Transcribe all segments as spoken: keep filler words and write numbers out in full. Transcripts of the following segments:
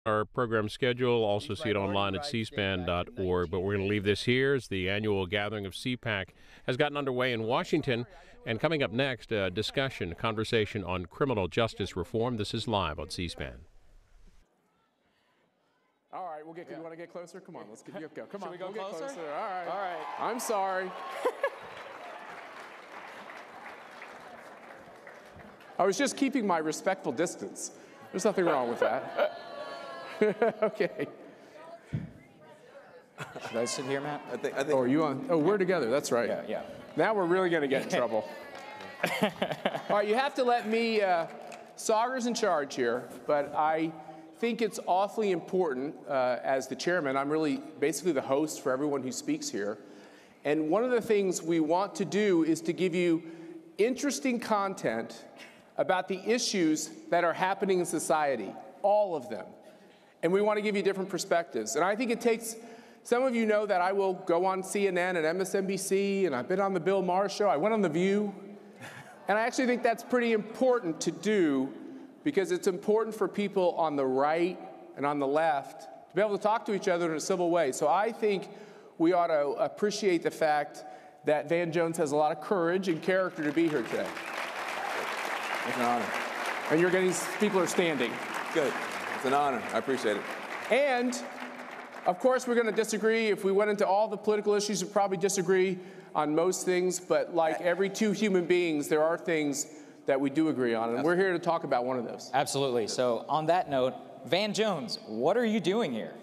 Our program schedule, also see it online at c span dot org. But we're going to leave this here as the annual gathering of C PAC has gotten underway in Washington. And coming up next, a discussion, a conversation on criminal justice reform. This is live on C-SPAN. All right, we'll get. Yeah. You want to get closer? Come on, let's get you go. Come Should on, we go we'll closer? Get closer? All right. All right. I'm sorry. I was just keeping my respectful distance. There's nothing wrong with that. Okay. Should I sit here, Matt? I think, I think oh, are you on? Oh, we're together. That's right. Yeah, yeah. Now we're really going to get in trouble. All right, you have to let me. Uh, Sauger's in charge here, but I think it's awfully important uh, as the chairman. I'm really basically the host for everyone who speaks here. And one of the things we want to do is to give you interesting content about the issues that are happening in society, all of them. And we want to give you different perspectives. And I think it takes, some of you know that I will go on C N N and M S N B C, and I've been on the Bill Maher show. I went on The View. And I actually think that's pretty important to do because it's important for people on the right and on the left to be able to talk to each other in a civil way. So I think we ought to appreciate the fact that Van Jones has a lot of courage and character to be here today. it's an honor. And you're getting, people are standing. Good. It's an honor. I appreciate it. And, of course, we're going to disagree. If we went into all the political issues, we'd probably disagree on most things. But like every two human beings, there are things that we do agree on. And we're here to talk about one of those. Absolutely. So on that note, Van Jones, what are you doing here?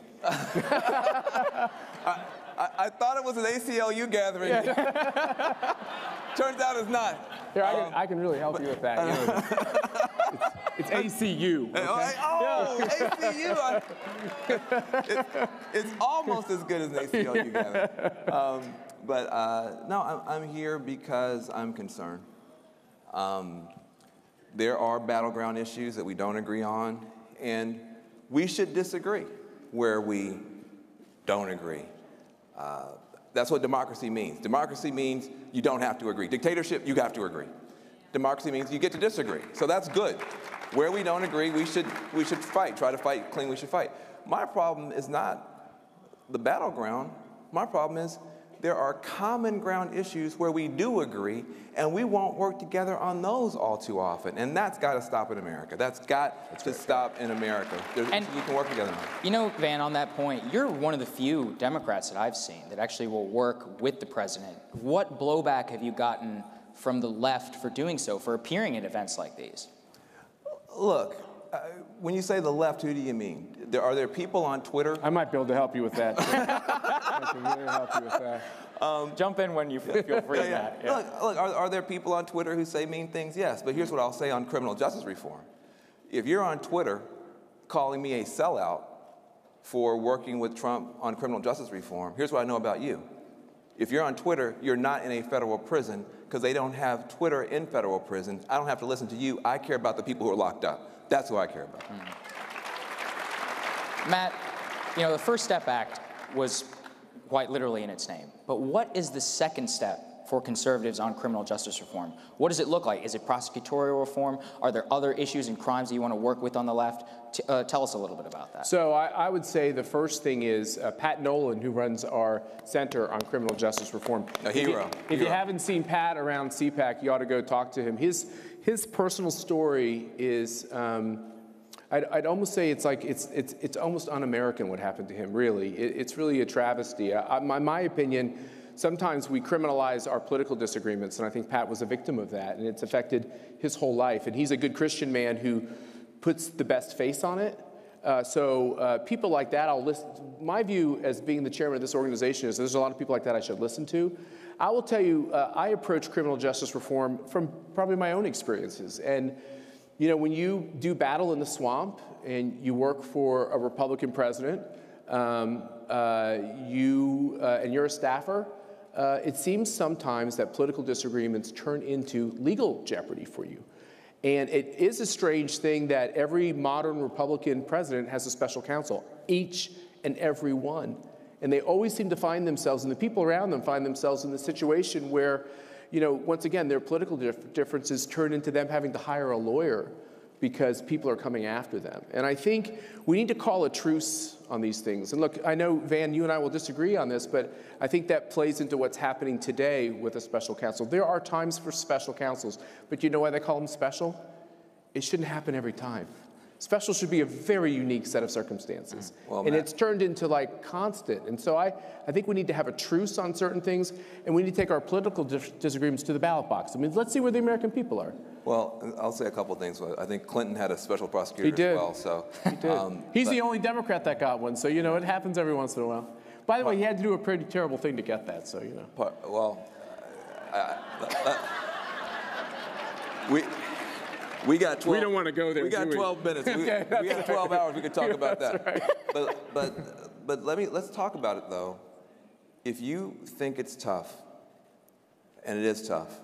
I, I, I thought it was an A C L U gathering. Yeah. Turns out it's not. Here, I can, um, I can really help you with that. You know, it's, it's A C U. Okay? Oh, A C U. I, it, it's almost as good as an A C L U gathering. Um, but uh, no, I'm, I'm here because I'm concerned. Um, there are battleground issues that we don't agree on, and we should disagree where we don't agree. Uh, that's what democracy means. Democracy means you don't have to agree. Dictatorship, you have to agree. Democracy means you get to disagree. So that's good. Where we don't agree, we should, we should fight. Try to fight clean, we should fight. My problem is not the battleground. My problem is there are common ground issues where we do agree, and we won't work together on those all too often. And that's got to stop in America. That's got that's to right. stop in America. There's, and you can work together on. You know, Van, on that point, you're one of the few Democrats that I've seen that actually will work with the president. What blowback have you gotten from the left for doing so, for appearing at events like these? Look, uh, when you say the left, who do you mean? There, are there people on Twitter? I might be able to help you with that. I can really help you with that. Um, Jump in when you feel free. yeah, yeah. Yeah. Look, look are, are there people on Twitter who say mean things? Yes, but here's what I'll say on criminal justice reform. If you're on Twitter calling me a sellout for working with Trump on criminal justice reform, here's what I know about you. If you're on Twitter, you're not in a federal prison because they don't have Twitter in federal prisons. I don't have to listen to you. I care about the people who are locked up. That's who I care about. Mm. Matt, you know, the First Step Act was quite literally in its name. But what is the second step for conservatives on criminal justice reform? What does it look like? Is it prosecutorial reform? Are there other issues and crimes that you want to work with on the left? T uh, tell us a little bit about that. So I, I would say the first thing is uh, Pat Nolan, who runs our Center on Criminal Justice Reform. A hero. If, you, if you haven't seen Pat around C PAC, you ought to go talk to him. His, his personal story is, um, I'd, I'd almost say it's like, it's, it's, it's almost un-American what happened to him, really. It, it's really a travesty. I, my, my opinion, sometimes we criminalize our political disagreements, and I think Pat was a victim of that, and it's affected his whole life. And he's a good Christian man who puts the best face on it. Uh, so uh, people like that, I'll listen. My view as being the chairman of this organization is there's a lot of people like that I should listen to. I will tell you, uh, I approach criminal justice reform from probably my own experiences. And you know, when you do battle in the swamp and you work for a Republican president, um, uh, you uh, and you're a staffer, uh, it seems sometimes that political disagreements turn into legal jeopardy for you. And it is a strange thing that every modern Republican president has a special counsel, each and every one. And they always seem to find themselves, and the people around them find themselves in the situation where, you know, once again, their political dif differences turn into them having to hire a lawyer because people are coming after them. And I think we need to call a truce on these things. And look, I know, Van, you and I will disagree on this, but I think that plays into what's happening today with a special counsel. There are times for special counsels, but you know why they call them special? It shouldn't happen every time. Special should be a very unique set of circumstances. Well, and Matt, it's turned into like constant. And so I, I think we need to have a truce on certain things, and we need to take our political dis disagreements to the ballot box. I mean, let's see where the American people are. Well, I'll say a couple of things. I think Clinton had a special prosecutor he did. as well. So he did. Um, He's but, the only Democrat that got one, so you know it happens every once in a while. By the way, he had to do a pretty terrible thing to get that, so you know. Part, well, I, I, I, we. We got twelve. We don't want to go there. We got twelve minutes. We, okay, we got twelve right. hours. We could talk about that's that. Right. But but but let me let's talk about it though. If you think it's tough, and it is tough,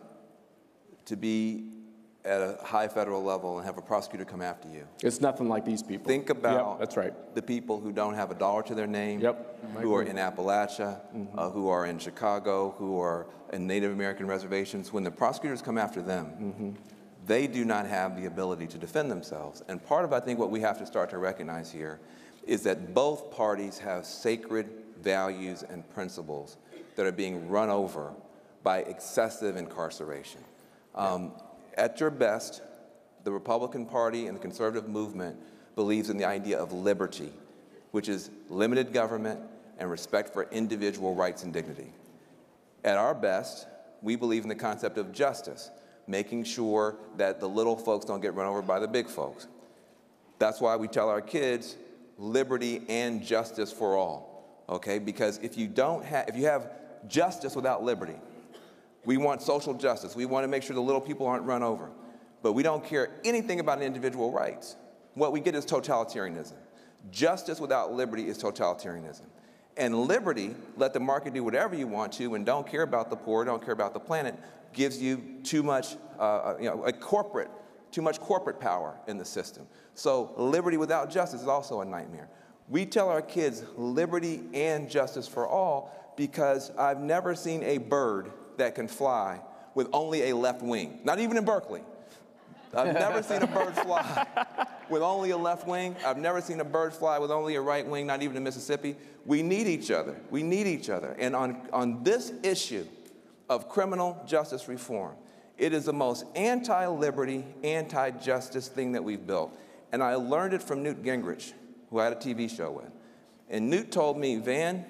to be at a high federal level and have a prosecutor come after you, it's nothing like these people. Think about yep, that's right. the people who don't have a dollar to their name, yep, who are in Appalachia, mm-hmm. uh, who are in Chicago, who are in Native American reservations. When the prosecutors come after them. Mm-hmm. They do not have the ability to defend themselves. And part of, I think, what we have to start to recognize here is that both parties have sacred values and principles that are being run over by excessive incarceration. Um, at your best, the Republican Party and the conservative movement believes in the idea of liberty, which is limited government and respect for individual rights and dignity. At our best, we believe in the concept of justice, making sure that the little folks don't get run over by the big folks. That's why we tell our kids liberty and justice for all, okay? Because if you don't have, if you have justice without liberty, we want social justice. We want to make sure the little people aren't run over, but we don't care anything about individual rights. What we get is totalitarianism. Justice without liberty is totalitarianism. And liberty, let the market do whatever you want to and don't care about the poor, don't care about the planet, gives you too much, uh, you know, a corporate, too much corporate power in the system. So liberty without justice is also a nightmare. We tell our kids liberty and justice for all because I've never seen a bird that can fly with only a left wing, not even in Berkeley. I've never seen a bird fly with only a left wing. I've never seen a bird fly with only a right wing, not even in Mississippi. We need each other. We need each other. And on, on this issue of criminal justice reform, it is the most anti-liberty, anti-justice thing that we've built. And I learned it from Newt Gingrich, who I had a T V show with. And Newt told me, Van,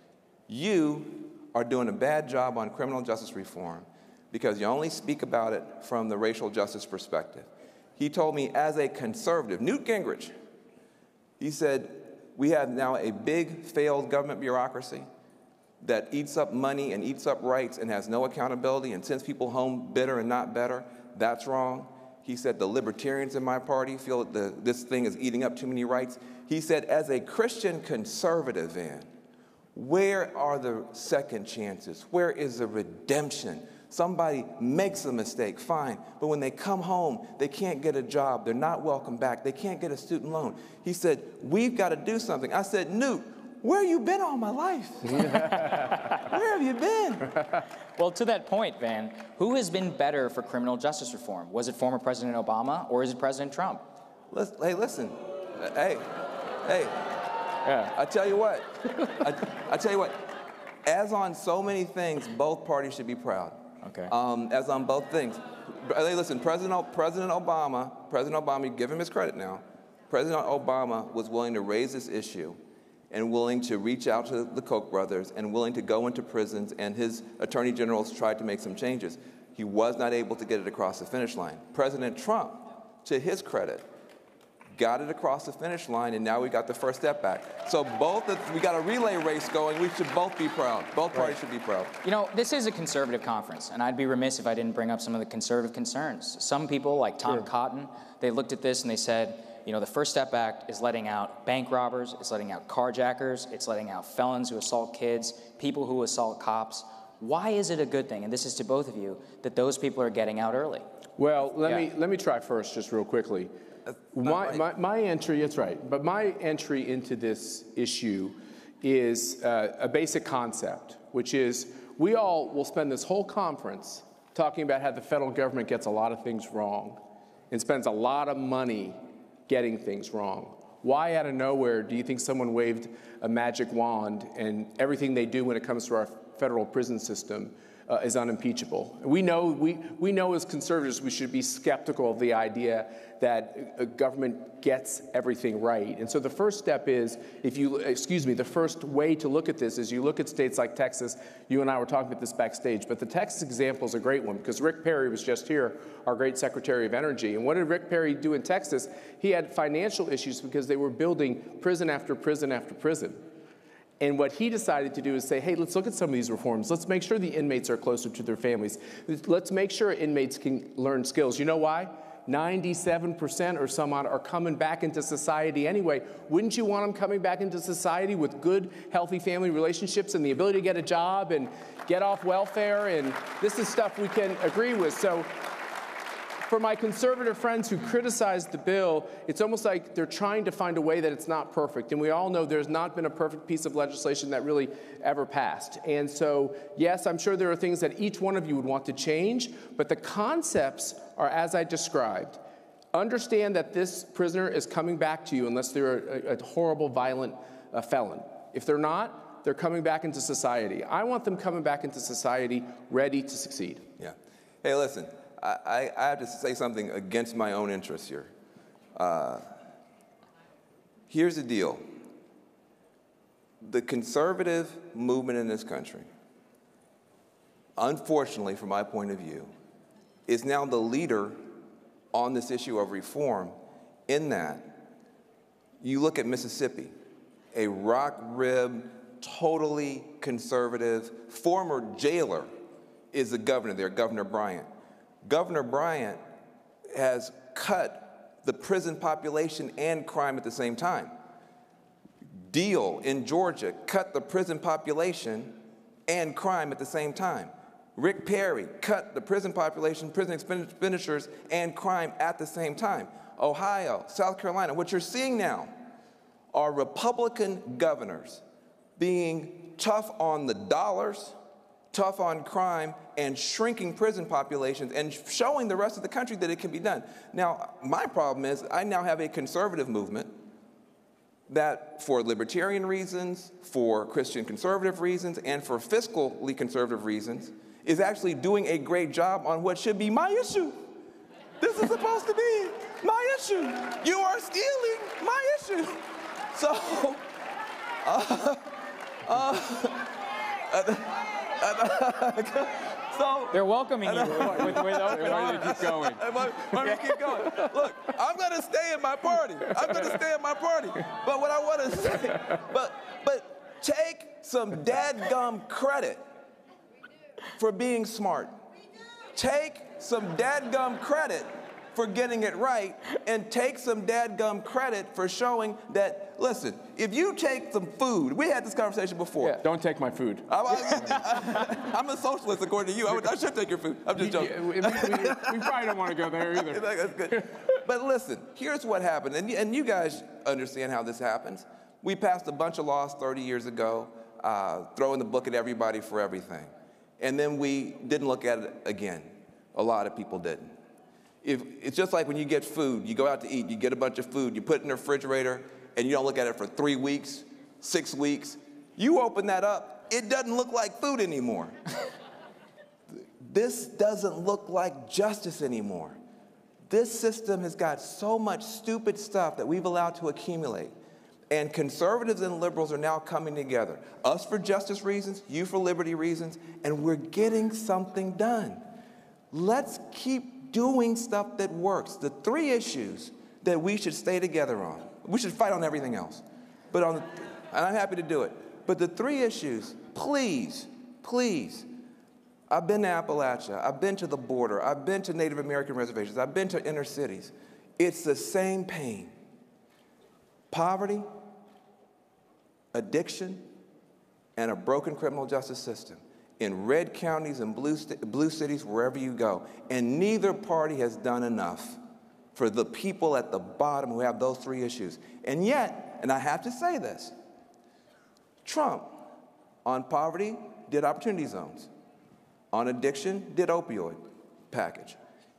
you are doing a bad job on criminal justice reform because you only speak about it from the racial justice perspective. He told me as a conservative, Newt Gingrich, he said, we have now a big failed government bureaucracy that eats up money and eats up rights and has no accountability and sends people home bitter and not better. That's wrong. He said the libertarians in my party feel that the, this thing is eating up too many rights. He said, as a Christian conservative, Van, where are the second chances? Where is the redemption? Somebody makes a mistake, fine, but when they come home, they can't get a job, they're not welcome back, they can't get a student loan. He said, we've got to do something. I said, Newt, where have you been all my life? Where have you been? Well, to that point, Van, who has been better for criminal justice reform? Was it former President Obama or is it President Trump? Listen, hey, listen. Hey, hey. Yeah. I tell you what. I, I tell you what. As on so many things, both parties should be proud. Okay. Um, as on both things. Hey, listen, President, President Obama, President Obama, give him his credit now. President Obama was willing to raise this issue and willing to reach out to the Koch brothers and willing to go into prisons, and his attorney generals tried to make some changes. He was not able to get it across the finish line. President Trump, to his credit, got it across the finish line, and now we got the first step back. So both, of, we got a relay race going. We should both be proud. Both parties should be proud. You know, this is a conservative conference, and I'd be remiss if I didn't bring up some of the conservative concerns. Some people, like Tom Sure. Cotton, they looked at this and they said, you know, the First Step Act is letting out bank robbers, it's letting out carjackers, it's letting out felons who assault kids, people who assault cops. Why is it a good thing, and this is to both of you, that those people are getting out early? Well, let Yeah. me let me try first, just real quickly. My, right. my, my entry, that's right, but my entry into this issue is uh, a basic concept, which is we all will spend this whole conference talking about how the federal government gets a lot of things wrong. and spends a lot of money getting things wrong. Why out of nowhere do you think someone waved a magic wand and everything they do when it comes to our federal prison system uh, is unimpeachable? We know, we, we know as conservatives we should be skeptical of the idea that a government gets everything right. And so the first step is, if you, excuse me, the first way to look at this is you look at states like Texas. You and I were talking about this backstage, but the Texas example is a great one because Rick Perry was just here, our great Secretary of Energy. And what did Rick Perry do in Texas? He had financial issues because they were building prison after prison after prison. And what he decided to do is say, hey, let's look at some of these reforms. Let's make sure the inmates are closer to their families. Let's make sure inmates can learn skills. You know why? ninety-seven percent or some odd are coming back into society anyway. Wouldn't you want them coming back into society with good, healthy family relationships and the ability to get a job and get off welfare? And this is stuff we can agree with. So for my conservative friends who criticize the bill, it's almost like they're trying to find a way that it's not perfect. And we all know there's not been a perfect piece of legislation that really ever passed. And so, yes, I'm sure there are things that each one of you would want to change, but the concepts are as I described. Understand that this prisoner is coming back to you unless they're a, a horrible, violent uh, felon. If they're not, they're coming back into society. I want them coming back into society ready to succeed. Yeah. Hey, listen. I, I have to say something against my own interests here. Uh, here's the deal. The conservative movement in this country, unfortunately from my point of view, is now the leader on this issue of reform in that you look at Mississippi, a rock-ribbed, totally conservative, former jailer is the governor there, Governor Bryant. Governor Bryant has cut the prison population and crime at the same time. Deal in Georgia cut the prison population and crime at the same time. Rick Perry cut the prison population, prison expenditures, and crime at the same time. Ohio, South Carolina, what you're seeing now are Republican governors being tough on the dollars, tough on crime, and shrinking prison populations and showing the rest of the country that it can be done. Now, my problem is I now have a conservative movement that, for libertarian reasons, for Christian conservative reasons, and for fiscally conservative reasons, is actually doing a great job on what should be my issue. This is supposed to be my issue. You are stealing my issue. So, uh, uh, uh, so, they're welcoming you with, with, with open arms. Keep going. Let me keep going. Look, I'm going to stay in my party. I'm going to stay in my party. But what I want to say, but but take some dadgum credit for being smart. Take some dadgum credit for getting it right, and take some dadgum credit for showing that, listen, if you take some food, we had this conversation before. Yeah, don't take my food. I'm, I, I'm a socialist according to you. I, would, I should take your food. I'm just joking. Yeah, we, we, we probably don't want to go there either. That's good. But listen, here's what happened, and, and you guys understand how this happens. We passed a bunch of laws thirty years ago, uh, throwing the book at everybody for everything. And then we didn't look at it again. A lot of people didn't. If, it's just like when you get food, you go out to eat, you get a bunch of food, you put it in the refrigerator, and you don't look at it for three weeks, six weeks. You open that up, it doesn't look like food anymore. This doesn't look like justice anymore. This system has got so much stupid stuff that we've allowed to accumulate. And conservatives and liberals are now coming together. Us for justice reasons, you for liberty reasons, and we're getting something done. Let's keep doing stuff that works. The three issues that we should stay together on. We should fight on everything else. But on the, and I'm happy to do it. But the three issues, please, please. I've been to Appalachia. I've been to the border. I've been to Native American reservations. I've been to inner cities. It's the same pain. Poverty, addiction, and a broken criminal justice system in red counties and blue, blue cities, wherever you go. And neither party has done enough for the people at the bottom who have those three issues. And yet, and I have to say this, Trump on poverty did opportunity zones. On addiction, did opioid package.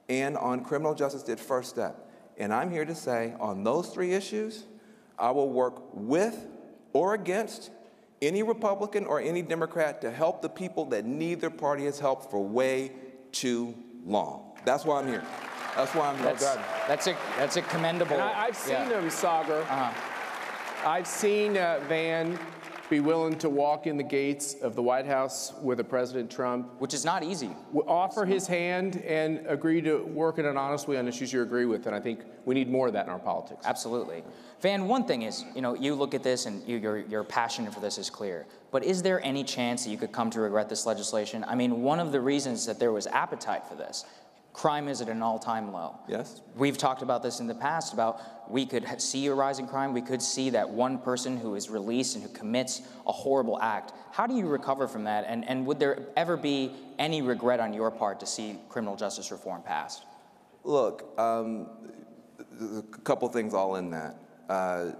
and on criminal justice did First Step. And I'm here to say, on those three issues, I will work with or against any Republican or any Democrat to help the people that neither party has helped for way too long. That's why I'm here. That's why I'm here. That's, that's a that's a commendable. And I, I've seen yeah. them, Sagar. Uh-huh. I've seen uh, Van be willing to walk in the gates of the White House with a President Trump, which is not easy. Offer his hand and agree to work in an honest way on issues you agree with, and I think we need more of that in our politics. Absolutely. Van, one thing is, you know, you look at this and you, your, your passion for this is clear, but is there any chance that you could come to regret this legislation? I mean, one of the reasons that there was appetite for this, crime is at an all-time low. Yes. We've talked about this in the past, about we could see a rise in crime. We could see that one person who is released and who commits a horrible act. How do you recover from that? And, and would there ever be any regret on your part to see criminal justice reform passed? Look, um, there's a couple things all in that. Uh,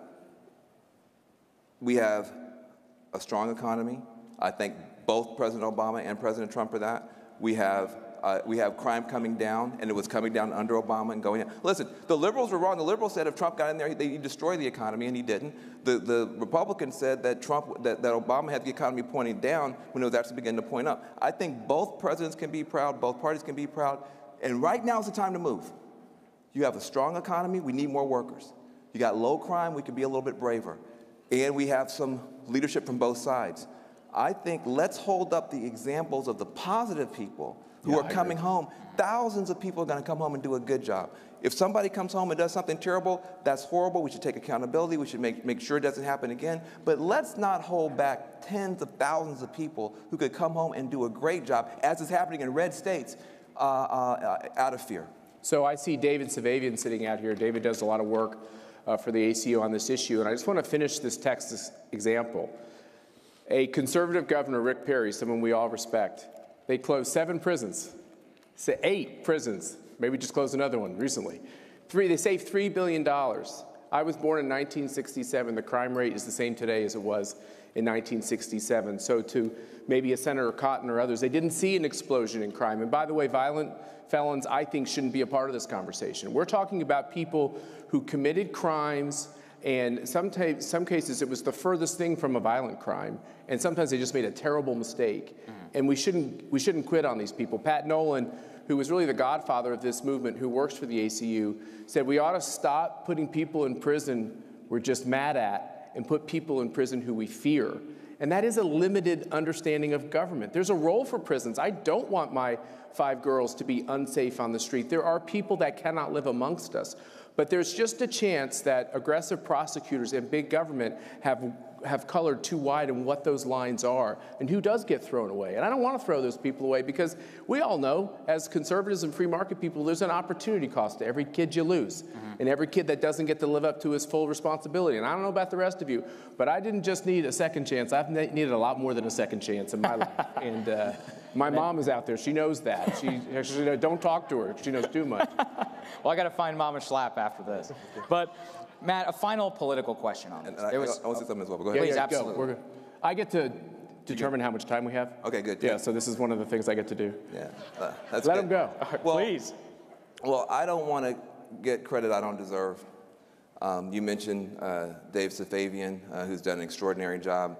we have a strong economy. I thank both President Obama and President Trump for that. We have Uh, we have crime coming down, and it was coming down under Obama and going down. Listen, the liberals were wrong. The liberals said if Trump got in there, he'd, he'd destroy the economy, and he didn't. The, the Republicans said that Trump, that, that Obama had the economy pointing down when it was actually beginning to point up. I think both presidents can be proud, both parties can be proud, and right now is the time to move. You have a strong economy, we need more workers. You got low crime, we could be a little bit braver. And we have some leadership from both sides. I think let's hold up the examples of the positive people who yeah, are coming home. Thousands of people are going to come home and do a good job. If somebody comes home and does something terrible, that's horrible. We should take accountability. We should make, make sure it doesn't happen again. But let's not hold back tens of thousands of people who could come home and do a great job, as is happening in red states, uh, uh, out of fear. So I see David Savavian sitting out here. David does a lot of work uh, for the A C U on this issue. And I just want to finish this Texas example. A conservative governor, Rick Perry, someone we all respect, they closed seven prisons, say eight prisons, maybe just closed another one recently. Three, they saved three billion dollars. I was born in nineteen sixty-seven. The crime rate is the same today as it was in nineteen sixty-seven. So to maybe a Senator Cotton or others, they didn't see an explosion in crime. And by the way, violent felons, I think, shouldn't be a part of this conversation. We're talking about people who committed crimes, and some, some cases it was the furthest thing from a violent crime, and sometimes they just made a terrible mistake. Mm-hmm. And we shouldn't, we shouldn't quit on these people. Pat Nolan, who was really the godfather of this movement, who works for the A C U, said we ought to stop putting people in prison we're just mad at and put people in prison who we fear. And that is a limited understanding of government. There's a role for prisons. I don't want my five girls to be unsafe on the street. There are people that cannot live amongst us. But there's just a chance that aggressive prosecutors and big government have have colored too wide in what those lines are and who does get thrown away. And I don't want to throw those people away because we all know, as conservatives and free market people, there's an opportunity cost to every kid you lose, mm-hmm. and every kid that doesn't get to live up to his full responsibility. And I don't know about the rest of you, but I didn't just need a second chance. I've needed a lot more than a second chance in my life. And uh, my mom is out there. She knows that. She, she don't talk to her. She knows too much. Well, I got to find Mama Schlapp after this. But Matt, a final political question on this. And I, there was, I want to say something as well, but go ahead. Please, yeah, absolutely. Go. We're good. I get to determine how much time we have. Okay, good. Yeah, so this is one of the things I get to do. Yeah, uh, that's Let good. him go. Well, Please. Well, I don't want to get credit I don't deserve. Um, you mentioned uh, Dave Safavian, uh, who's done an extraordinary job.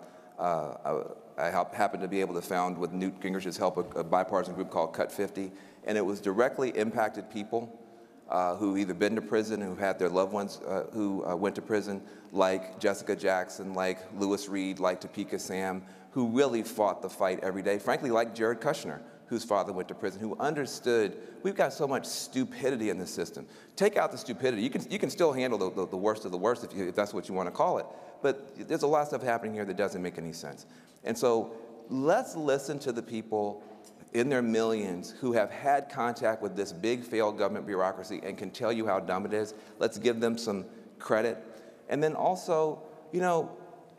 Uh, I, I happened to be able to found, with Newt Gingrich's help, a, a bipartisan group called Cut fifty, and it was directly impacted people Uh, who either been to prison, who had their loved ones uh, who uh, went to prison, like Jessica Jackson, like Lewis Reed, like Topeka Sam, who really fought the fight every day. Frankly, like Jared Kushner, whose father went to prison, who understood we've got so much stupidity in this system. Take out the stupidity. You can, you can still handle the, the, the worst of the worst if, you, if that's what you want to call it. But there's a lot of stuff happening here that doesn't make any sense. And so let's listen to the people in their millions who have had contact with this big failed government bureaucracy and can tell you how dumb it is. Let's give them some credit. And then also, you know,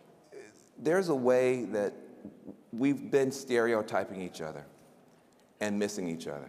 there's a way that we've been stereotyping each other and missing each other.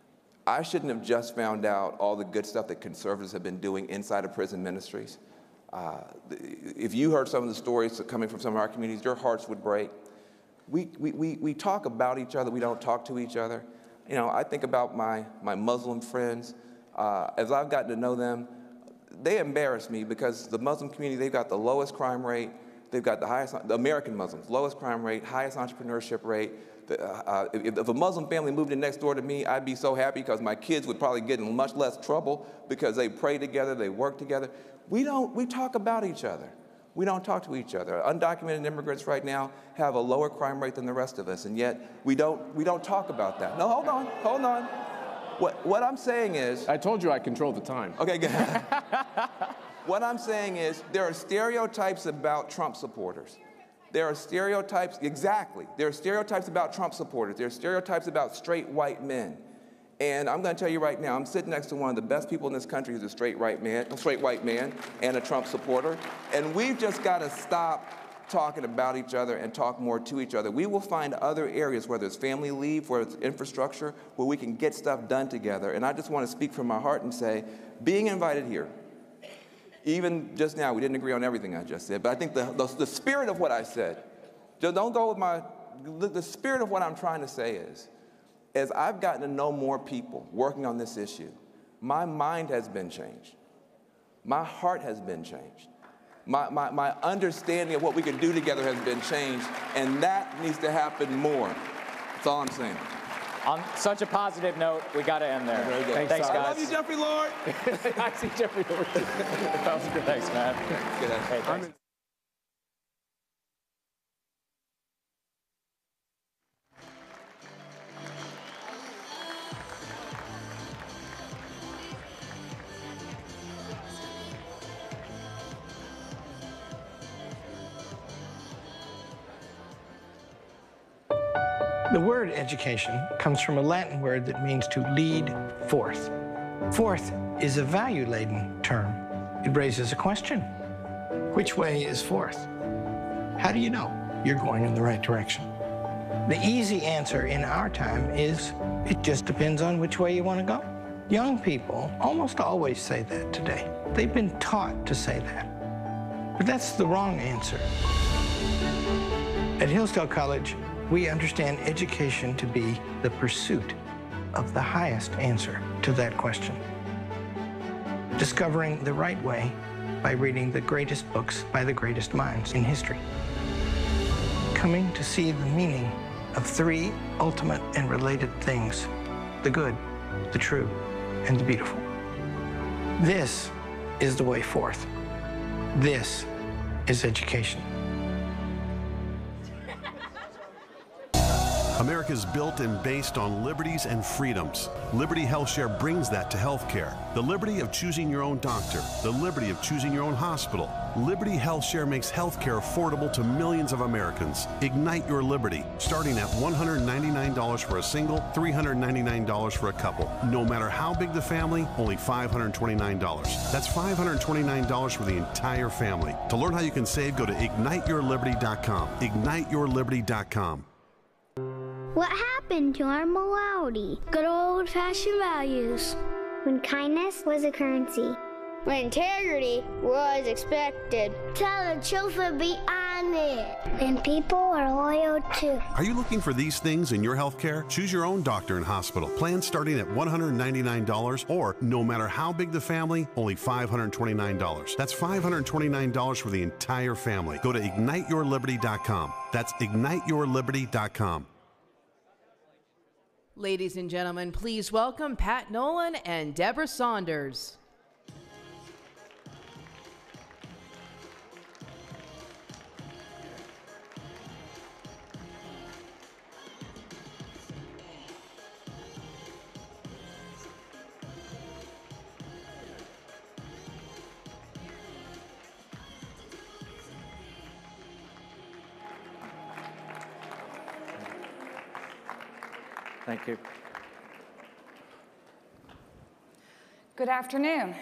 I shouldn't have just found out all the good stuff that conservatives have been doing inside of prison ministries. Uh, if you heard some of the stories coming from some of our communities, your hearts would break. We, we, we, we talk about each other, we don't talk to each other. You know, I think about my, my Muslim friends. Uh, as I've gotten to know them, they embarrass me because the Muslim community, they've got the lowest crime rate, they've got the highest, the American Muslims, lowest crime rate, highest entrepreneurship rate. The, uh, if, if a Muslim family moved in next door to me, I'd be so happy because my kids would probably get in much less trouble because they pray together, they work together. We don't, we talk about each other. We don't talk to each other. Undocumented immigrants right now have a lower crime rate than the rest of us, and yet we don't, we don't talk about that. No, hold on, hold on. What, what I'm saying is... I told you I control the time. Okay, good. What I'm saying is there are stereotypes about Trump supporters. There are stereotypes, exactly. There are stereotypes about Trump supporters. There are stereotypes about straight white men. And I'm going to tell you right now, I'm sitting next to one of the best people in this country who's a straight white man, a straight white man and a Trump supporter. And we've just got to stop talking about each other and talk more to each other. We will find other areas, whether it's family leave, whether it's infrastructure, where we can get stuff done together. And I just want to speak from my heart and say, being invited here, even just now, we didn't agree on everything I just said, but I think the, the, the spirit of what I said, just don't go with my, the, the spirit of what I'm trying to say is, as I've gotten to know more people working on this issue, my mind has been changed. My heart has been changed. My, my, my understanding of what we can do together has been changed, and that needs to happen more. That's all I'm saying. On such a positive note, we got to end there. Very good. Thanks, Thanks, guys. I love you, Jeffrey Lord. I see Jeffrey Lord. That was good. Thanks, man. Good. Hey, thanks. The word education comes from a Latin word that means to lead forth. Forth is a value-laden term. It raises a question. Which way is forth? How do you know you're going in the right direction? The easy answer in our time is, it just depends on which way you want to go. Young people almost always say that today. They've been taught to say that. But that's the wrong answer. At Hillsdale College, we understand education to be the pursuit of the highest answer to that question. Discovering the right way by reading the greatest books by the greatest minds in history. Coming to see the meaning of three ultimate and related things: the good, the true, and the beautiful. This is the way forth. This is education. America is built and based on liberties and freedoms. Liberty HealthShare brings that to healthcare. The liberty of choosing your own doctor, the liberty of choosing your own hospital. Liberty HealthShare makes healthcare affordable to millions of Americans. Ignite your liberty, starting at one hundred ninety-nine dollars for a single, three hundred ninety-nine dollars for a couple. No matter how big the family, only five hundred twenty-nine dollars. That's five hundred twenty-nine dollars for the entire family. To learn how you can save, go to ignite your liberty dot com. ignite your liberty dot com. What happened to our morality? Good old-fashioned values. When kindness was a currency. When integrity was expected. Tell the truth and be honest. When people are loyal too. Are you looking for these things in your healthcare? Choose your own doctor and hospital. Plans starting at one hundred ninety-nine dollars, or no matter how big the family, only five hundred twenty-nine dollars. That's five hundred twenty-nine dollars for the entire family. Go to ignite your liberty dot com. That's ignite your liberty dot com. Ladies and gentlemen, please welcome Pat Nolan and Deborah Saunders. Thank you. Good afternoon.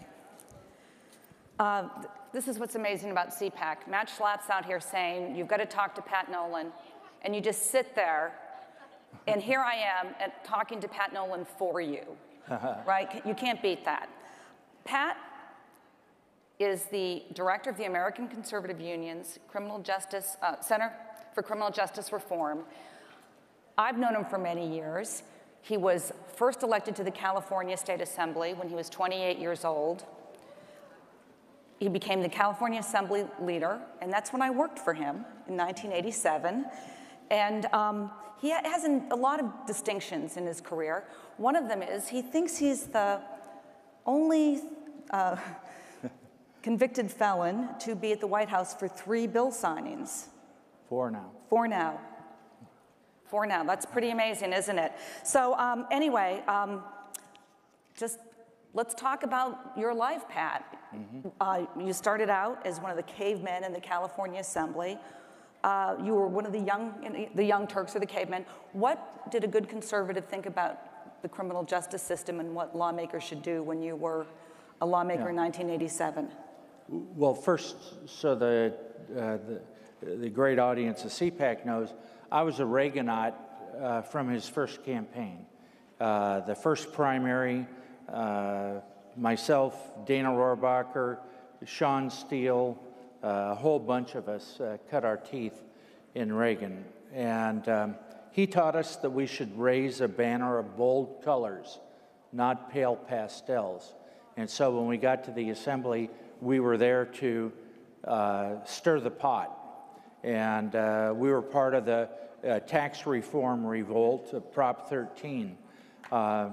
Uh, th this is what's amazing about C PAC. Matt Schlapp's out here saying, you've got to talk to Pat Nolan, and you just sit there, and here I am at, talking to Pat Nolan for you, right? You can't beat that. Pat is the director of the American Conservative Union's Criminal Justice uh, Center for Criminal Justice Reform. I've known him for many years. He was first elected to the California State Assembly when he was twenty-eight years old. He became the California Assembly leader, and that's when I worked for him in nineteen eighty-seven. And um, he has an, a lot of distinctions in his career. One of them is he thinks he's the only uh, convicted felon to be at the White House for three bill signings. Four now. Four now. Four now. That's pretty amazing, isn't it? So um, anyway, um, just let's talk about your life, Pat. Mm-hmm. uh, you started out as one of the cavemen in the California Assembly. Uh, you were one of the young, the young Turks or the cavemen. What did a good conservative think about the criminal justice system and what lawmakers should do when you were a lawmaker yeah. in nineteen eighty-seven? Well, first, so the, uh, the, the great audience of C PAC knows, I was a Reaganite uh, from his first campaign. Uh, the first primary, uh, myself, Dana Rohrabacher, Sean Steele, uh, a whole bunch of us uh, cut our teeth in Reagan. And um, he taught us that we should raise a banner of bold colors, not pale pastels. And so when we got to the assembly, we were there to uh, stir the pot. And uh, we were part of the uh, tax reform revolt of Prop thirteen. Uh,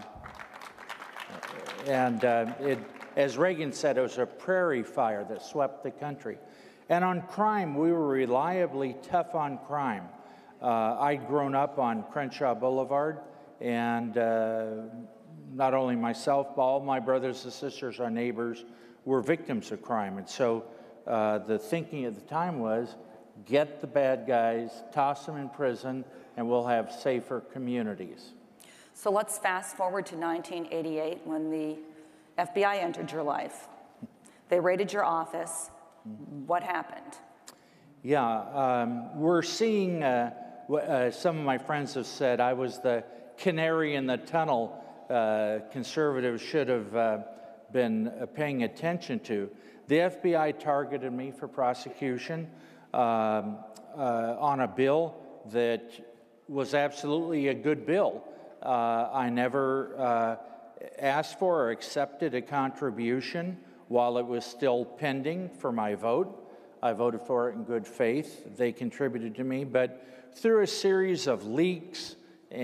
and uh, it, as Reagan said, it was a prairie fire that swept the country. And on crime, we were reliably tough on crime. Uh, I'd grown up on Crenshaw Boulevard, and uh, not only myself, but all my brothers and sisters, our neighbors, were victims of crime. And so uh, the thinking at the time was, get the bad guys, toss them in prison, and we'll have safer communities. So let's fast forward to nineteen eighty-eight when the F B I entered your life. They raided your office. What happened? Yeah, um, we're seeing, uh, uh, some of my friends have said I was the canary in the tunnel uh, conservatives should have uh, been uh, paying attention to. The F B I targeted me for prosecution um, uh, on a bill that was absolutely a good bill. Uh, I never uh, asked for or accepted a contribution while it was still pending for my vote. I voted for it in good faith. They contributed to me, but through a series of leaks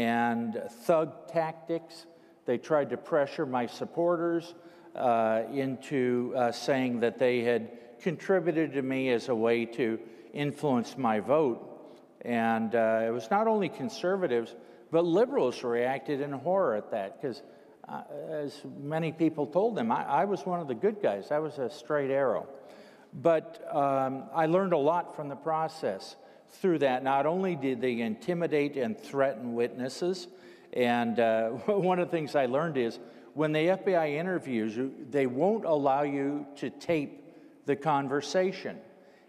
and thug tactics, they tried to pressure my supporters uh, into uh, saying that they had contributed to me as a way to influence my vote. And uh, it was not only conservatives, but liberals reacted in horror at that, because uh, as many people told them, I, I was one of the good guys. I was a straight arrow. But um, I learned a lot from the process through that. Not only did they intimidate and threaten witnesses, and uh, one of the things I learned is when the F B I interviews you, they won't allow you to tape the conversation.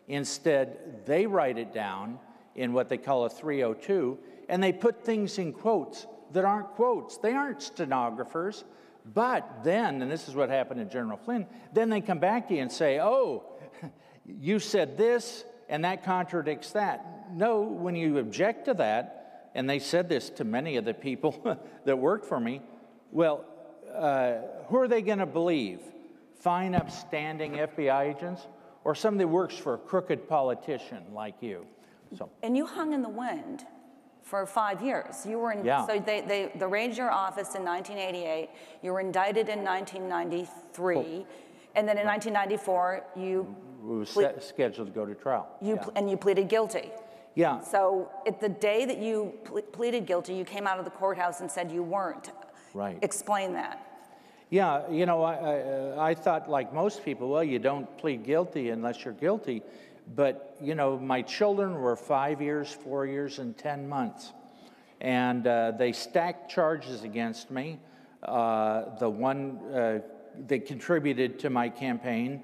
Instead, they write it down in what they call a three oh two, and they put things in quotes that aren't quotes. They aren't stenographers. But then, and this is what happened to General Flynn, then they come back to you and say, oh, you said this, and that contradicts that. No, when you object to that, and they said this to many of the people that worked for me, well, uh, who are they going to believe? Fine, upstanding F B I agents, or somebody that works for a crooked politician like you? So. And you hung in the wind for five years. You were in, yeah. So they, they, they raided your office in nineteen eighty-eight. You were indicted in nineteen ninety-three. Oh. And then in right. nineteen ninety-four, you... We were ple- scheduled to go to trial. You yeah. pl- and you pleaded guilty. Yeah. So at the day that you ple- pleaded guilty, you came out of the courthouse and said you weren't. Right. Explain that. Yeah, you know, I, I, I thought, like most people, well, you don't plead guilty unless you're guilty. But, you know, my children were five years, four years, and ten months. And uh, they stacked charges against me. Uh, the one, uh, they contributed to my campaign,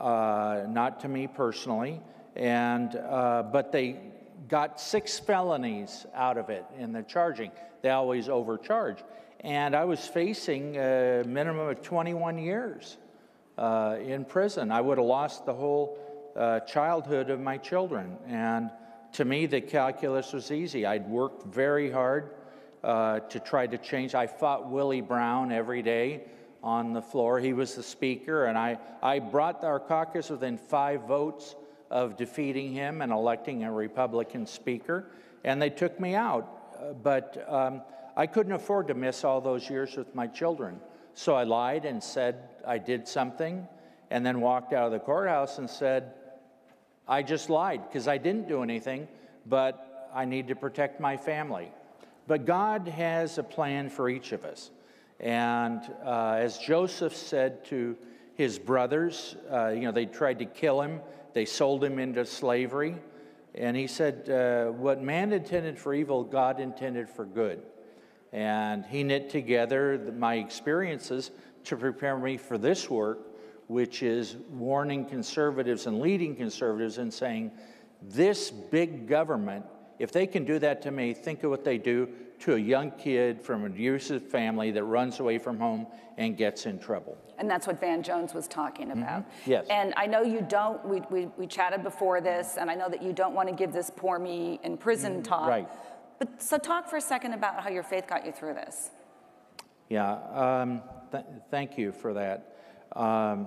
uh, not to me personally. And, uh, but they got six felonies out of it in the charging. They always overcharge. And I was facing a minimum of twenty-one years uh, in prison. I would have lost the whole uh, childhood of my children. And to me, the calculus was easy. I'd worked very hard uh, to try to change. I fought Willie Brown every day on the floor. He was the speaker, and I, I brought our caucus within five votes of defeating him and electing a Republican speaker, and they took me out. Uh, but um, I couldn't afford to miss all those years with my children. So I lied and said I did something, and then walked out of the courthouse and said, I just lied because I didn't do anything, but I need to protect my family. But God has a plan for each of us. And uh, as Joseph said to his brothers, uh, you know, they tried to kill him. They sold him into slavery. And he said, uh, what man intended for evil, God intended for good. And he knit together my experiences to prepare me for this work, which is warning conservatives and leading conservatives and saying, this big government, if they can do that to me, think of what they do to a young kid from an abusive family that runs away from home and gets in trouble. And that's what Van Jones was talking about. Mm-hmm. Yes. And I know you don't, we, we, we chatted before this, and I know that you don't want to give this poor me in prison mm-hmm. talk. Right. But so talk for a second about how your faith got you through this. Yeah, um, th thank you for that. Um,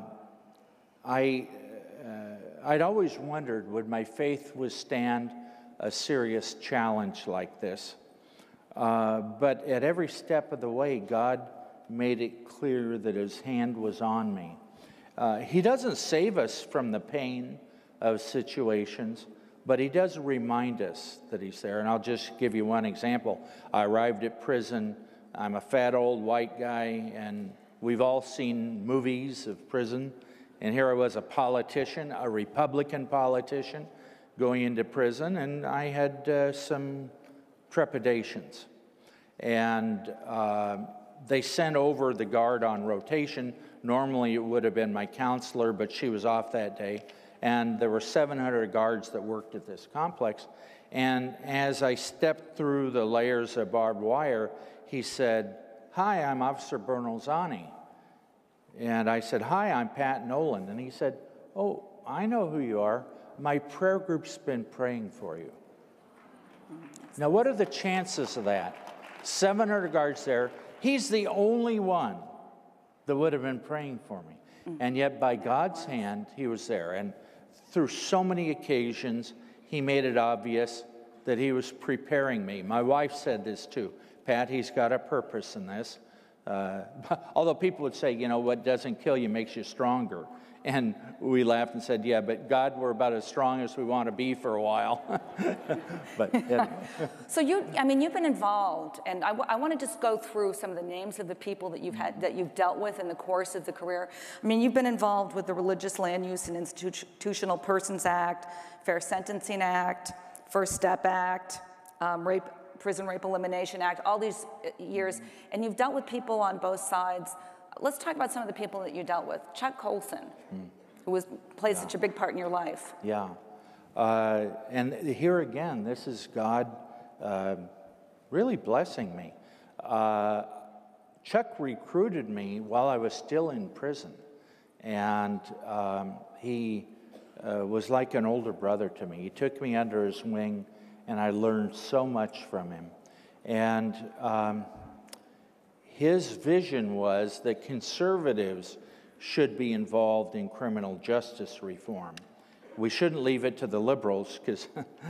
I, uh, I'd always wondered, would my faith withstand a serious challenge like this? Uh, but at every step of the way, God made it clear that his hand was on me. Uh, he doesn't save us from the pain of situations, but he does remind us that he's there. And I'll just give you one example. I arrived at prison. I'm a fat old white guy, and we've all seen movies of prison. And here I was, a politician, a Republican politician, going into prison, and I had uh, some trepidations. And uh, they sent over the guard on rotation. Normally it would have been my counselor, but she was off that day. And there were seven hundred guards that worked at this complex. And as I stepped through the layers of barbed wire, he said, hi, I'm Officer Bernalzani. And I said, hi, I'm Pat Nolan. And he said, oh, I know who you are. My prayer group's been praying for you. Now, what are the chances of that? seven hundred guards there. He's the only one that would have been praying for me. And yet, by God's hand, he was there. And through so many occasions, he made it obvious that he was preparing me. My wife said this too. Pat, he's got a purpose in this. Uh, although people would say, you know, what doesn't kill you makes you stronger. And we laughed and said, yeah, but God, we're about as strong as we want to be for a while. But anyway. So you, I mean, you've been involved, and I, w I want to just go through some of the names of the people that you've had, that you've dealt with in the course of the career. I mean, you've been involved with the Religious Land Use and Institutional Persons Act, Fair Sentencing Act, First Step Act, um, Rape, Prison Rape Elimination Act, all these years, and you've dealt with people on both sides. Let's talk about some of the people that you dealt with. Chuck Colson, mm. who was, plays yeah. such a big part in your life. Yeah. Uh, and here again, this is God uh, really blessing me. Uh, Chuck recruited me while I was still in prison. And um, he uh, was like an older brother to me. He took me under his wing, and I learned so much from him. And um, his vision was that conservatives should be involved in criminal justice reform. We shouldn't leave it to the liberals, because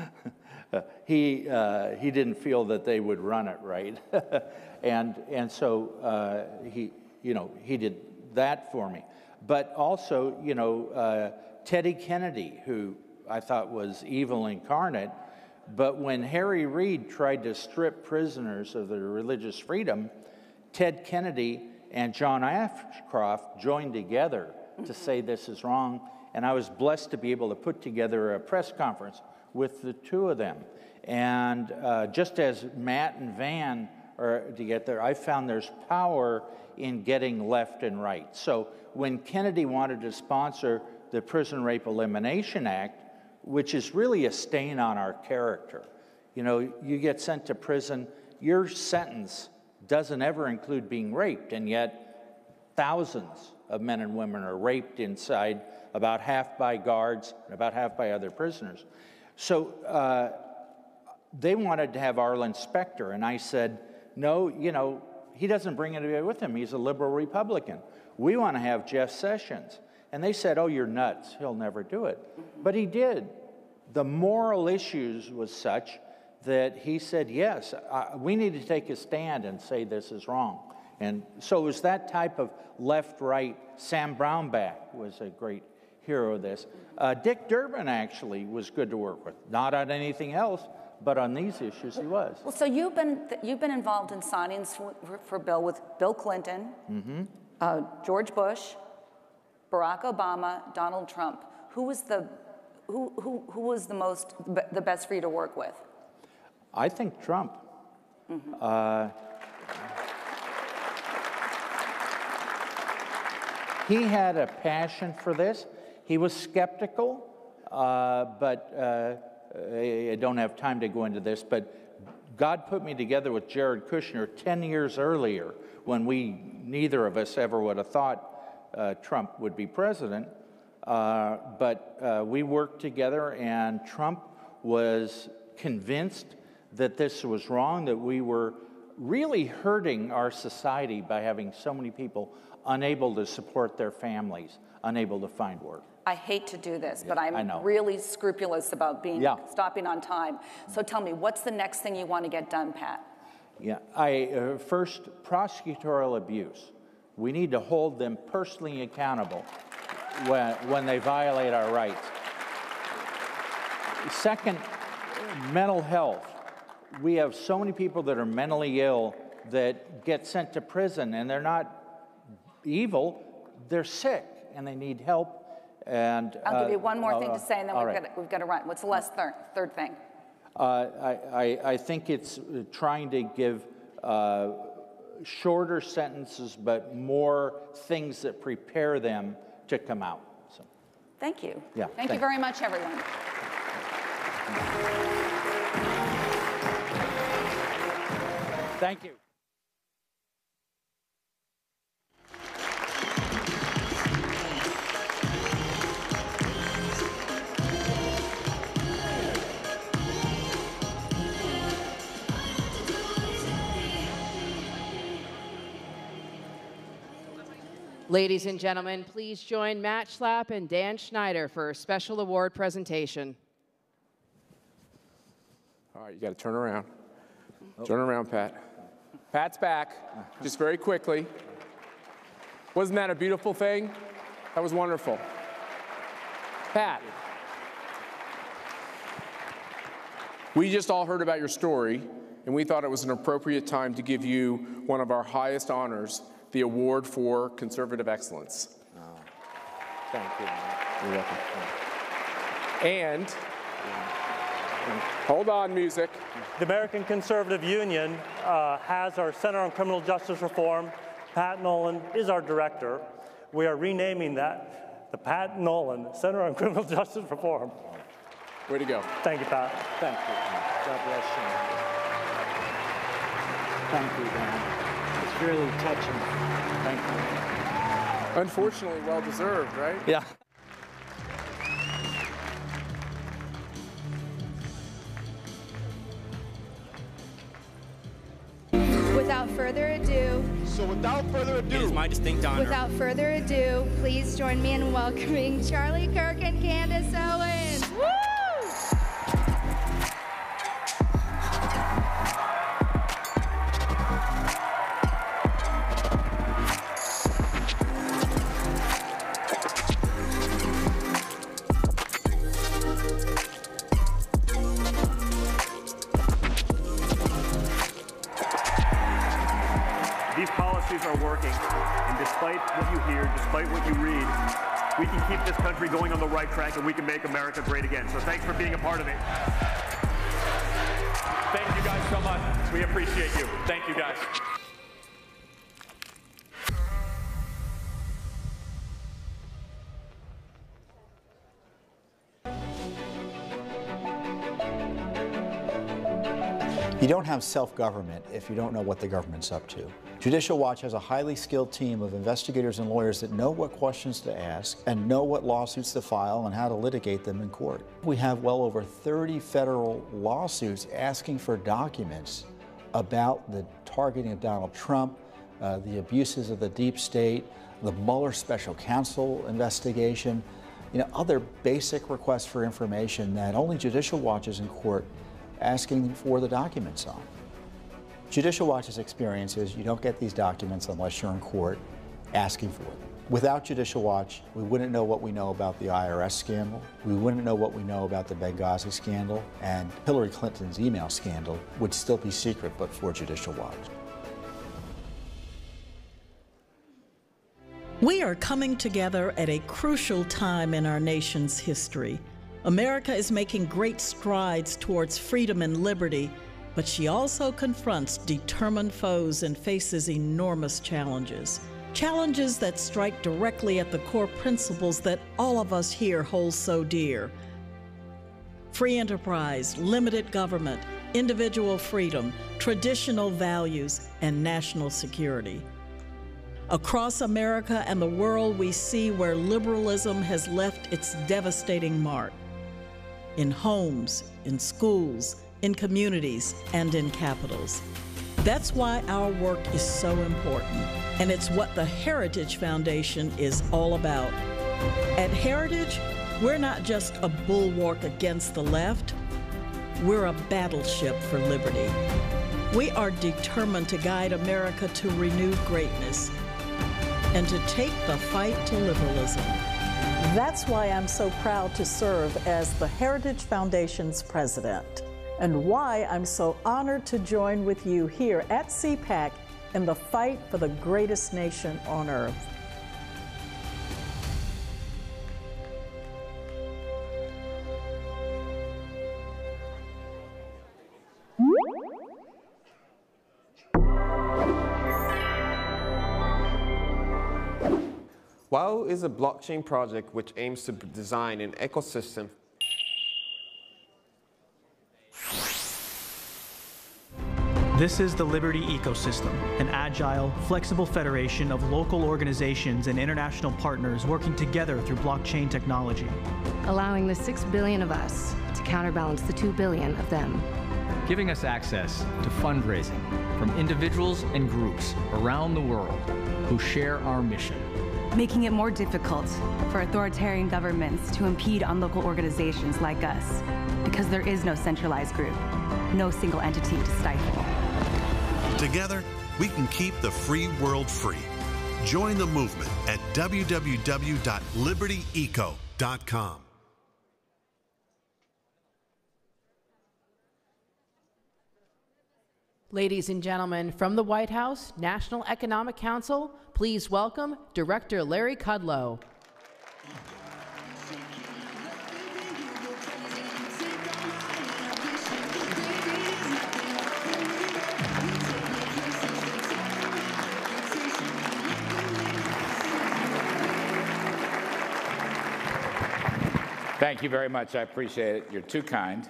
he, uh, he didn't feel that they would run it right. and, and so uh, he, you know, he did that for me. But also, you know, uh, Teddy Kennedy, who I thought was evil incarnate, but when Harry Reid tried to strip prisoners of their religious freedom, Ted Kennedy and John Ashcroft joined together to say this is wrong, and I was blessed to be able to put together a press conference with the two of them. And uh, just as Matt and Van are together, I found there's power in getting left and right. So when Kennedy wanted to sponsor the Prison Rape Elimination Act, which is really a stain on our character, you know, you get sent to prison, your sentence doesn't ever include being raped, and yet thousands of men and women are raped inside, about half by guards, and about half by other prisoners. So uh, they wanted to have Arlen Specter, and I said, no, you know, he doesn't bring anybody with him. He's a liberal Republican. We want to have Jeff Sessions. And they said, oh, you're nuts. He'll never do it. But he did. The moral issues was such that he said, yes, uh, we need to take a stand and say this is wrong. And so it was that type of left-right. Sam Brownback was a great hero of this. Uh, Dick Durbin actually was good to work with. Not on anything else, but on these issues he was. Well, so you've been, you've been involved in signings for, for Bill with Bill Clinton, mm-hmm. uh, George Bush, Barack Obama, Donald Trump. Who was the, who, who, who was the most, the best for you to work with? I think Trump. Mm-hmm. uh, he had a passion for this. He was skeptical, uh, but uh, I don't have time to go into this, but God put me together with Jared Kushner ten years earlier when we, neither of us ever would have thought uh, Trump would be president. Uh, but uh, we worked together, and Trump was convinced that this was wrong, that we were really hurting our society by having so many people unable to support their families, unable to find work. I hate to do this, but I I'm know. really scrupulous about being Yeah. stopping on time. So tell me, what's the next thing you want to get done, Pat? Yeah, I, uh, first, prosecutorial abuse. We need to hold them personally accountable when, when they violate our rights. Second, mental health. We have so many people that are mentally ill that get sent to prison, and they're not evil, they're sick, and they need help. And I'll uh, give you one more uh, thing to say, and then we've, right. got to, we've got to run. What's the last third, third thing? Uh, I, I, I think it's trying to give uh, shorter sentences, but more things that prepare them to come out. So, thank you. Yeah, thank, thank you very much, everyone. Thank you. Ladies and gentlemen, please join Matt Schlapp and Dan Schneider for a special award presentation. All right, you got to turn around. Oh. Turn around, Pat. Pat's back. Just very quickly. Wasn't that a beautiful thing? That was wonderful. Pat, we just all heard about your story, and we thought it was an appropriate time to give you one of our highest honors, the Award for Conservative Excellence. Oh. Thank you, Matt. You're welcome. And, hold on, music. The American Conservative Union uh, has our Center on Criminal Justice Reform. Pat Nolan is our director. We are renaming that the Pat Nolan Center on Criminal Justice Reform. Way to go. Thank you, Pat. Thank you. God bless you. Thank you, Dan. It's really touching. Thank you. Unfortunately, well-deserved, right? Yeah. Without further ado, so without further ado, it is my distinct honor. Without further ado, please join me in welcoming Charlie Kirk and Candace Owens. Woo! Are working, and despite what you hear, despite what you read, we can keep this country going on the right track, and we can make America great again. So thanks for being a part of it. Thank you guys so much. We appreciate you. Thank you guys. You don't have self-government if you don't know what the government's up to. Judicial Watch has a highly skilled team of investigators and lawyers that know what questions to ask and know what lawsuits to file and how to litigate them in court. We have well over thirty federal lawsuits asking for documents about the targeting of Donald Trump, uh, the abuses of the deep state, the Mueller special counsel investigation, you know, other basic requests for information that only Judicial Watch is in court asking for the documents on. Judicial Watch's experience is you don't get these documents unless you're in court asking for them. Without Judicial Watch, we wouldn't know what we know about the I R S scandal, we wouldn't know what we know about the Benghazi scandal, and Hillary Clinton's email scandal would still be secret but for Judicial Watch. We are coming together at a crucial time in our nation's history. America is making great strides towards freedom and liberty, but she also confronts determined foes and faces enormous challenges. Challenges that strike directly at the core principles that all of us here hold so dear. Free enterprise, limited government, individual freedom, traditional values, and national security. Across America and the world, we see where liberalism has left its devastating mark. In homes, in schools, in communities, and in capitals. That's why our work is so important, and it's what the Heritage Foundation is all about. At Heritage, we're not just a bulwark against the left, we're a battleship for liberty. We are determined to guide America to renewed greatness and to take the fight to liberalism. That's why I'm so proud to serve as the Heritage Foundation's president, and why I'm so honored to join with you here at C PAC in the fight for the greatest nation on earth. WOW is a blockchain project which aims to design an ecosystem. This is the Liberty Ecosystem, an agile, flexible federation of local organizations and international partners working together through blockchain technology. Allowing the six billion of us to counterbalance the two billion of them. Giving us access to fundraising from individuals and groups around the world who share our mission. Making it more difficult for authoritarian governments to impede on local organizations like us, because there is no centralized group, no single entity to stifle. Together, we can keep the free world free. Join the movement at w w w dot liberty eco dot com. Ladies and gentlemen, from the White House, National Economic Council, please welcome Director Larry Kudlow. Thank you very much. I appreciate it. You're too kind.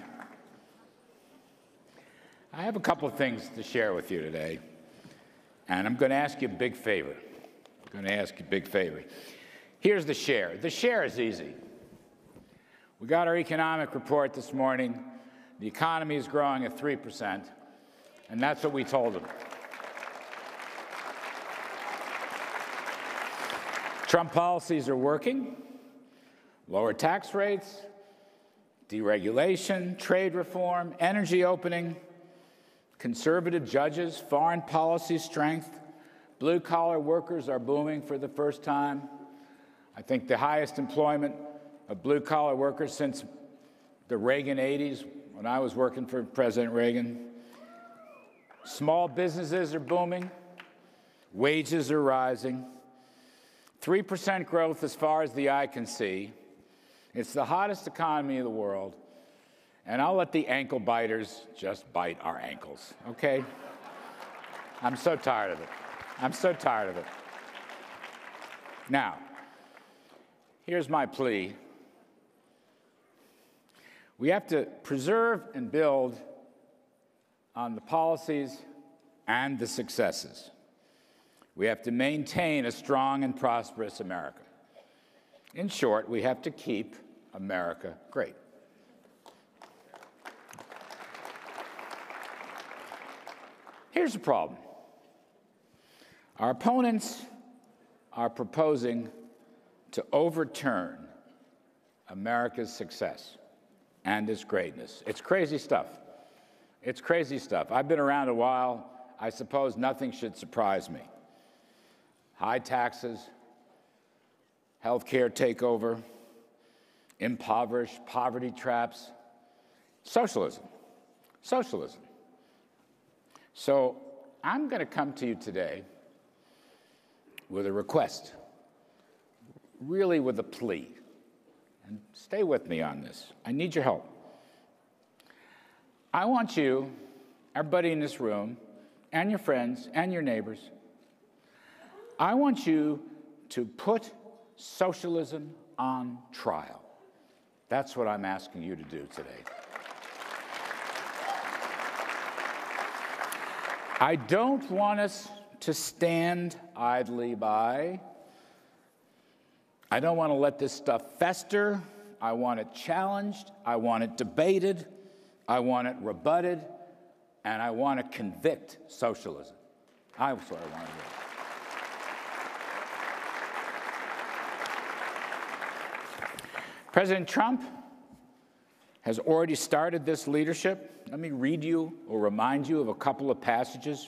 I have a couple of things to share with you today, and I'm going to ask you a big favor. I'm going to ask you a big favor. Here's the share. The share is easy. We got our economic report this morning. The economy is growing at three percent, and that's what we told them. Trump policies are working. Lower tax rates, deregulation, trade reform, energy opening, conservative judges, foreign policy strength, blue-collar workers are booming for the first time. I think the highest employment of blue-collar workers since the Reagan eighties, when I was working for President Reagan. Small businesses are booming. Wages are rising. three percent growth as far as the eye can see. It's the hottest economy in the world, and I'll let the ankle biters just bite our ankles, okay? I'm so tired of it. I'm so tired of it. Now, here's my plea. We have to preserve and build on the policies and the successes. We have to maintain a strong and prosperous America. In short, we have to keep America great. I, Here's the problem. Our opponents are proposing to overturn America's success and its greatness. It's crazy stuff. It's crazy stuff. I've been around a while. I suppose nothing should surprise me. High taxes, healthcare takeover, impoverished, poverty traps, socialism, socialism. So I'm going to come to you today with a request, really with a plea. And stay with me on this. I need your help. I want you, everybody in this room, and your friends, and your neighbors, I want you to put socialism on trial. That's what I'm asking you to do today. I don't want us to stand idly by. I don't want to let this stuff fester. I want it challenged. I want it debated. I want it rebutted. And I want to convict socialism. That's what I want to do. President Trump has already started this leadership. Let me read you or remind you of a couple of passages.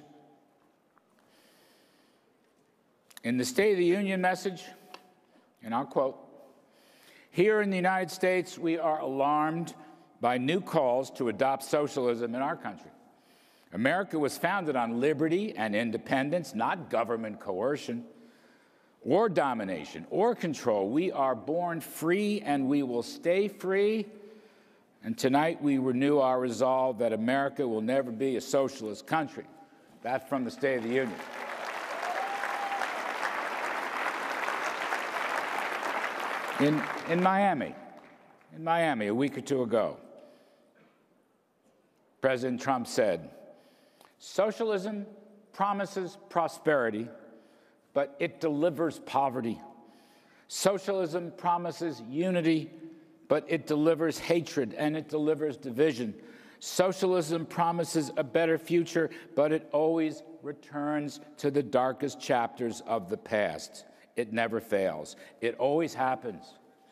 In the State of the Union message, and I'll quote, "Here in the United States, we are alarmed by new calls to adopt socialism in our country. America was founded on liberty and independence, not government coercion or domination or control. We are born free and we will stay free. And tonight we renew our resolve that America will never be a socialist country." That's from the State of the Union. In, in Miami, in Miami, a week or two ago, President Trump said, "Socialism promises prosperity, but it delivers poverty. Socialism promises unity, but it delivers hatred and it delivers division. Socialism promises a better future, but it always returns to the darkest chapters of the past. It never fails. It always happens."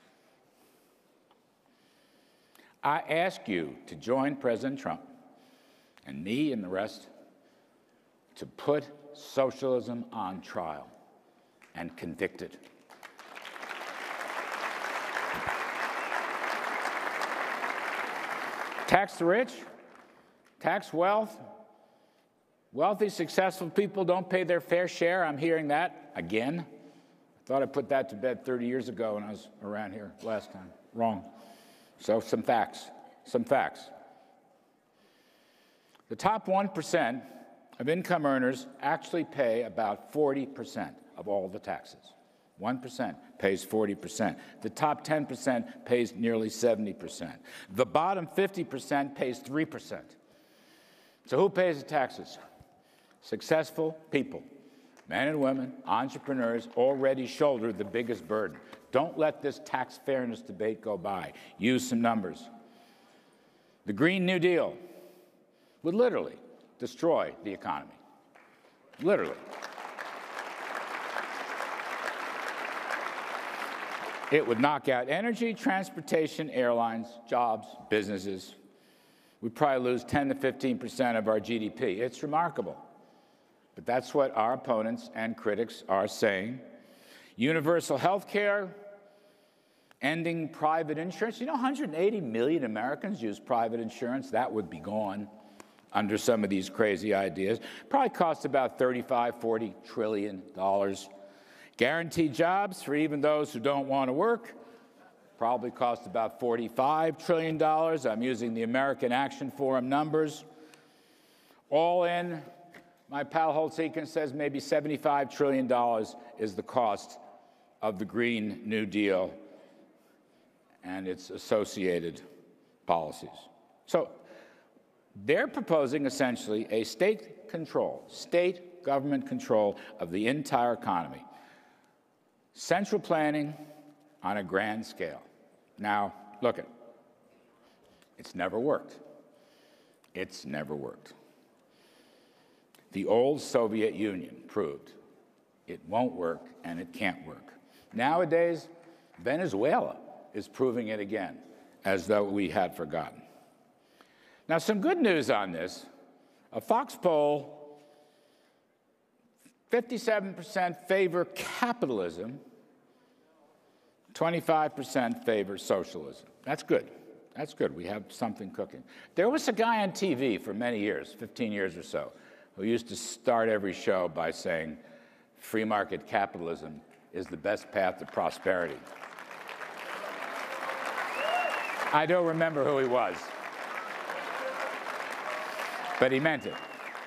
I ask you to join President Trump and me and the rest to put socialism on trial and convict it. Tax the rich, tax wealth. Wealthy, successful people don't pay their fair share. I'm hearing that again. I thought I put that to bed thirty years ago when I was around here last time. Wrong. So some facts, some facts. The top one percent of income earners actually pay about forty percent of all the taxes. one percent pays forty percent. The top ten percent pays nearly seventy percent. The bottom fifty percent pays three percent. So who pays the taxes? Successful people, men and women, entrepreneurs, already shoulder the biggest burden. Don't let this tax fairness debate go by. Use some numbers. The Green New Deal would literally destroy the economy. Literally. It would knock out energy, transportation, airlines, jobs, businesses. We'd probably lose ten to fifteen percent of our G D P. It's remarkable. But that's what our opponents and critics are saying. Universal health care, ending private insurance. You know, one hundred eighty million Americans use private insurance. That would be gone under some of these crazy ideas. Probably costs about thirty-five, forty trillion dollars. Guaranteed jobs for even those who don't want to work. Probably cost about forty-five trillion dollars. I'm using the American Action Forum numbers. All in, my pal Holtz-Eakin says maybe seventy-five trillion dollars is the cost of the Green New Deal and its associated policies. So they're proposing essentially a state control, state government control of the entire economy. Central planning on a grand scale. Now, look it. It's never worked. It's never worked. The old Soviet Union proved it won't work and it can't work. Nowadays, Venezuela is proving it again, as though we had forgotten. Now, some good news on this. A Fox poll, fifty-seven percent favor capitalism, twenty-five percent favor socialism. That's good. That's good. We have something cooking. There was a guy on T V for many years, fifteen years or so, who used to start every show by saying, free market capitalism is the best path to prosperity. I don't remember who he was, but he meant it.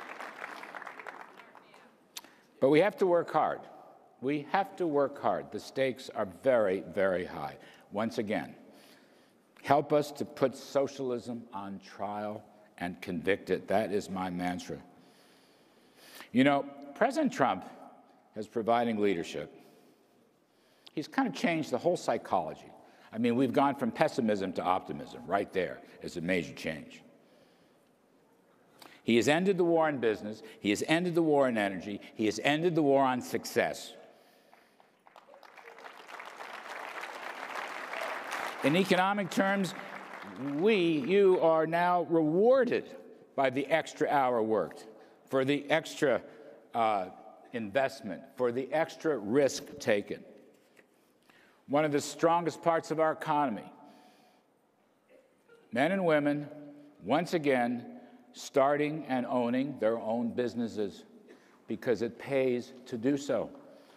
But we have to work hard. We have to work hard. The stakes are very, very high. Once again, help us to put socialism on trial and convict it. That is my mantra. You know, President Trump is providing leadership. He's kind of changed the whole psychology. I mean, we've gone from pessimism to optimism. Right there is a major change. He has ended the war on business. He has ended the war on energy. He has ended the war on success. In economic terms, we, you, are now rewarded by the extra hour worked, for the extra uh, investment, for the extra risk taken. One of the strongest parts of our economy, men and women, once again, starting and owning their own businesses because it pays to do so.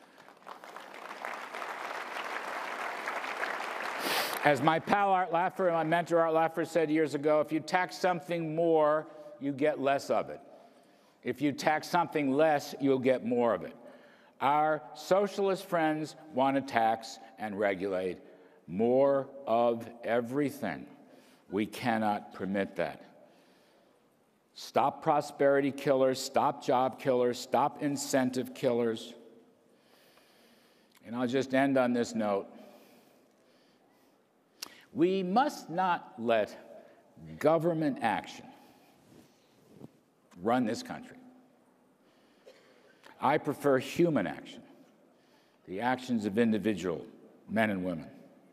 As my pal Art Laffer and my mentor Art Laffer said years ago, if you tax something more, you get less of it. If you tax something less, you'll get more of it. Our socialist friends want to tax and regulate more of everything. We cannot permit that. Stop prosperity killers, stop job killers, stop incentive killers. And I'll just end on this note. We must not let government action run this country. I prefer human action, the actions of individual men and women.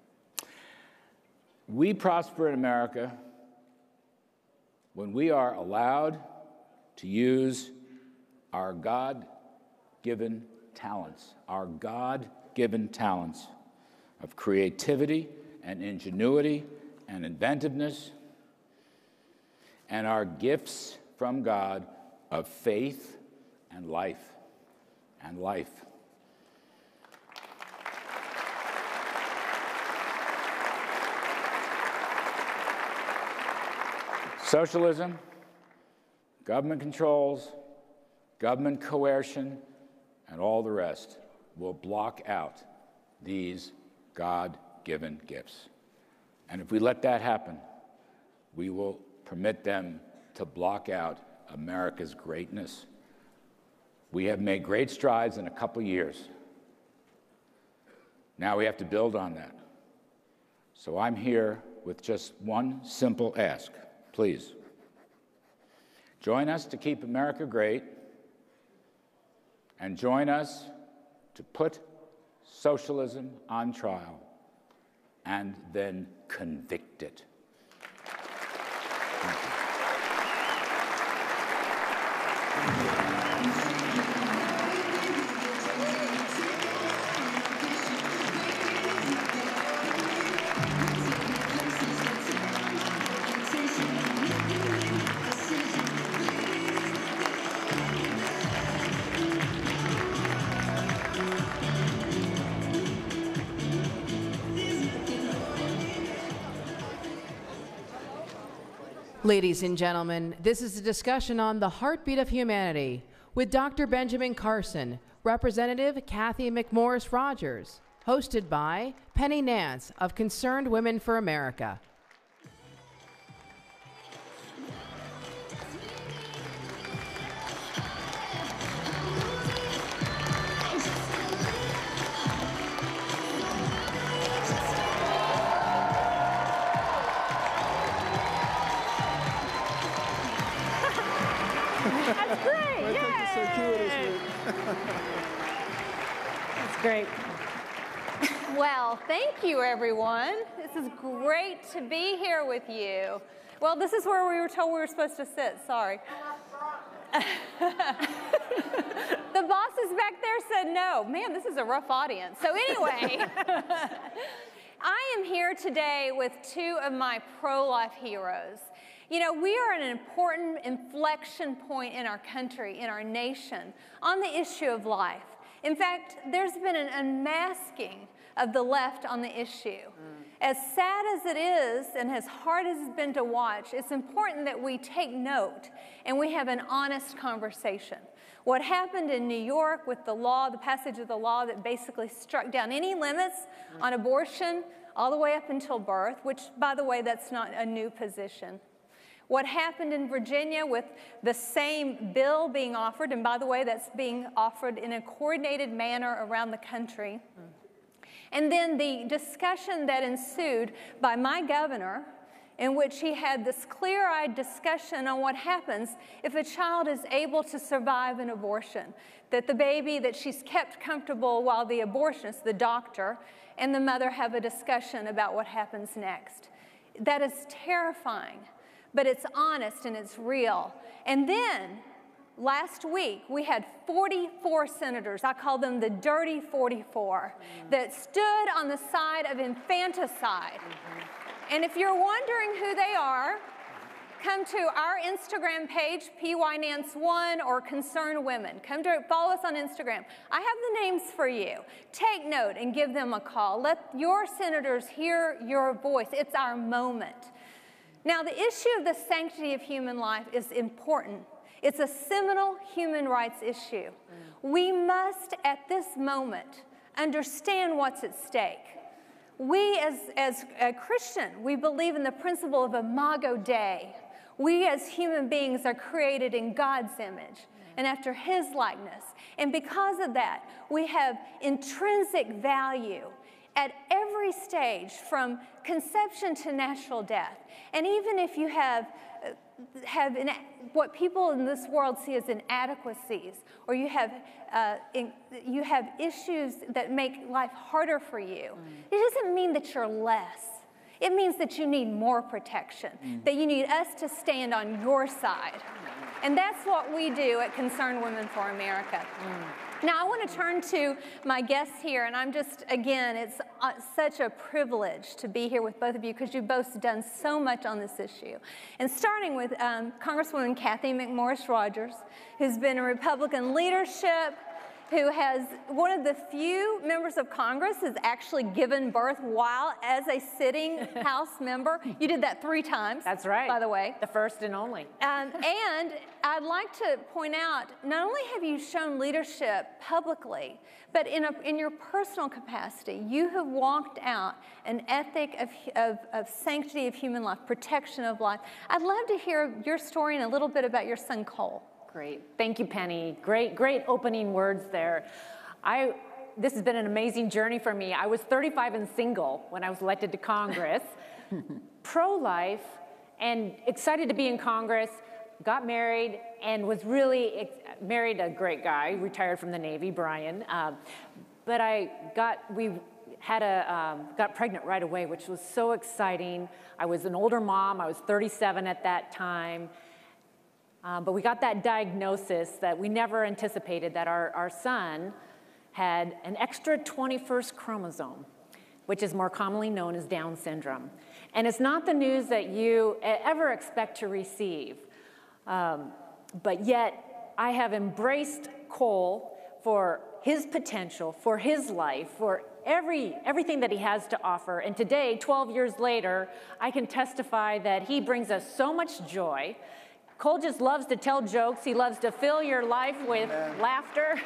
We prosper in America when we are allowed to use our God-given talents, our God-given talents of creativity and ingenuity and inventiveness, and our gifts from God of faith and life and life. Socialism, government controls, government coercion, and all the rest will block out these God-given gifts. And if we let that happen, we will permit them to block out America's greatness. We have made great strides in a couple years. Now we have to build on that. So I'm here with just one simple ask. Please, join us to keep America great, and join us to put socialism on trial and then convict it. Thank you. Ladies and gentlemen, this is a discussion on the heartbeat of humanity with Doctor Benjamin Carson, Representative Kathy McMorris Rogers, hosted by Penny Nance of Concerned Women for America. That's great. I think it's so cute, isn't it? That's great. Well, thank you, everyone. This is great to be here with you. Well, this is where we were told we were supposed to sit. Sorry. The bosses back there said no. Man, this is a rough audience. So anyway, I am here today with two of my pro-life heroes. You know, we are at an important inflection point in our country, in our nation, on the issue of life. In fact, there's been an unmasking of the left on the issue. Mm. As sad as it is and as hard as it's been to watch, it's important that we take note and we have an honest conversation. What happened in New York with the law, the passage of the law that basically struck down any limits mm. on abortion all the way up until birth, which, by the way, that's not a new position. What happened in Virginia with the same bill being offered, and by the way, that's being offered in a coordinated manner around the country. Mm. And then the discussion that ensued by my governor, in which he had this clear-eyed discussion on what happens if a child is able to survive an abortion, that the baby, that she's kept comfortable while the abortionist, the doctor, and the mother have a discussion about what happens next. That is terrifying, but it's honest and it's real. And then, last week, we had forty-four senators, I call them the dirty forty-four, mm-hmm. that stood on the side of infanticide. Mm-hmm. And if you're wondering who they are, come to our Instagram page, P Y Nance one or Concerned Women. Come to follow us on Instagram. I have the names for you. Take note and give them a call. Let your senators hear your voice. It's our moment. Now, the issue of the sanctity of human life is important. It's a seminal human rights issue. Mm. We must, at this moment, understand what's at stake. We, as, as a Christian, we believe in the principle of imago Dei. We, as human beings, are created in God's image mm. and after His likeness. And because of that, we have intrinsic value at every stage, from conception to natural death. And even if you have have in, what people in this world see as inadequacies, or you have uh, in, you have issues that make life harder for you, mm. it doesn't mean that you're less. It means that you need more protection, mm. that you need us to stand on your side. And that's what we do at Concerned Women for America. Mm. Now, I want to turn to my guests here, and I'm just, again, it's uh, such a privilege to be here with both of you because you've both done so much on this issue. And starting with um, Congresswoman Cathy McMorris Rodgers, who's been in Republican leadership, who has one of the few members of Congress has actually given birth while as a sitting House member. You did that three times. That's right. By the way. The first and only. Um, and I'd like to point out, not only have you shown leadership publicly, but in, a, in your personal capacity, you have walked out an ethic of, of, of sanctity of human life, protection of life. I'd love to hear your story and a little bit about your son, Cole. Great. Thank you, Penny. Great, great opening words there. I, this has been an amazing journey for me. I was thirty-five and single when I was elected to Congress, pro-life, and excited to be in Congress, got married, and was really, married a great guy, retired from the Navy, Brian. Uh, but I got, we had a, um, got pregnant right away, which was so exciting. I was an older mom. I was thirty-seven at that time. Um, but we got that diagnosis that we never anticipated, that our, our son had an extra twenty-first chromosome, which is more commonly known as Down syndrome. And it's not the news that you ever expect to receive. Um, but yet, I have embraced Cole for his potential, for his life, for every, everything that he has to offer. And today, twelve years later, I can testify that he brings us so much joy. Cole just loves to tell jokes. He loves to fill your life with Amen. Laughter.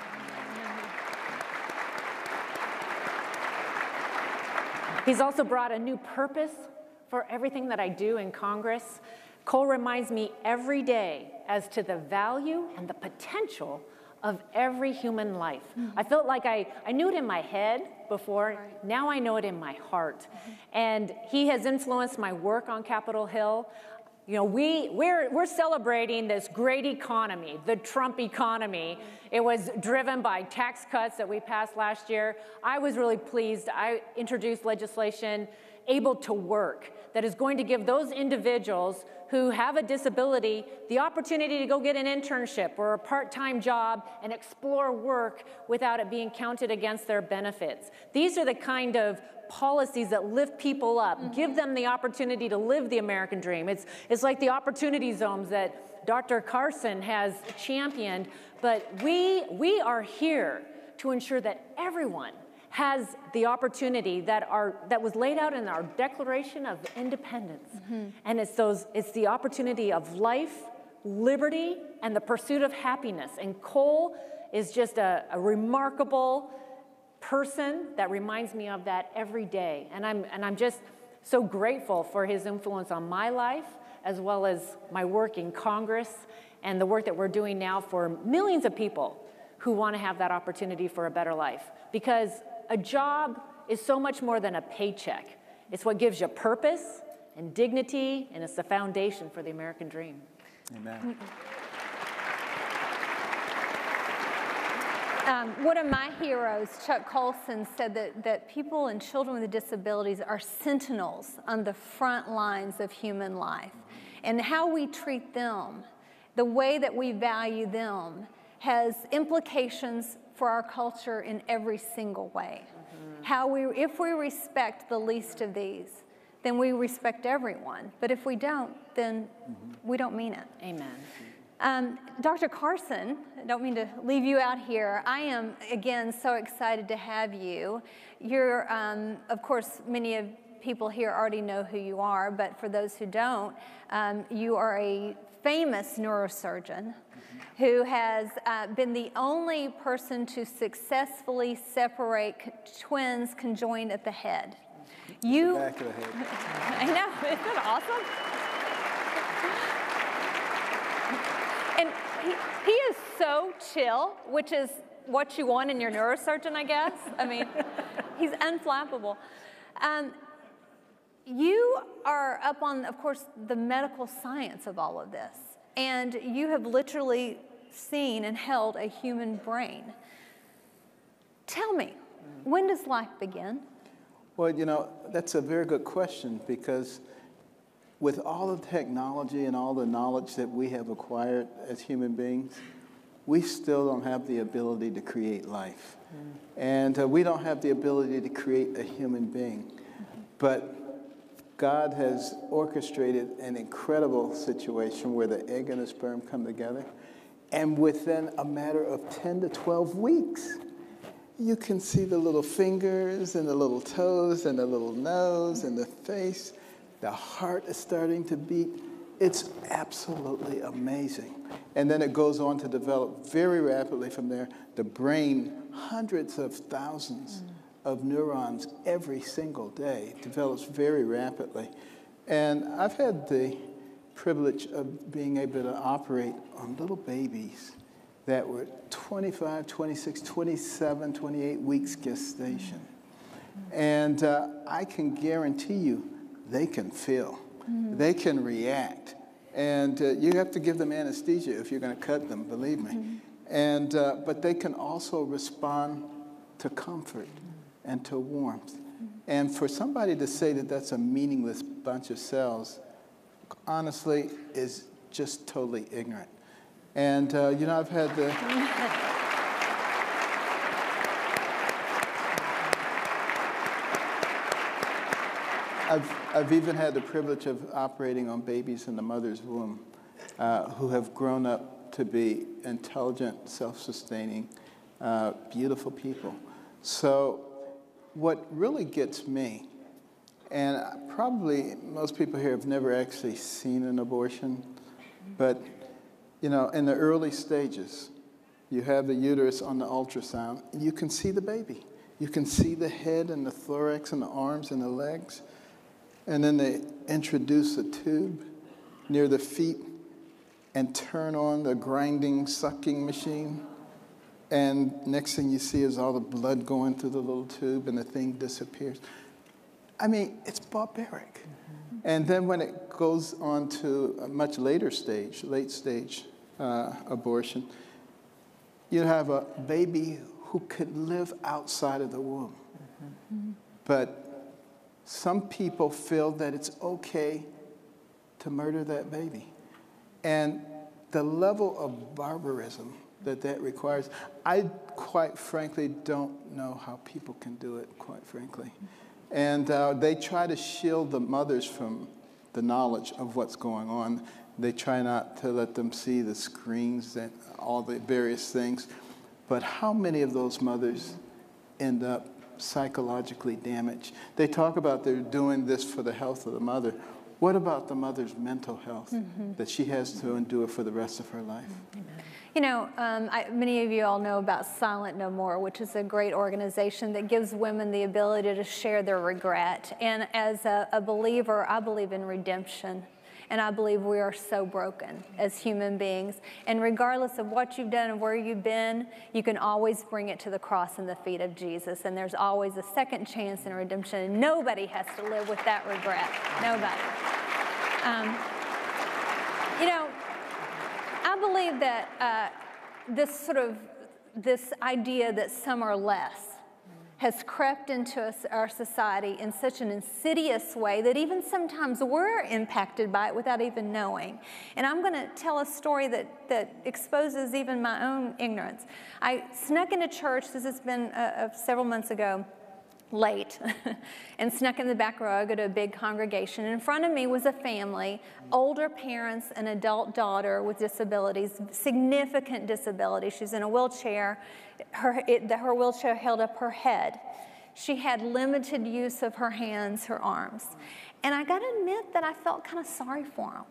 He's also brought a new purpose for everything that I do in Congress. Cole reminds me every day as to the value and the potential of every human life. Mm-hmm. I felt like I, I knew it in my head before. Right. Now I know it in my heart. Mm-hmm. And he has influenced my work on Capitol Hill. You know, we, we're, we're celebrating this great economy, the Trump economy. It was driven by tax cuts that we passed last year. I was really pleased. I introduced legislation able to work that is going to give those individuals who have a disability the opportunity to go get an internship or a part-time job and explore work without it being counted against their benefits. These are the kind of policies that lift people up, mm-hmm. give them the opportunity to live the American dream. It's, it's like the opportunity zones that Doctor Carson has championed, but we, we are here to ensure that everyone has the opportunity that, are, that was laid out in our Declaration of Independence. Mm-hmm. And it's, those, it's the opportunity of life, liberty, and the pursuit of happiness. And Cole is just a, a remarkable person that reminds me of that every day. And I'm, and I'm just so grateful for his influence on my life, as well as my work in Congress and the work that we're doing now for millions of people who want to have that opportunity for a better life. Because a job is so much more than a paycheck. It's what gives you purpose and dignity, and it's the foundation for the American dream. Amen. Um, one of my heroes, Chuck Colson, said that, that people and children with disabilities are sentinels on the front lines of human life. And how we treat them, the way that we value them, has implications for our culture in every single way. Mm-hmm. How we, if we respect the least of these, then we respect everyone. But if we don't, then mm-hmm. we don't mean it. Amen. Um, Doctor Carson, I don't mean to leave you out here. I am, again, so excited to have you. You're, um, of course, many of people here already know who you are, but for those who don't, um, you are a famous neurosurgeon who has uh, been the only person to successfully separate twins conjoined at the head. You, the back of the head. I know, isn't that awesome? And he, he is so chill, which is what you want in your neurosurgeon, I guess. I mean, he's unflappable. Um, you are up on, of course, the medical science of all of this. And you have literally seen and held a human brain. Tell me, when does life begin? Well, you know, that's a very good question, because with all the technology and all the knowledge that we have acquired as human beings, we still don't have the ability to create life. Mm. And uh, we don't have the ability to create a human being. Mm-hmm. But God has orchestrated an incredible situation where the egg and the sperm come together. And within a matter of ten to twelve weeks, you can see the little fingers and the little toes and the little nose and the face. The heart is starting to beat. It's absolutely amazing. And then it goes on to develop very rapidly from there. The brain, hundreds of thousands mm. of neurons every single day, develops very rapidly. And I've had the privilege of being able to operate on little babies that were twenty-five, twenty-six, twenty-seven, twenty-eight weeks gestation. And uh, I can guarantee you, they can feel, mm-hmm. they can react. And uh, you have to give them anesthesia if you're going to cut them, believe me. Mm-hmm. And, uh, but they can also respond to comfort mm-hmm. and to warmth. Mm-hmm. And for somebody to say that that's a meaningless bunch of cells, honestly, is just totally ignorant. And, uh, you know, I've had the... I've, I've even had the privilege of operating on babies in the mother's womb uh, who have grown up to be intelligent, self-sustaining, uh, beautiful people. So what really gets me, and probably most people here have never actually seen an abortion, but you know, in the early stages, you have the uterus on the ultrasound, and you can see the baby. You can see the head and the thorax and the arms and the legs. And then they introduce a tube near the feet and turn on the grinding, sucking machine. And next thing you see is all the blood going through the little tube and the thing disappears. I mean, it's barbaric. Mm-hmm. And then when it goes on to a much later stage, late stage uh, abortion, you have a baby who could live outside of the womb. Mm-hmm. But some people feel that it's okay to murder that baby. And the level of barbarism that that requires, I quite frankly don't know how people can do it, quite frankly. And uh, they try to shield the mothers from the knowledge of what's going on. They try not to let them see the screens and all the various things. But how many of those mothers end up psychologically damaged? They talk about they're doing this for the health of the mother. What about the mother's mental health mm-hmm. that she has to endure for the rest of her life? Mm-hmm. You know, um, I, many of you all know about Silent No More, which is a great organization that gives women the ability to share their regret. And as a, a believer, I believe in redemption. And I believe we are so broken as human beings. And regardless of what you've done and where you've been, you can always bring it to the cross and the feet of Jesus. And there's always a second chance in redemption. And nobody has to live with that regret. Nobody. Um, you know, I believe that uh, this sort of, this idea that some are less has crept into us, our society in such an insidious way that even sometimes we're impacted by it without even knowing. And I'm going to tell a story that, that exposes even my own ignorance. I snuck into church, this has been uh, uh, several months ago, late, and snuck in the back row. I go to a big congregation. In front of me was a family, older parents, an adult daughter with disabilities, significant disabilities. She's in a wheelchair. Her, it, her wheelchair held up her head. She had limited use of her hands, her arms. And I got to admit that I felt kind of sorry for them.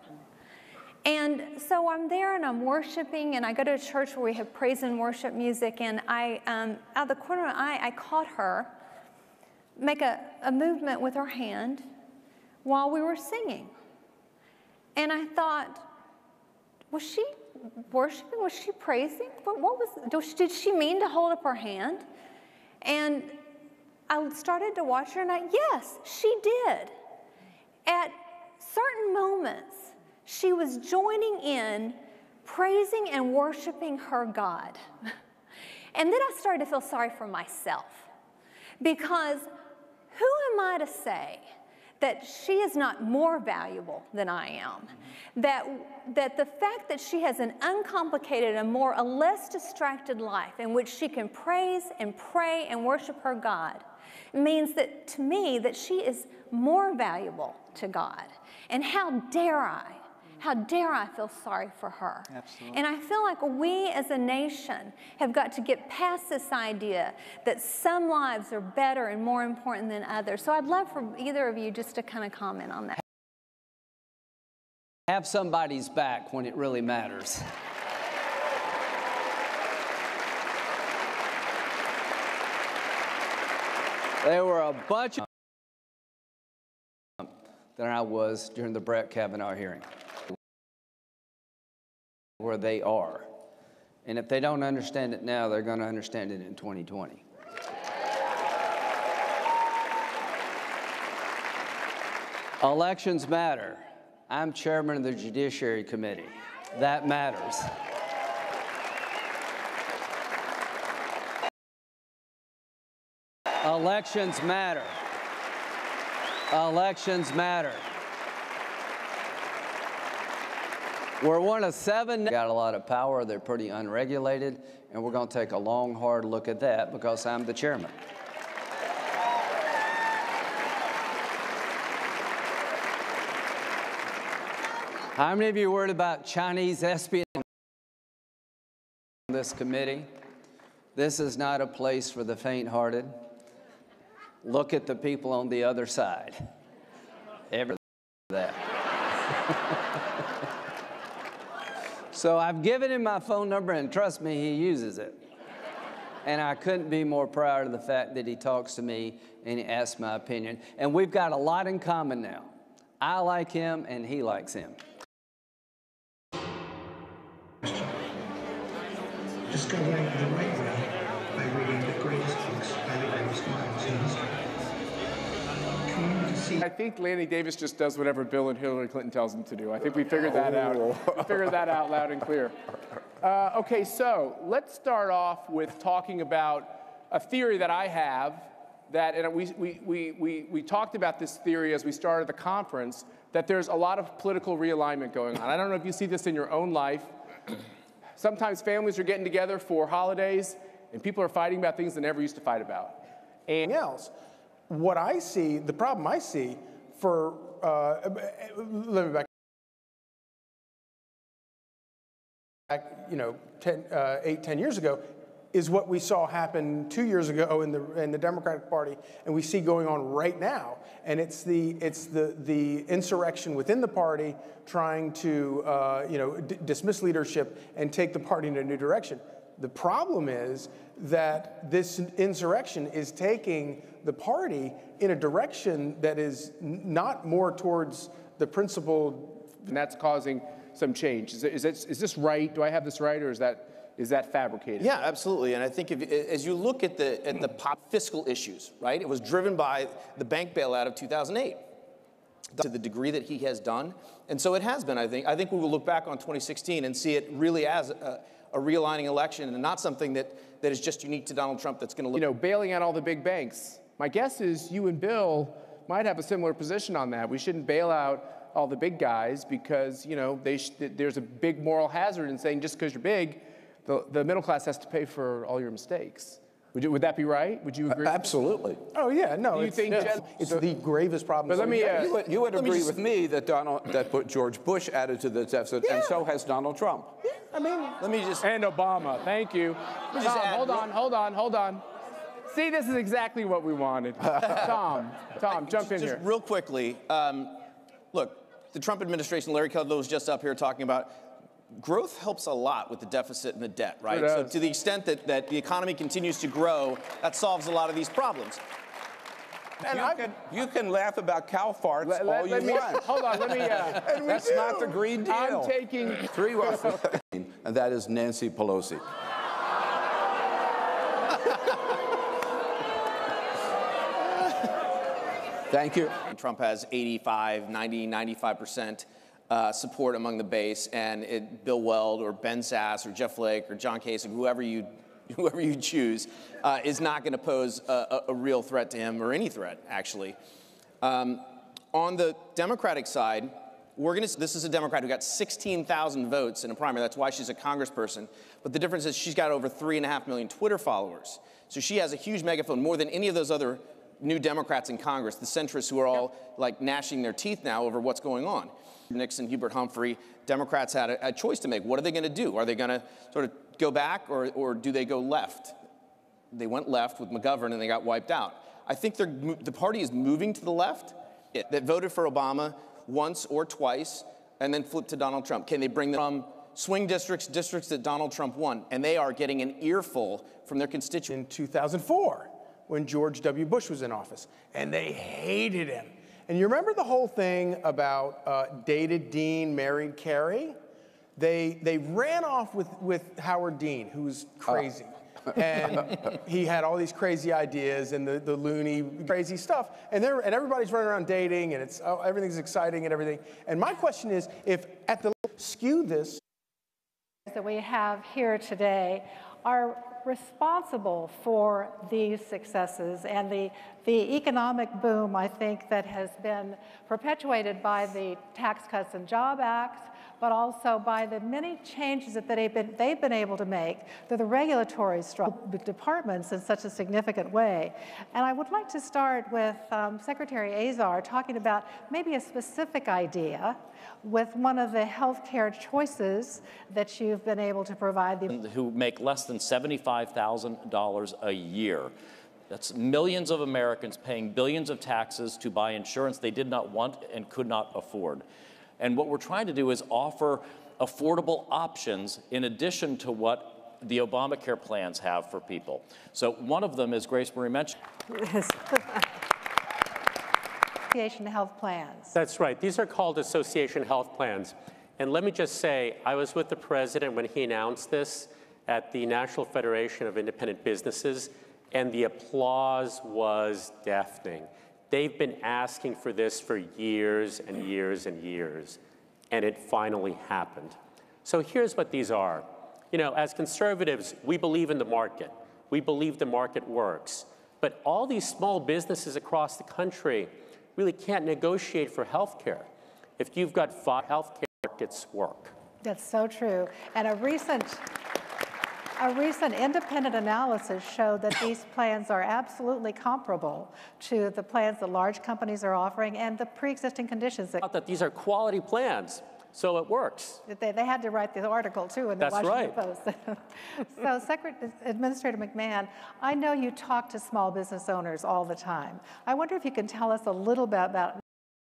And so I'm there and I'm worshiping, and I go to a church where we have praise and worship music, and I, um, out of the corner of my eye, I caught her make a, a movement with her hand while we were singing. And I thought, was she worshiping? Was she praising? What, what was, did she mean to hold up her hand? And I started to watch her, and I, yes, she did. At certain moments, she was joining in, praising and worshiping her God. And then I started to feel sorry for myself, because who am I to say that she is not more valuable than I am? That, that the fact that she has an uncomplicated, a more, a less distracted life in which she can praise and pray and worship her God means that, to me, that she is more valuable to God. And how dare I? How dare I feel sorry for her? Absolutely. And I feel like we as a nation have got to get past this idea that some lives are better and more important than others. So I'd love for either of you just to kind of comment on that. Have somebody's back when it really matters. There were a bunch of than I was during the Brett Kavanaugh hearing, where they are. And if they don't understand it now, they're going to understand it in twenty twenty. Elections matter. I'm chairman of the Judiciary Committee. That matters. Elections matter. Elections matter. We're one of seven. Got a lot of power. They're pretty unregulated, and we're going to take a long, hard look at that because I'm the chairman. How many of you are worried about Chinese espionage on this committee? This is not a place for the faint-hearted. Look at the people on the other side. Ever that. So I've given him my phone number, and trust me, he uses it. And I couldn't be more proud of the fact that he talks to me and he asks my opinion. And we've got a lot in common now. I like him, and he likes him. Discovering the right way by reading the greatest books by the greatest minds in history. Coming to see. I think Lanny Davis just does whatever Bill and Hillary Clinton tells him to do. I think we figured that out. We figured that out loud and clear. Uh, okay, so let's start off with talking about a theory that I have that, and we, we, we, we, we talked about this theory as we started the conference, that there's a lot of political realignment going on. I don't know if you see this in your own life. Sometimes families are getting together for holidays, and people are fighting about things they never used to fight about. And else, what I see, the problem I see for, uh, let me back, back you know, ten, uh, eight, ten years ago, is what we saw happen two years ago in the in the Democratic Party, and we see going on right now. And it's the it's the the insurrection within the party trying to uh, you know d- dismiss leadership and take the party in a new direction. The problem is that this insurrection is taking the party in a direction that is n- not more towards the principled, and that's causing some change. Is, it, is, it, is this right? Do I have this right, or is that is that fabricated? Yeah, absolutely. And I think if, as you look at the at the pop fiscal issues, right, it was driven by the bank bailout of two thousand eight. To the degree that he has done, and so it has been. I think. I think we will look back on twenty sixteen and see it really as a, a realigning election, and not something that that is just unique to Donald Trump. That's going to, you know, bailing out all the big banks. My guess is you and Bill might have a similar position on that. We shouldn't bail out all the big guys because, you know, they sh- there's a big moral hazard in saying just because you're big, the, the middle class has to pay for all your mistakes. Would, you, would that be right? Would you agree? Uh, absolutely. Oh yeah, no. Do you it's, think yeah, Jen, it's so, the gravest problem. But let me. Uh, you would, you would agree just, with me that Donald, that George Bush added to the deficit, yeah. and so has Donald Trump. Yeah, I mean, let me just. And Obama. Thank you. Tom, hold on, hold on, hold on. See, this is exactly what we wanted. Tom, Tom, jump in just here. Real quickly. Um, look, the Trump administration, Larry Kudlow was just up here talking about. Growth helps a lot with the deficit and the debt, right? So to the extent that, that the economy continues to grow, that solves a lot of these problems. And you can, you can laugh about cow farts let, all let, let you me, want. Hold on, let me... Uh, That's not the Green Deal. I'm taking... Three words, and that is Nancy Pelosi. Thank you. Trump has eighty-five, ninety, ninety-five percent uh, support among the base, and it, Bill Weld or Ben Sass or Jeff Flake or John Kasich, whoever you, whoever you choose, uh, is not going to pose a, a, a real threat to him, or any threat, actually. Um, on the Democratic side, we're going to. This is a Democrat who got sixteen thousand votes in a primary. That's why she's a congressperson. But the difference is she's got over three and a half million Twitter followers. So she has a huge megaphone, more than any of those other new Democrats in Congress, the centrists who are all like gnashing their teeth now over what's going on. Nixon, Hubert Humphrey, Democrats had a, a choice to make. What are they going to do? Are they going to sort of go back, or, or do they go left? They went left with McGovern, and they got wiped out. I think they're, the party is moving to the left, it, that voted for Obama once or twice, and then flipped to Donald Trump. Can they bring them from swing districts, districts that Donald Trump won? And they are getting an earful from their constituents. In two thousand four. When George W. Bush was in office, and they hated him. And you remember the whole thing about uh, dated Dean, married Kerry? They they ran off with, with Howard Dean, who was crazy. Uh. And he had all these crazy ideas and the, the loony, crazy stuff. And they're, and everybody's running around dating, and it's oh, everything's exciting and everything. And my question is, if at the skew this that we have here today are responsible for these successes and the, the economic boom, I think, that has been perpetuated by the Tax Cuts and Job Act, but also by the many changes that they've been, they've been able to make through the regulatory departments in such a significant way. And I would like to start with um, Secretary Azar talking about maybe a specific idea with one of the healthcare choices that you've been able to provide. The who make less than seventy-five thousand dollars a year. That's millions of Americans paying billions of taxes to buy insurance they did not want and could not afford. And what we're trying to do is offer affordable options in addition to what the Obamacare plans have for people. So one of them, as Grace Marie mentioned. Association health plans. That's right. These are called association health plans. And let me just say, I was with the president when he announced this at the National Federation of Independent Businesses, and the applause was deafening. They've been asking for this for years and years and years, and it finally happened. So here's what these are. You know, as conservatives, we believe in the market. We believe the market works. But all these small businesses across the country really can't negotiate for health care. If you've got five health care markets work. That's so true. And a recent, a recent independent analysis showed that these plans are absolutely comparable to the plans that large companies are offering and the pre-existing conditions. That, that these are quality plans, so it works. They, they had to write the article, too, in the That's Washington right. Post. So, Secretary, Administrator McMahon, I know you talk to small business owners all the time. I wonder if you can tell us a little bit about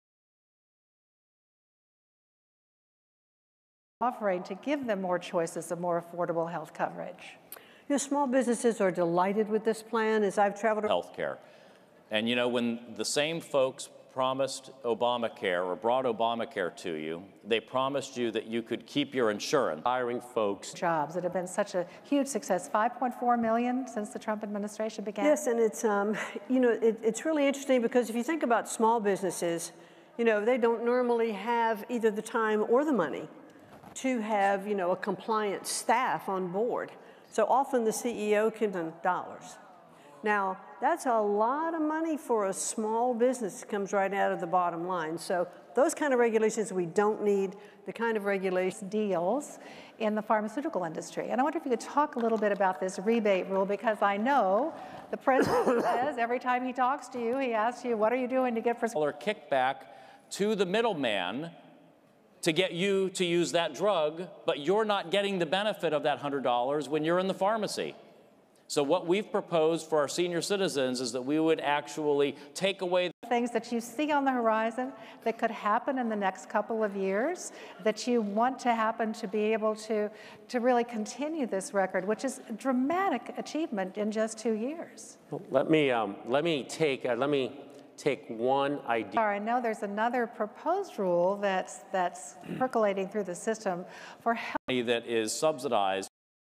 offering to give them more choices of more affordable health coverage. You know, small businesses are delighted with this plan as I've traveled. Health care. And you know, when the same folks promised Obamacare or brought Obamacare to you, they promised you that you could keep your insurance. Hiring folks. Jobs that have been such a huge success, five point four million since the Trump administration began. Yes, and it's, um, you know, it, it's really interesting because if you think about small businesses, you know, they don't normally have either the time or the money to have, you know, a compliant staff on board. So often the C E O can spend dollars. Now, that's a lot of money for a small business that comes right out of the bottom line. So those kind of regulations we don't need, the kind of regulations. Deals in the pharmaceutical industry. And I wonder if you could talk a little bit about this rebate rule, because I know the president says every time he talks to you, he asks you, what are you doing to get prescription? Kickback to the middleman to get you to use that drug, but you're not getting the benefit of that one hundred dollars when you're in the pharmacy. So what we've proposed for our senior citizens is that we would actually take away things that you see on the horizon that could happen in the next couple of years, that you want to happen to be able to, to really continue this record, which is a dramatic achievement in just two years. Let me, um, let me take, uh, let me take one idea. I know there's another proposed rule that's, that's percolating through the system for health that is subsidized.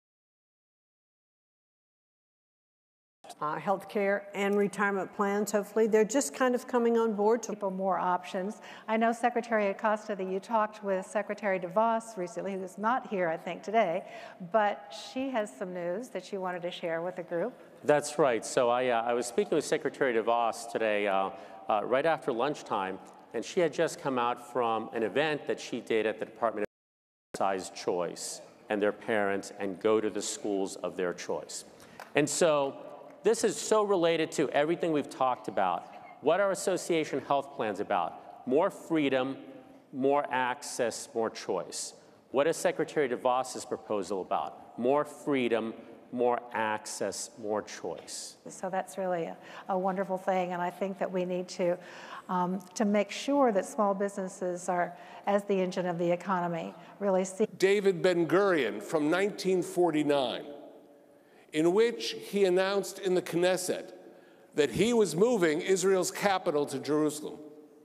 Uh, health care and retirement plans, hopefully. They're just kind of coming on board to people more options. I know, Secretary Acosta, that you talked with Secretary DeVos recently, who is not here, I think, today, but she has some news that she wanted to share with the group. That's right. So I, uh, I was speaking with Secretary DeVos today, uh, uh, right after lunchtime, and she had just come out from an event that she did at the Department of Exercise Choice and their parents, and go to the schools of their choice. And so this is so related to everything we've talked about. What are association health plans about? More freedom, more access, more choice. What is Secretary DeVos's proposal about? More freedom, more access, more choice. So that's really a, a wonderful thing, and I think that we need to, um, to make sure that small businesses are, as the engine of the economy, really see. David Ben-Gurion from nineteen forty-nine, in which he announced in the Knesset that he was moving Israel's capital to Jerusalem.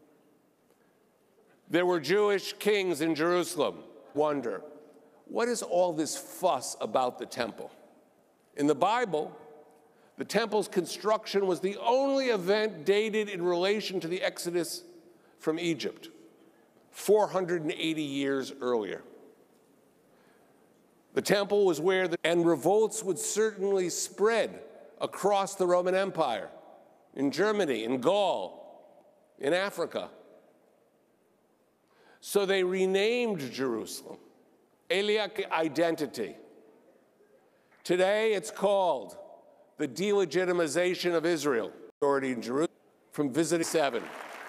There were Jewish kings in Jerusalem. Wonder, what is all this fuss about the temple? In the Bible, the temple's construction was the only event dated in relation to the Exodus from Egypt, four hundred eighty years earlier. The temple was where the, and revolts would certainly spread across the Roman Empire, in Germany, in Gaul, in Africa. So they renamed Jerusalem, Eliac identity. Today it's called the delegitimization of Israel, authority in Jerusalem, from visiting seven.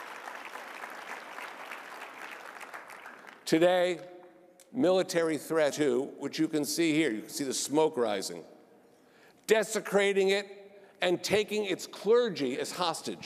Today, military threat too, which you can see here. You can see the smoke rising. Desecrating it and taking its clergy as hostage.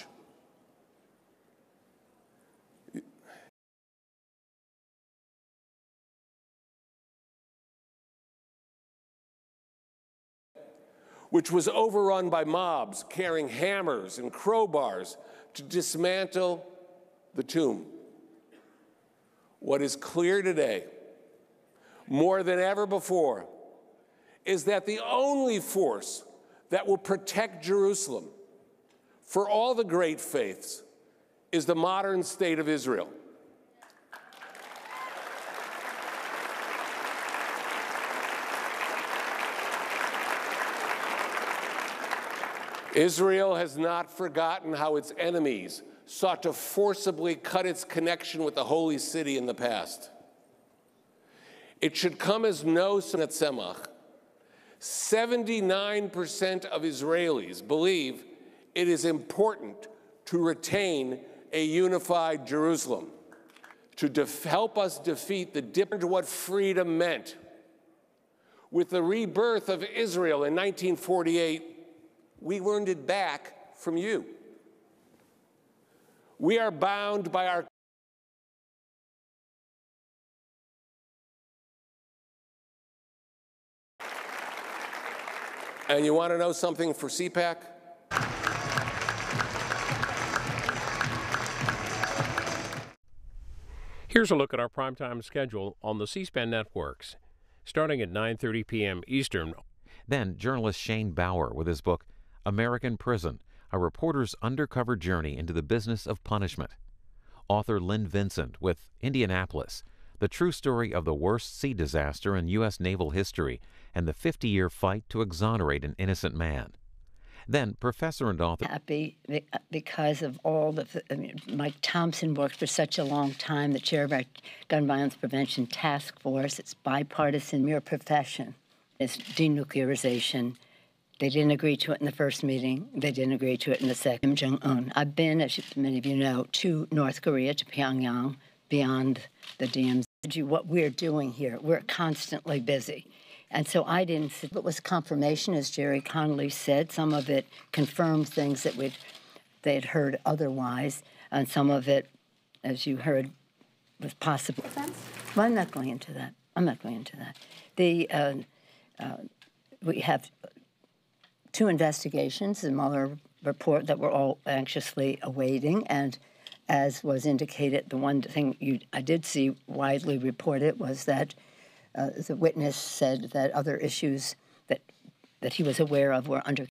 Which was overrun by mobs carrying hammers and crowbars to dismantle the tomb. What is clear today, more than ever before, is that the only force that will protect Jerusalem for all the great faiths is the modern state of Israel. Israel has not forgotten how its enemies sought to forcibly cut its connection with the holy city in the past. It should come as no surprise. seventy-nine percent of Israelis believe it is important to retain a unified Jerusalem, to def- help us defeat the difference of what freedom meant. With the rebirth of Israel in nineteen forty-eight, we earned it back from you. We are bound by our And you want to know something for C PAC? Here's a look at our primetime schedule on the C-SPAN networks, starting at nine thirty p m Eastern. Then journalist Shane Bauer with his book, American Prison, A Reporter's Undercover Journey into the Business of Punishment. Author Lynn Vincent with Indianapolis, the true story of the worst sea disaster in U S naval history and the fifty-year fight to exonerate an innocent man. Then professor and author... Happy because of all the... I mean, Mike Thompson worked for such a long time, the chair of our Gun Violence Prevention Task Force. It's bipartisan, your profession. It's denuclearization. They didn't agree to it in the first meeting. They didn't agree to it in the second. Kim Jong-un. I've been, as many of you know, to North Korea, to Pyongyang, beyond the D M Z. What we're doing here, we're constantly busy. And so I didn't see it was confirmation, as Jerry Connolly said. Some of it confirmed things that we'd, they'd heard otherwise, and some of it, as you heard, was possible. Well, I'm not going into that. I'm not going into that. The uh, uh, we have two investigations, the Mueller report that we're all anxiously awaiting, and as was indicated, the one thing you, I did see widely reported was that uh, the witness said that other issues that that he was aware of were under.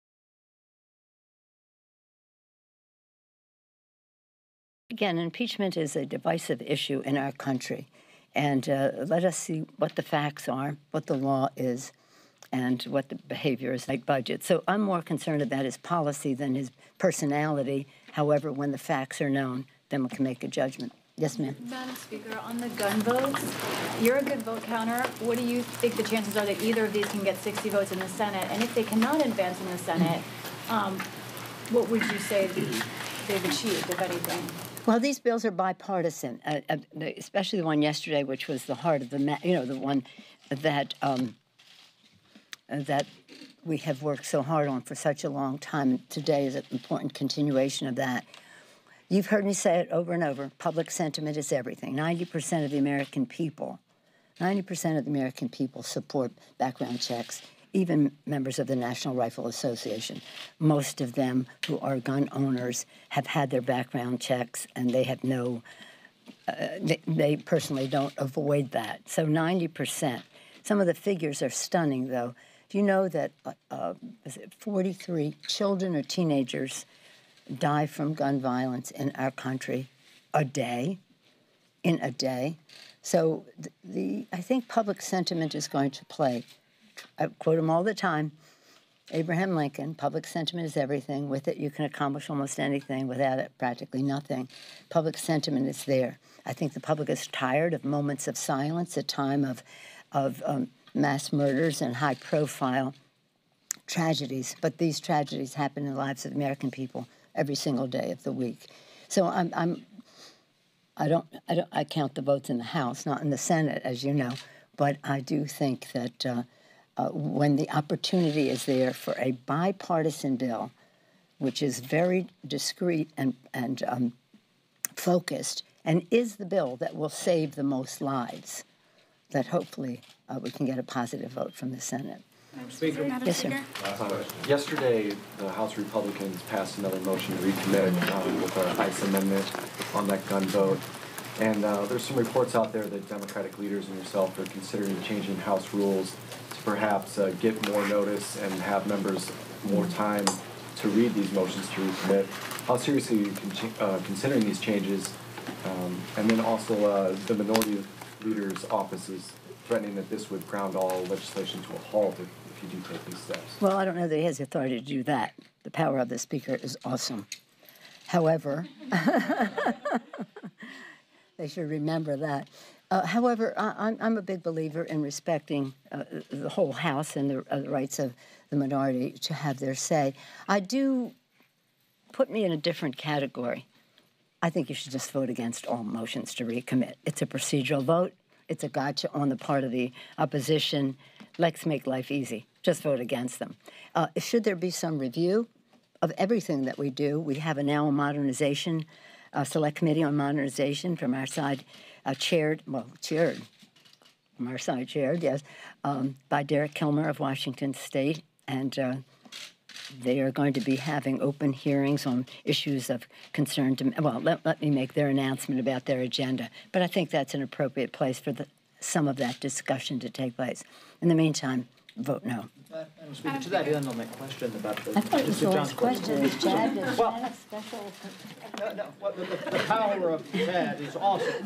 Again, impeachment is a divisive issue in our country, and uh, let us see what the facts are, what the law is, and what the behavior is like budget. So I'm more concerned about his policy than his personality. However, when the facts are known, then we can make a judgment. Yes, ma'am. Madam Speaker, on the gun votes, you're a good vote counter. What do you think the chances are that either of these can get sixty votes in the Senate? And if they cannot advance in the Senate, um, what would you say they've achieved, if anything? Well, these bills are bipartisan, uh, uh, especially the one yesterday, which was the heart of the, ma- you know, the one that um, that we have worked so hard on for such a long time. Today is an important continuation of that. You've heard me say it over and over. Public sentiment is everything. ninety percent of the American people, ninety percent of the American people support background checks, even members of the National Rifle Association. Most of them who are gun owners have had their background checks, and they have no, uh, they, they personally don't avoid that. So ninety percent. Some of the figures are stunning, though. Do you know that uh, is it forty-three children or teenagers die from gun violence in our country a day, in a day? So the, the I think public sentiment is going to play. I quote him all the time, Abraham Lincoln, public sentiment is everything. With it, you can accomplish almost anything. Without it, practically nothing. Public sentiment is there. I think the public is tired of moments of silence, a time of, of um, mass murders and high-profile tragedies. But these tragedies happen in the lives of American people every single day of the week. So I'm, I'm I don't, I don't, I count the votes in the House, not in the Senate, as you know. But I do think that uh, uh, when the opportunity is there for a bipartisan bill, which is very discreet and and um, focused, and is the bill that will save the most lives, that hopefully uh, we can get a positive vote from the Senate. Speaker. Yes, sir. Uh, yesterday, the House Republicans passed another motion to recommit um, with our ICE amendment on that gun vote. And uh, there's some reports out there that Democratic leaders and yourself are considering changing House rules to perhaps uh, get more notice and have members more time to read these motions to recommit. how seriously are you con- uh, considering these changes? Um, and then also uh, the minority leader's office is threatening that this would ground all legislation to a halt if, if you do take these steps. Well, I don't know that he has authority to do that. The power of the Speaker is awesome. However, they should remember that. Uh, however, I, I'm, I'm a big believer in respecting uh, the whole House and the, uh, the rights of the minority to have their say. I do put me in a different category. I think you should just vote against all motions to recommit. It's a procedural vote. It's a gotcha on the part of the opposition. Let's make life easy. Just vote against them. Uh, should there be some review of everything that we do? We have a now a modernization, a select committee on modernization from our side, uh, chaired, well, chaired, from our side chaired, yes, um, by Derek Kilmer of Washington State. And uh, they are going to be having open hearings on issues of concern to, well, let, let me make their announcement about their agenda. But I think that's an appropriate place for the, some of that discussion to take place. In the meantime, vote no. Madam Speaker, to that end on that question about the... I thought it was the last question. Is Chad, is well, Chad a special... No, no, well, the, the, the power of Chad is awesome.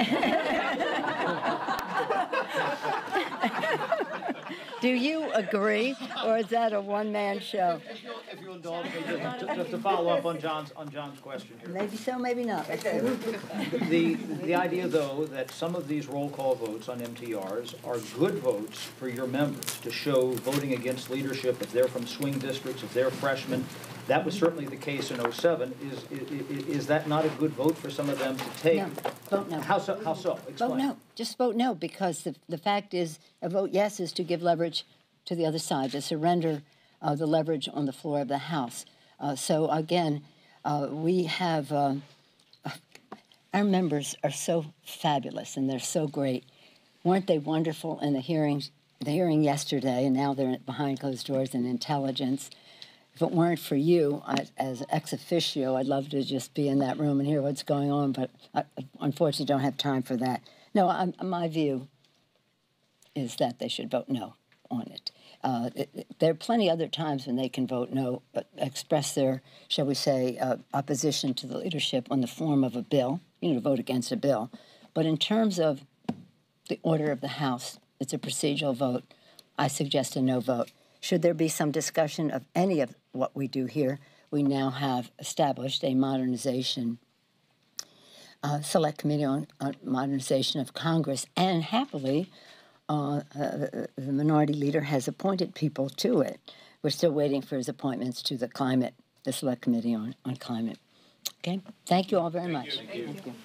Do you agree, or is that a one-man show? If you'll, if you'll indulge me, just to, just to follow up on John's on John's question here. Maybe so, maybe not. The the idea, though, that some of these roll call votes on M T Rs are good votes for your members to show voting against leadership if they're from swing districts, if they're freshmen. That was certainly the case in oh seven. Is, is is that not a good vote for some of them to take? No, vote no. How so? How so? Explain. Vote no. Just vote no, because the, the fact is, a vote yes is to give leverage to the other side, to surrender uh, the leverage on the floor of the House. Uh, so again, uh, we have, uh, our members are so fabulous and they're so great. Weren't they wonderful in the hearings, the hearing yesterday, and now they're behind closed doors in intelligence. If it weren't for you, I, as ex officio, I'd love to just be in that room and hear what's going on, but I unfortunately don't have time for that. No, I'm, my view is that they should vote no on it. Uh, it, it. There are plenty other times when they can vote no, but express their, shall we say, uh, opposition to the leadership on the form of a bill, you know, to vote against a bill. But in terms of the order of the House, it's a procedural vote. I suggest a no vote. Should there be some discussion of any of what we do here, we now have established a modernization uh, select committee on, on modernization of Congress, and happily, uh, uh, the minority leader has appointed people to it. We're still waiting for his appointments to the climate, the select committee on, on climate. Okay, thank you all very much. Thank you. Thank you.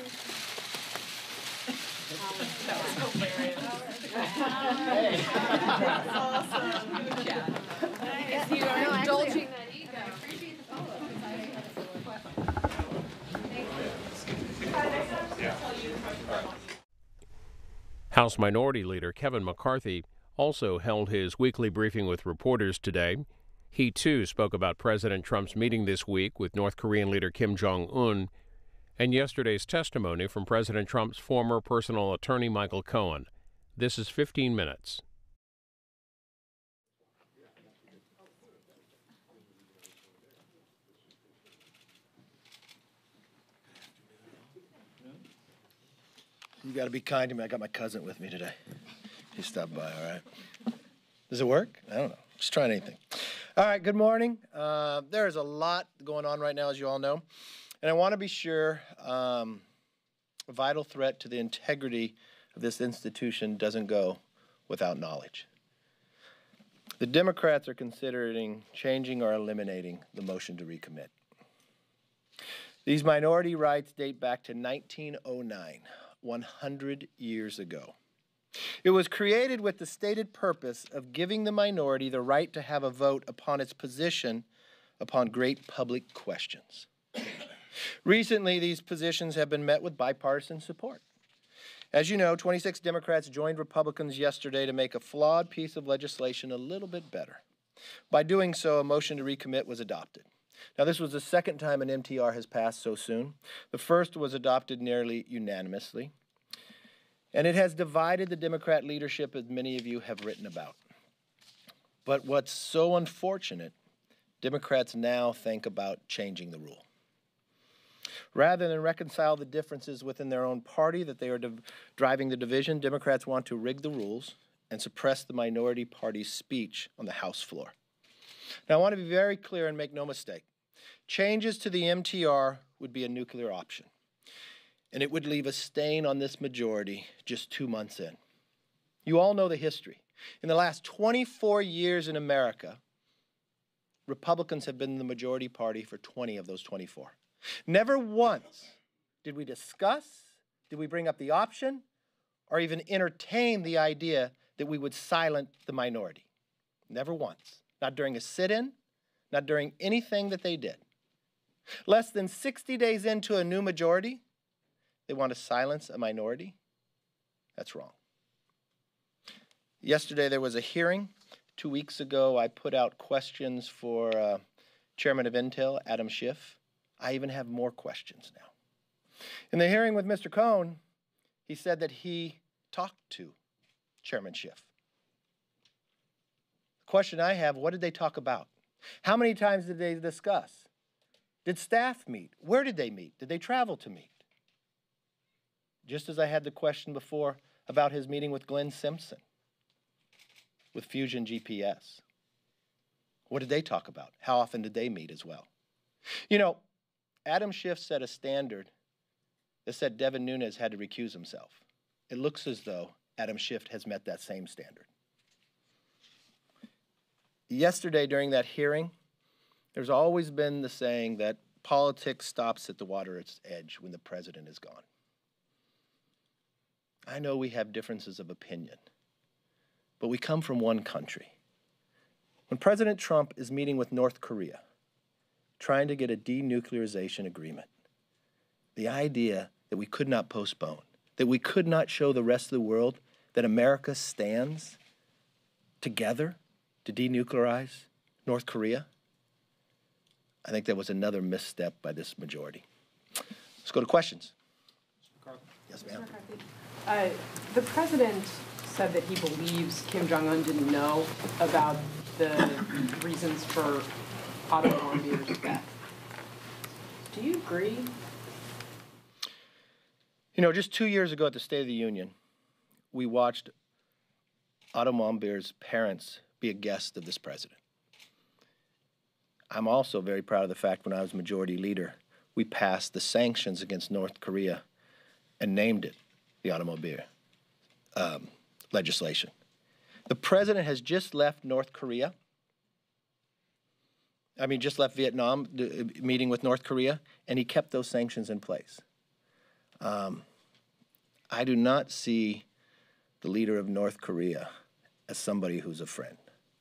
That's awesome. Good job. Nice. You are indulging that ego. Appreciate the follow-up. House Minority Leader Kevin McCarthy also held his weekly briefing with reporters today. He, too, spoke about President Trump's meeting this week with North Korean leader Kim Jong-un and yesterday's testimony from President Trump's former personal attorney, Michael Cohen. This is fifteen minutes. You got to be kind to me. I got my cousin with me today. He stopped by, all right? Does it work? I don't know. Just trying anything. All right, good morning. Uh, there is a lot going on right now, as you all know. And I want to be sure um, a vital threat to the integrity of this institution doesn't go without knowledge. The Democrats are considering changing or eliminating the motion to recommit. These minority rights date back to nineteen oh nine, one hundred years ago. It was created with the stated purpose of giving the minority the right to have a vote upon its position upon great public questions. Recently, these positions have been met with bipartisan support. As you know, twenty-six Democrats joined Republicans yesterday to make a flawed piece of legislation a little bit better. By doing so, a motion to recommit was adopted. Now, this was the second time an M T R has passed so soon. The first was adopted nearly unanimously. And it has divided the Democrat leadership, as many of you have written about. But what's so unfortunate, Democrats now think about changing the rule. Rather than reconcile the differences within their own party that they are div- driving the division, Democrats want to rig the rules and suppress the minority party's speech on the House floor. Now, I want to be very clear and make no mistake. Changes to the M T R would be a nuclear option, and it would leave a stain on this majority just two months in. You all know the history. In the last twenty-four years in America, Republicans have been the majority party for twenty of those twenty-four. Never once did we discuss, did we bring up the option, or even entertain the idea that we would silence the minority. Never once. Not during a sit-in, not during anything that they did. Less than sixty days into a new majority, they want to silence a minority? That's wrong. Yesterday there was a hearing. Two weeks ago I put out questions for uh, Chairman of Intel, Adam Schiff. I even have more questions now. In the hearing with Mister Cohn, he said that he talked to Chairman Schiff. The question I have, what did they talk about? How many times did they discuss? Did staff meet? Where did they meet? Did they travel to meet? Just as I had the question before about his meeting with Glenn Simpson with Fusion G P S. What did they talk about? How often did they meet as well? You know, Adam Schiff set a standard that said Devin Nunes had to recuse himself. It looks as though Adam Schiff has met that same standard. Yesterday during that hearing, there's always been the saying that politics stops at the water's edge when the president is gone. I know we have differences of opinion, but we come from one country. When President Trump is meeting with North Korea, trying to get a denuclearization agreement, the idea that we could not postpone, that we could not show the rest of the world that America stands together to denuclearize North Korea, I think that was another misstep by this majority. Let's go to questions. Yes, ma'am. Uh, the president said that he believes Kim Jong-un didn't know about the reasons for Otto Warmbier's death. Do you agree? You know, just two years ago at the State of the Union, we watched Otto Warmbier's parents be a guest of this president. I'm also very proud of the fact when I was majority leader, we passed the sanctions against North Korea and named it the automobile um, legislation. The president has just left North Korea. I mean, just left Vietnam, the, meeting with North Korea, and he kept those sanctions in place. Um, I do not see the leader of North Korea as somebody who's a friend.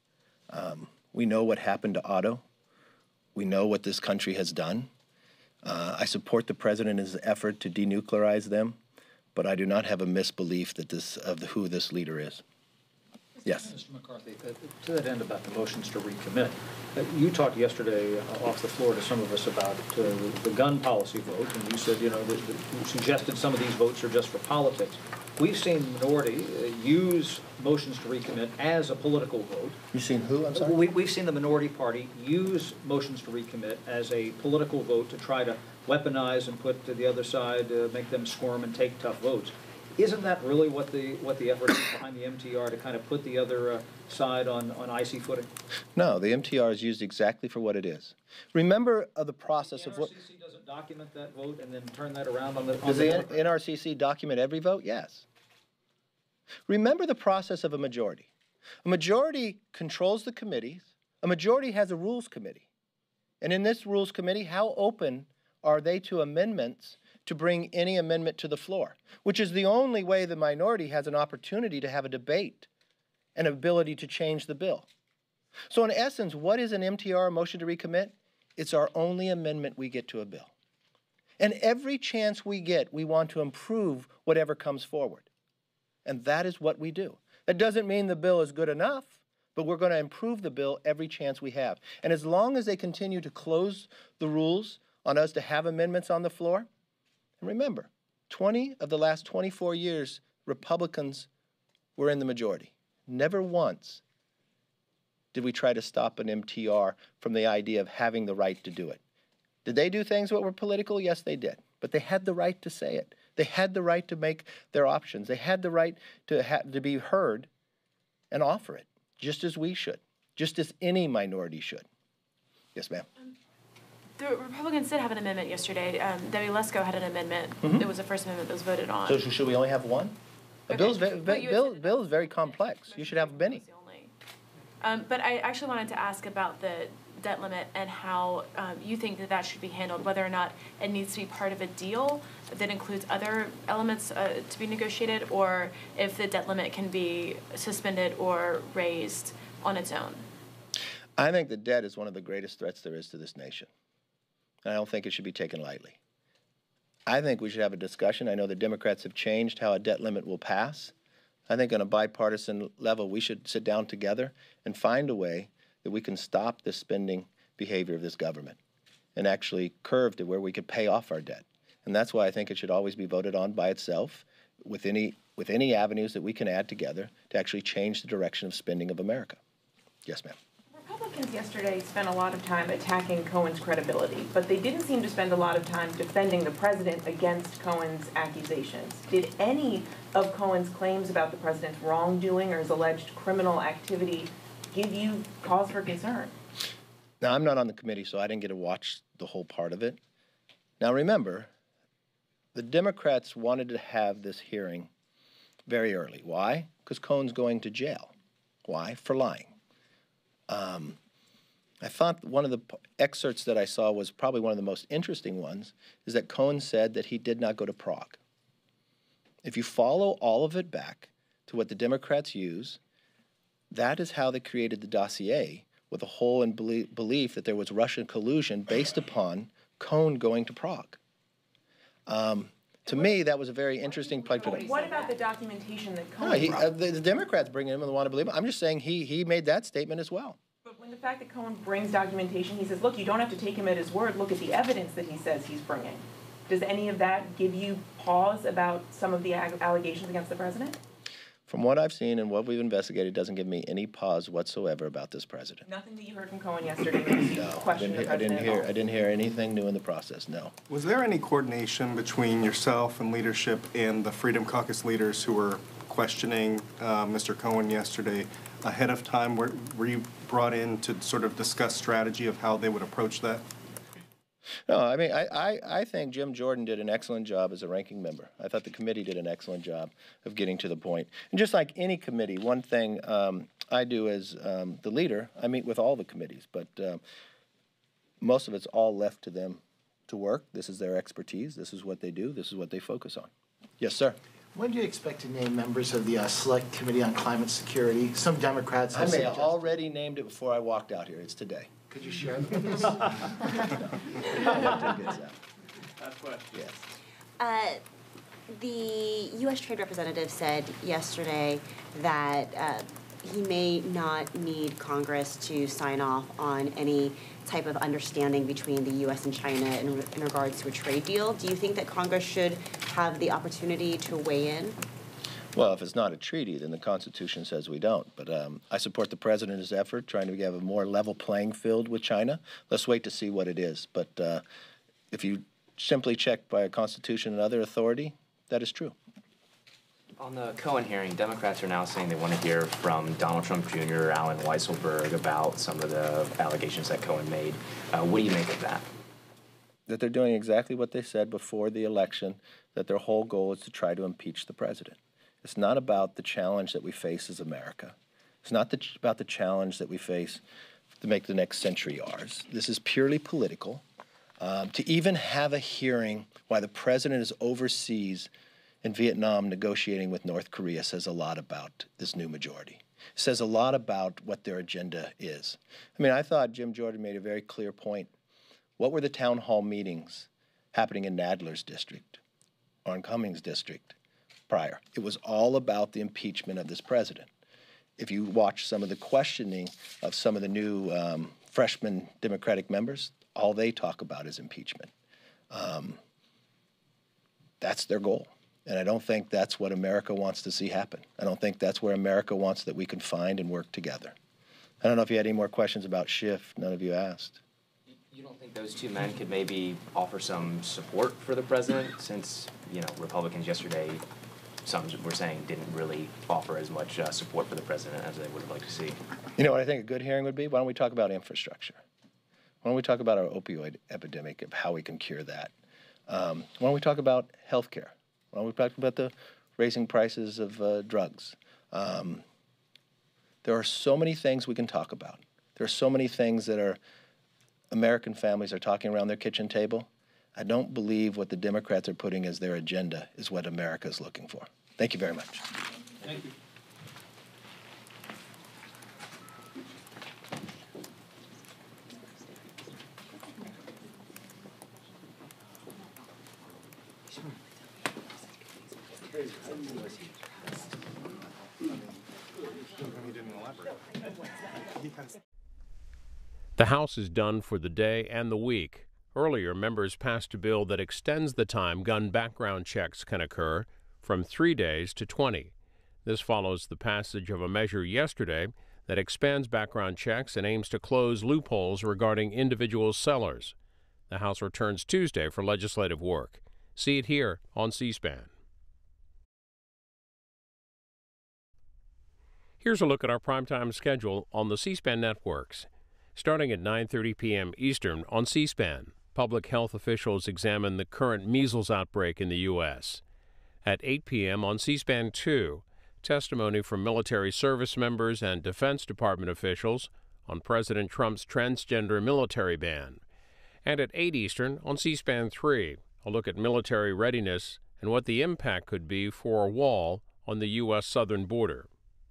Um, we know what happened to Otto. We know what this country has done. Uh, I support the president in his effort to denuclearize them, but I do not have a misbelief that this, of the, who this leader is. Yes. Mister McCarthy, uh, to that end about the motions to recommit, uh, you talked yesterday uh, off the floor to some of us about uh, the gun policy vote, and you said, you know, that, that you suggested some of these votes are just for politics. We've seen the minority uh, use motions to recommit as a political vote. You've seen who, I'm sorry? We, we've seen the minority party use motions to recommit as a political vote to try to weaponize and put to the other side, uh, make them squirm and take tough votes. Isn't that really what the what the effort is behind the M T R, to kind of put the other uh, side on, on icy footing? No, the M T R is used exactly for what it is. Remember uh, the process the of what... N R C C doesn't document that vote and then turn that around on the... On Does the the N R C C document every vote? Yes. Remember the process of a majority. A majority controls the committees. A majority has a rules committee. And in this rules committee, how open are they to amendments to bring any amendment to the floor, which is the only way the minority has an opportunity to have a debate and ability to change the bill. So in essence, what is an M T R, a motion to recommit? It's our only amendment we get to a bill. And every chance we get, we want to improve whatever comes forward. And that is what we do. That doesn't mean the bill is good enough, but we're going to improve the bill every chance we have. And as long as they continue to close the rules on us to have amendments on the floor, and remember, twenty of the last twenty-four years, Republicans were in the majority. Never once did we try to stop an M T R from the idea of having the right to do it. Did they do things that were political? Yes, they did. But they had the right to say it. They had the right to make their options. They had the right to, ha to be heard and offer it, just as we should, just as any minority should. Yes, ma'am. Um, the Republicans did have an amendment yesterday. Um, Debbie Lesko had an amendment. Mm-hmm. It was the first amendment that was voted on. So should we only have one? A Okay. bill's, ve But ve you bill, bill is very complex. You should have many. Um, but I actually wanted to ask about the debt limit and how um, you think that that should be handled, whether or not it needs to be part of a deal that includes other elements uh, to be negotiated, or if the debt limit can be suspended or raised on its own. I think the debt is one of the greatest threats there is to this nation. And I don't think it should be taken lightly. I think we should have a discussion. I know the Democrats have changed how a debt limit will pass. I think on a bipartisan level, we should sit down together and find a way that we can stop this spending behavior of this government and actually curve to where we could pay off our debt. And that's why I think it should always be voted on by itself with any, with any avenues that we can add together to actually change the direction of spending of America. Yes, ma'am. Republicans yesterday spent a lot of time attacking Cohen's credibility, but they didn't seem to spend a lot of time defending the president against Cohen's accusations. Did any of Cohen's claims about the president's wrongdoing or his alleged criminal activity give you cause for concern? Now, I'm not on the committee, so I didn't get to watch the whole part of it. Now, remember, the Democrats wanted to have this hearing very early. Why? Because Cohen's going to jail. Why? For lying. Um, I thought one of the excerpts that I saw was probably one of the most interesting ones, is that Cohen said that he did not go to Prague. If you follow all of it back to what the Democrats use, that is how they created the dossier, with a whole in belie belief that there was Russian collusion based upon Cohen going to Prague. Um, to me, that was a very interesting plug to that. What about the documentation that Cohen No, he, brought? uh, the, the Democrats bring him and want to believe him. I'm just saying he, he made that statement as well. But when the fact that Cohen brings documentation, he says, look, you don't have to take him at his word. Look at the evidence that he says he's bringing. Does any of that give you pause about some of the allegations against the president? From what I've seen and what we've investigated, it doesn't give me any pause whatsoever about this president. Nothing that you heard from Cohen yesterday makes you No, I question didn't, the hear, I, didn't president hear, at all? I didn't hear anything new in the process, no. Was there any coordination between yourself and leadership and the Freedom Caucus leaders who were questioning uh, Mister Cohen yesterday ahead of time? Were, were you brought in to sort of discuss strategy of how they would approach that? No, I mean, I, I, I think Jim Jordan did an excellent job as a ranking member. I thought the committee did an excellent job of getting to the point. And just like any committee, one thing um, I do as um, the leader, I meet with all the committees, but uh, most of it's all left to them to work. This is their expertise. This is what they do. This is what they focus on. Yes, sir. When do you expect to name members of the uh, Select Committee on Climate Security? Some Democrats have I may have suggested. already named it before I walked out here. It's today. Could you share them with us? Yes. Uh, the U S Trade Representative said yesterday that uh, he may not need Congress to sign off on any type of understanding between the U S and China in, in regards to a trade deal. Do you think that Congress should have the opportunity to weigh in? Well, if it's not a treaty, then the Constitution says we don't. But um, I support the President's effort, trying to have a more level playing field with China. Let's wait to see what it is. But uh, if you simply check by a Constitution and other authority, that is true. On the Cohen hearing, Democrats are now saying they want to hear from Donald Trump Junior or Alan Weisselberg about some of the allegations that Cohen made. Uh, what do you make of that? That they're doing exactly what they said before the election, that their whole goal is to try to impeach the president. It's not about the challenge that we face as America. It's not the ch about the challenge that we face to make the next century ours. This is purely political. Um, to even have a hearing while the president is overseas in Vietnam negotiating with North Korea says a lot about this new majority. It says a lot about what their agenda is. I mean, I thought Jim Jordan made a very clear point. What were the town hall meetings happening in Nadler's district or in Cummings' district prior? It was all about the impeachment of this president. If you watch some of the questioning of some of the new um, freshman Democratic members, all they talk about is impeachment. Um, that's their goal. And I don't think that's what America wants to see happen. I don't think that's where America wants that we can find and work together. I don't know if you had any more questions about Schiff. None of you asked. You don't think those two men could maybe offer some support for the president, since, you know, Republicans yesterday, some were saying, didn't really offer as much uh, support for the president as they would have liked to see? You know what I think a good hearing would be? Why don't we talk about infrastructure? Why don't we talk about our opioid epidemic, of how we can cure that? Um, why don't we talk about health care? Why don't we talk about the raising prices of uh, drugs? Um, there are so many things we can talk about. There are so many things that are American families are talking around their kitchen table. I don't believe what the Democrats are putting as their agenda is what America is looking for. Thank you very much. Thank you. The House is done for the day and the week. Earlier, members passed a bill that extends the time gun background checks can occur from three days to twenty. This follows the passage of a measure yesterday that expands background checks and aims to close loopholes regarding individual sellers. The House returns Tuesday for legislative work. See it here on C-SPAN. Here's a look at our primetime schedule on the C-SPAN networks. Starting at nine thirty p m Eastern on C-SPAN, public health officials examine the current measles outbreak in the U S At eight p m on C-SPAN two, testimony from military service members and Defense Department officials on President Trump's transgender military ban. And at eight Eastern on C-SPAN three, a look at military readiness and what the impact could be for a wall on the U S southern border.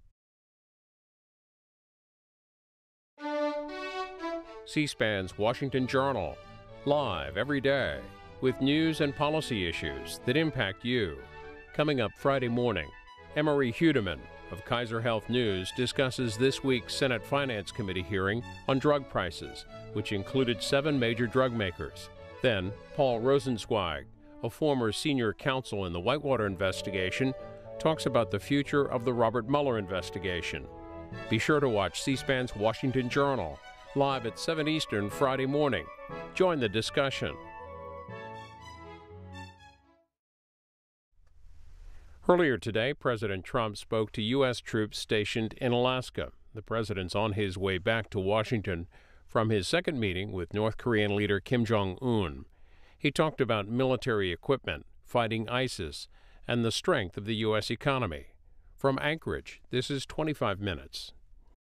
C-SPAN's Washington Journal, live every day, with news and policy issues that impact you. Coming up Friday morning, Emery Hudeman of Kaiser Health News discusses this week's Senate Finance Committee hearing on drug prices, which included seven major drug makers. Then, Paul Rosenzweig, a former senior counsel in the Whitewater investigation, talks about the future of the Robert Mueller investigation. Be sure to watch C-SPAN's Washington Journal, live at seven Eastern Friday morning. Join the discussion. Earlier today, President Trump spoke to U S troops stationed in Alaska. The president's on his way back to Washington from his second meeting with North Korean leader Kim Jong-un. He talked about military equipment, fighting ISIS, and the strength of the U S economy. From Anchorage, this is twenty-five minutes.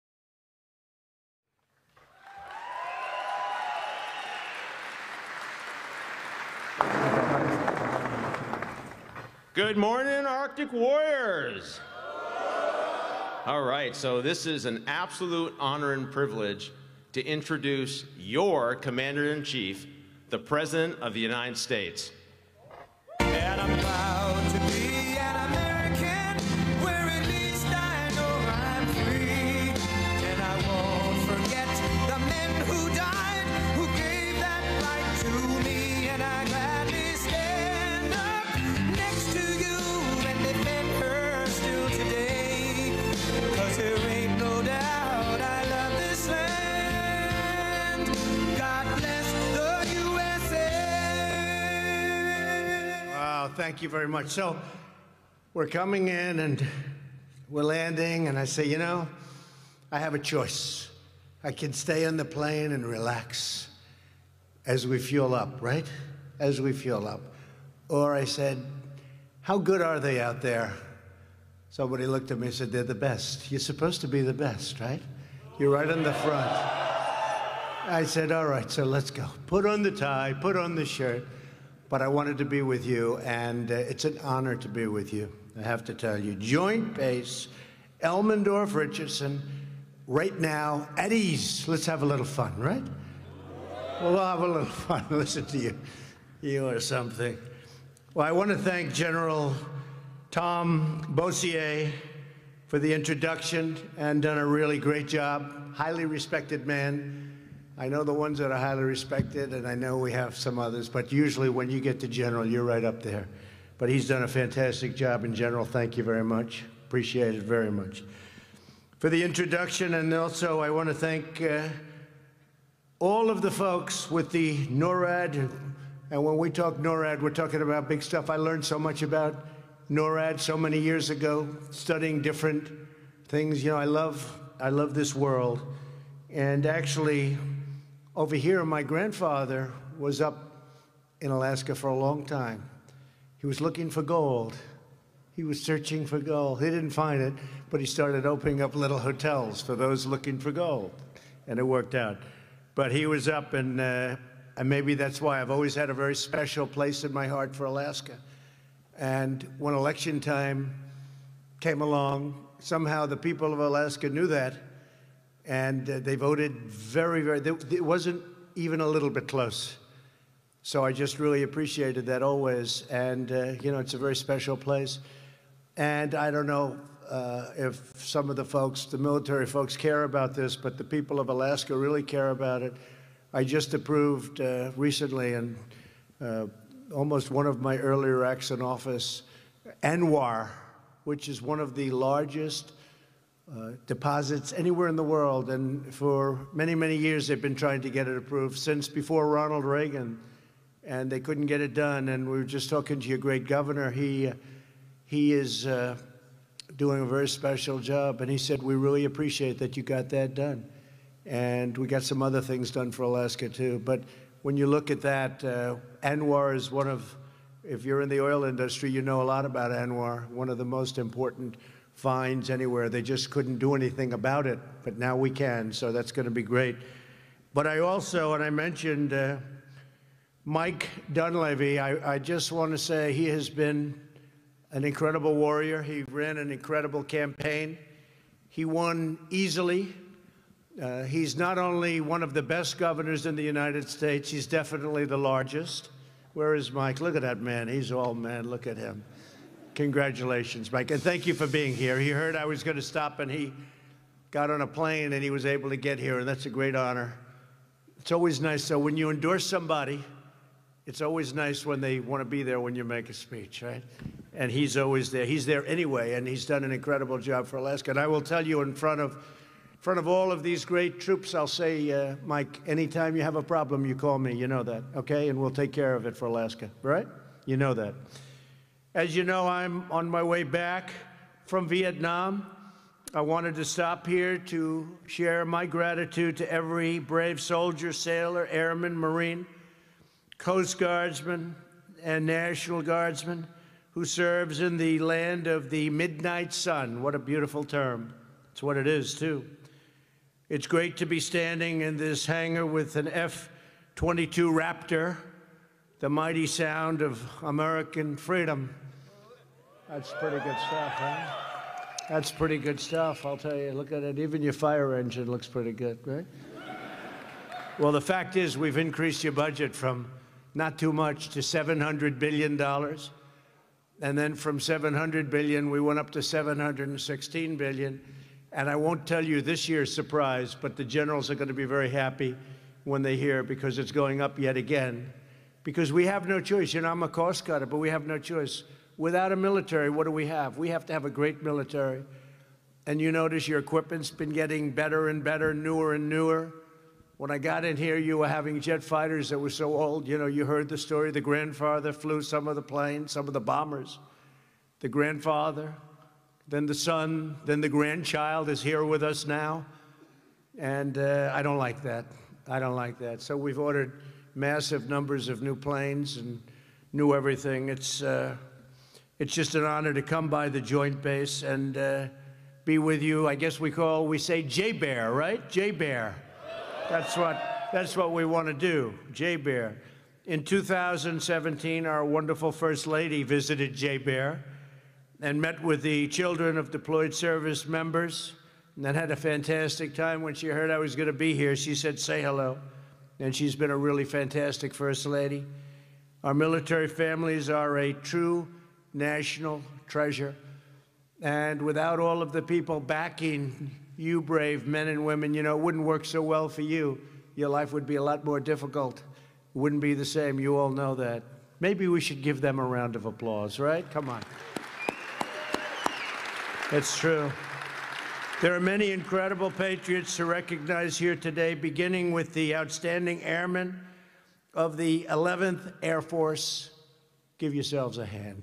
Good morning, Arctic Warriors. All right, so this is an absolute honor and privilege to introduce your Commander-in-Chief, the President of the United States. And I'm proud to be an American, where at least I know I'm free. And I won't forget the men who died, who gave that right to me. And I gladly stand up next to you and defend her still today. 'Cause there ain't no doubt I love this land. God bless the U S A. Wow, thank you very much. So we're coming in and we're landing, and I say, you know, I have a choice. I can stay on the plane and relax as we fuel up, right? As we fuel up. Or I said, how good are they out there? Somebody looked at me and said, they're the best. You're supposed to be the best, right? You're right on the front. I said, all right, so let's go. Put on the tie, put on the shirt. But I wanted to be with you, and uh, it's an honor to be with you, I have to tell you. Joint Base, Elmendorf, Richardson, right now, at ease. Let's have a little fun, right? We'll have a little fun. Listen to you. You are something. Well, I want to thank General Tom Bossier for the introduction and done a really great job. Highly respected man. I know the ones that are highly respected, and I know we have some others, but usually when you get to General, you're right up there. But he's done a fantastic job in General. Thank you very much. Appreciate it very much. For the introduction, and also I want to thank uh, all of the folks with the NORAD, and, and when we talk NORAD, we're talking about big stuff. I learned so much about NORAD so many years ago, studying different things. You know, I love, I love this world. And actually, over here, my grandfather was up in Alaska for a long time. He was looking for gold. He was searching for gold. He didn't find it, but he started opening up little hotels for those looking for gold, and it worked out. But he was up, and, uh, and maybe that's why I've always had a very special place in my heart for Alaska. And when election time came along, somehow the people of Alaska knew that, and uh, they voted very, very, it wasn't even a little bit close. So I just really appreciated that always. And, uh, you know, it's a very special place. And I don't know uh, if some of the folks, the military folks, care about this, but the people of Alaska really care about it. I just approved uh, recently, and uh, almost one of my earlier acts in office, ANWR, which is one of the largest uh, deposits anywhere in the world. And for many, many years, they've been trying to get it approved, since before Ronald Reagan, and they couldn't get it done. And we were just talking to your great governor. He, uh, he is uh, doing a very special job, and he said, we really appreciate that you got that done. And we got some other things done for Alaska, too. But when you look at that, uh, ANWR is one of, if you're in the oil industry, you know a lot about ANWR, one of the most important finds anywhere. They just couldn't do anything about it, but now we can, so that's going to be great. But I also, and I mentioned uh, Mike Dunleavy, I, I just want to say he has been an incredible warrior. He ran an incredible campaign. He won easily. Uh, he's not only one of the best governors in the United States, he's definitely the largest. Where is Mike? Look at that man. He's all man. Look at him. Congratulations, Mike. And thank you for being here. He heard I was going to stop, and he got on a plane, and he was able to get here, and that's a great honor. It's always nice. So when you endorse somebody, it's always nice when they want to be there when you make a speech, right? And he's always there. He's there anyway, and he's done an incredible job for Alaska. And I will tell you in front of, in front of all of these great troops, I'll say, uh, Mike, anytime you have a problem, you call me. You know that, okay? And we'll take care of it for Alaska, right? You know that. As you know, I'm on my way back from Vietnam. I wanted to stop here to share my gratitude to every brave soldier, sailor, airman, Marine, Coast Guardsman, and National Guardsman who serves in the land of the midnight sun. What a beautiful term. It's what it is, too. It's great to be standing in this hangar with an F twenty-two Raptor, the mighty sound of American freedom. That's pretty good stuff, huh? That's pretty good stuff, I'll tell you. Look at it. Even your fire engine looks pretty good, right? Well, the fact is we've increased your budget from not too much to seven hundred billion dollars. And then from seven hundred billion dollars, we went up to seven hundred sixteen billion dollars. And I won't tell you this year's surprise, but the generals are going to be very happy when they hear, because it's going up yet again. Because we have no choice. You know, I'm a cost cutter, but we have no choice. Without a military, what do we have? We have to have a great military. And you notice your equipment's been getting better and better, newer and newer. When I got in here, you were having jet fighters that were so old. You know, you heard the story. The grandfather flew some of the planes, some of the bombers. The grandfather, then the son, then the grandchild is here with us now. And uh, I don't like that. I don't like that. So we've ordered massive numbers of new planes and new everything. It's, uh, it's just an honor to come by the Joint Base and uh, be with you. I guess we call, we say J-Bear, right? J-Bear. That's what, that's what we want to do, J-Bear. In two thousand seventeen, our wonderful First Lady visited J-Bear and met with the children of deployed service members, and then had a fantastic time. When she heard I was going to be here, she said, say hello. And she's been a really fantastic First Lady. Our military families are a true national treasure. And without all of the people backing you brave men and women, you know, it wouldn't work so well for you. Your life would be a lot more difficult. It wouldn't be the same. You all know that. Maybe we should give them a round of applause, right? Come on. It's true. There are many incredible patriots to recognize here today, beginning with the outstanding airmen of the eleventh Air Force. Give yourselves a hand.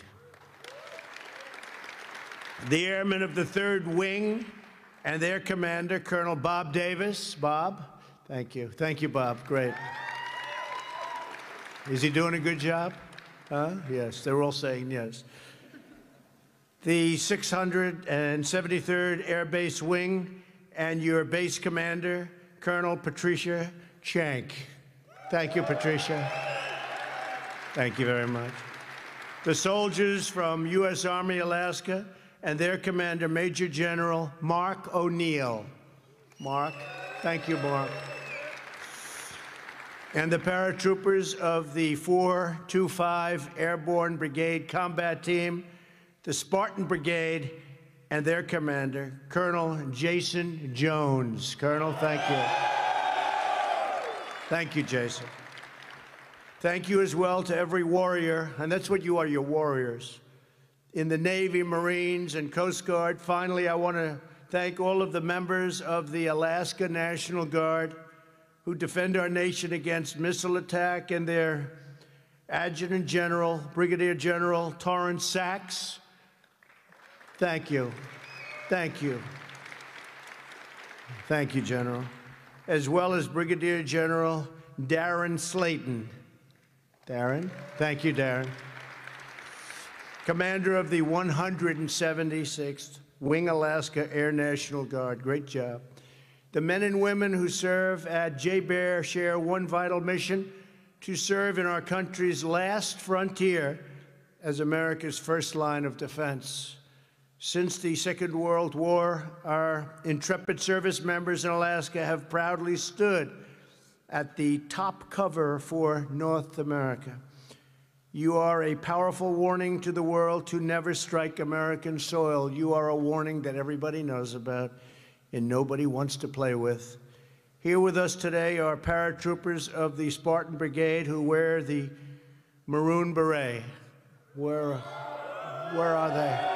The airmen of the third Wing and their commander, Colonel Bob Davis. Bob, thank you. Thank you, Bob. Great. Is he doing a good job? Huh? Yes, they're all saying yes. The six hundred seventy-third Air Base Wing and your base commander, Colonel Patricia Shank. Thank you, Patricia. Thank you very much. The soldiers from U S Army Alaska and their commander, Major General Mark O'Neill. Mark, thank you, Mark. And the paratroopers of the four two five Airborne Brigade Combat Team, the Spartan Brigade, and their commander, Colonel Jason Jones. Colonel, thank you. Thank you, Jason. Thank you as well to every warrior, and that's what you are, you're warriors, in the Navy, Marines, and Coast Guard. Finally, I want to thank all of the members of the Alaska National Guard who defend our nation against missile attack, and their Adjutant General, Brigadier General Torrance Sachs. Thank you. Thank you. Thank you, General. As well as Brigadier General Darren Slayton. Darren? Thank you, Darren. Commander of the one hundred seventy-sixth Wing Alaska Air National Guard. Great job. The men and women who serve at J Bear share one vital mission: to serve in our country's last frontier as America's first line of defense. Since the Second World War, our intrepid service members in Alaska have proudly stood at the top cover for North America. You are a powerful warning to the world to never strike American soil. You are a warning that everybody knows about and nobody wants to play with. Here with us today are paratroopers of the Spartan Brigade who wear the maroon beret. Where, where are they?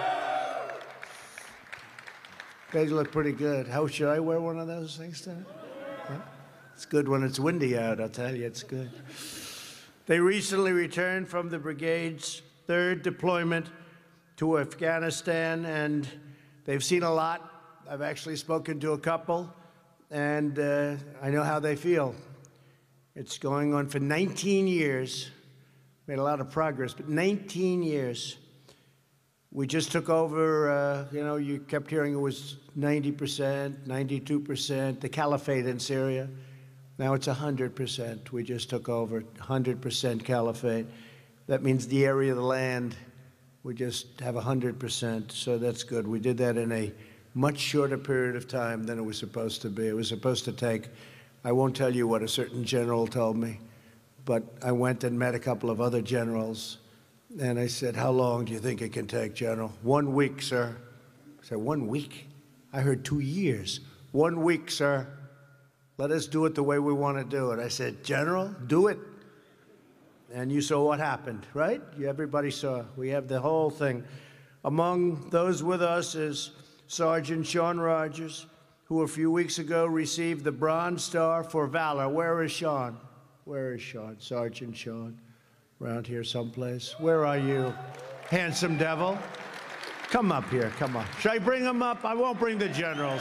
They look pretty good. How should I wear one of those things today? Huh? It's good when it's windy out, I'll tell you, it's good. They recently returned from the brigade's third deployment to Afghanistan, and they've seen a lot. I've actually spoken to a couple, and uh, I know how they feel. It's going on for nineteen years. Made a lot of progress, but nineteen years. We just took over, uh, you know, you kept hearing it was ninety percent, ninety-two percent, the caliphate in Syria. Now it's one hundred percent. We just took over one hundred percent caliphate. That means the area of the land, we just have one hundred percent, so that's good. We did that in a much shorter period of time than it was supposed to be. It was supposed to take, I won't tell you what a certain general told me, but I went and met a couple of other generals, and I said, how long do you think it can take, General? One week, sir. I said, one week? I heard two years. One week, sir. Let us do it the way we want to do it. I said, General, do it. And you saw what happened, right? Everybody saw. We have the whole thing. Among those with us is Sergeant Sean Rogers, who a few weeks ago received the Bronze Star for Valor. Where is Sean? Where is Sean? Sergeant Sean? Around here someplace. Where are you, handsome devil? Come up here, come on. Should I bring him up? I won't bring the generals.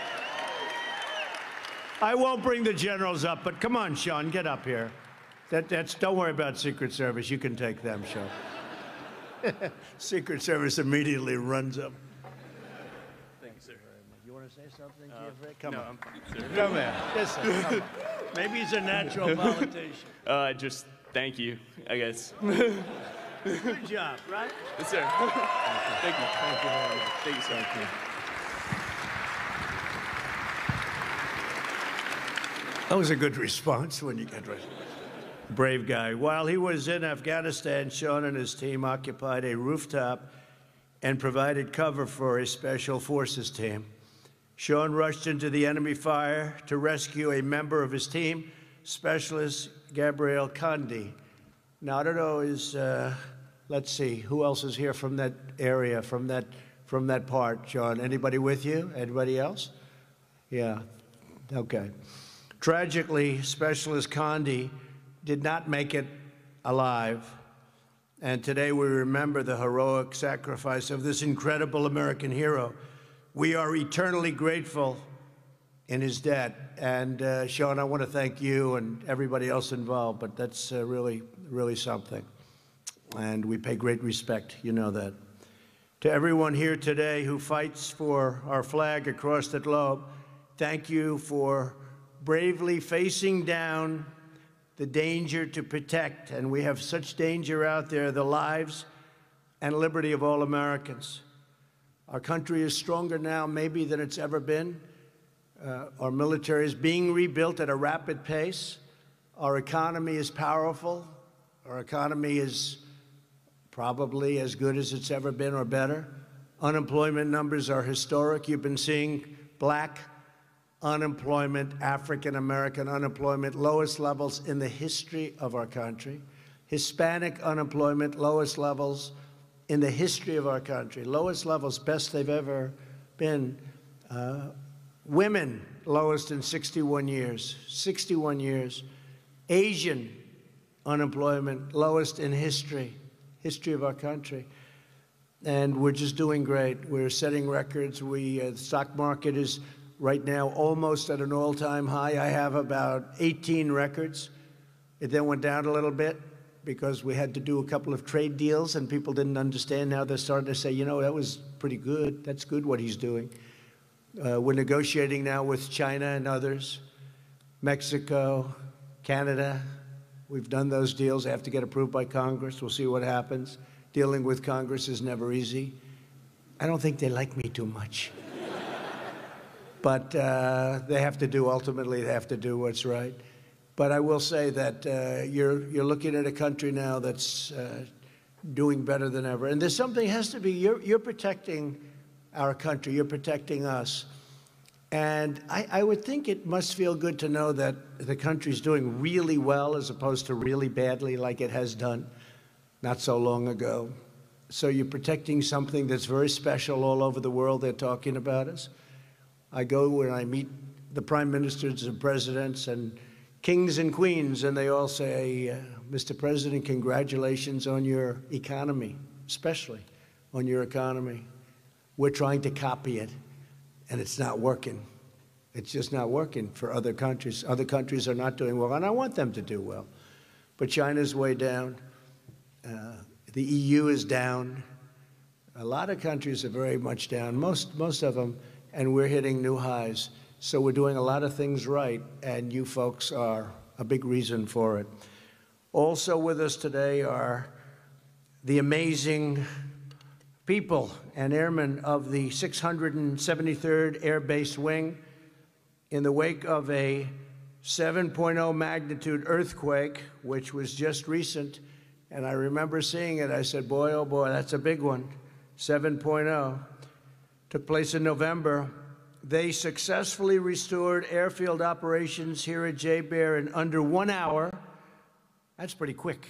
I won't bring the generals up, but come on, Sean, get up here. That, that's, don't worry about Secret Service. You can take them, Sean. Secret Service immediately runs up. Thank you, sir. You want to say something, uh, Jeffrey? Come no, on. I'm, Come here. Listen, come on. Maybe he's a natural politician. Uh, just thank you, I guess. Good job, right? Yes, sir. Thank you. Thank you very much. Thank you, sir. Thank you. That was a good response when you get right. Brave guy. While he was in Afghanistan, Sean and his team occupied a rooftop and provided cover for a special forces team. Sean rushed into the enemy fire to rescue a member of his team, Specialist Gabrielle Condi. Now, I don't know, is, uh, let's see, who else is here from that area, from that, from that part, Sean. Anybody with you? Anybody else? Yeah, okay. Tragically, Specialist Condi did not make it alive. And today we remember the heroic sacrifice of this incredible American hero. We are eternally grateful in his death. And uh, Sean, I want to thank you and everybody else involved, but that's uh, really, really something. And we pay great respect, you know that. To everyone here today who fights for our flag across the globe, thank you for bravely facing down the danger to protect, and we have such danger out there, the lives and liberty of all Americans. Our country is stronger now maybe than it's ever been. Uh, our military is being rebuilt at a rapid pace. Our economy is powerful. Our economy is probably as good as it's ever been or better. Unemployment numbers are historic. You've been seeing black unemployment, African-American unemployment, lowest levels in the history of our country. Hispanic unemployment, lowest levels in the history of our country. Lowest levels, best they've ever been. Uh, women, lowest in sixty-one years. sixty-one years. Asian unemployment, lowest in history, history of our country. And we're just doing great. We're setting records. We, uh, the stock market is right now almost at an all-time high. I have about eighteen records. It then went down a little bit because we had to do a couple of trade deals and people didn't understand. Now they're starting to say, you know, that was pretty good. That's good what he's doing. Uh, we're negotiating now with China and others, Mexico, Canada. We've done those deals. They have to get approved by Congress. We'll see what happens. Dealing with Congress is never easy. I don't think they like me too much. But uh, they have to do, ultimately, they have to do what's right. But I will say that uh, you're, you're looking at a country now that's uh, doing better than ever. And there's something has to be, you're, you're protecting our country, you're protecting us. And I, I would think it must feel good to know that the country's doing really well as opposed to really badly like it has done not so long ago. So you're protecting something that's very special all over the world. They're talking about us. I go and I meet the prime ministers and presidents and kings and queens, and they all say, uh, Mister President, congratulations on your economy, especially on your economy. We're trying to copy it, and it's not working. It's just not working for other countries. Other countries are not doing well, and I want them to do well. But China's way down. Uh, the E U is down. A lot of countries are very much down, most, most of them, and we're hitting new highs. So we're doing a lot of things right, and you folks are a big reason for it. Also with us today are the amazing people and airmen of the six hundred seventy-third Air Base Wing. In the wake of a seven point oh magnitude earthquake, which was just recent, and I remember seeing it, I said, boy, oh boy, that's a big one, seven point oh. Took place in November. They successfully restored airfield operations here at J Bear in under one hour. That's pretty quick.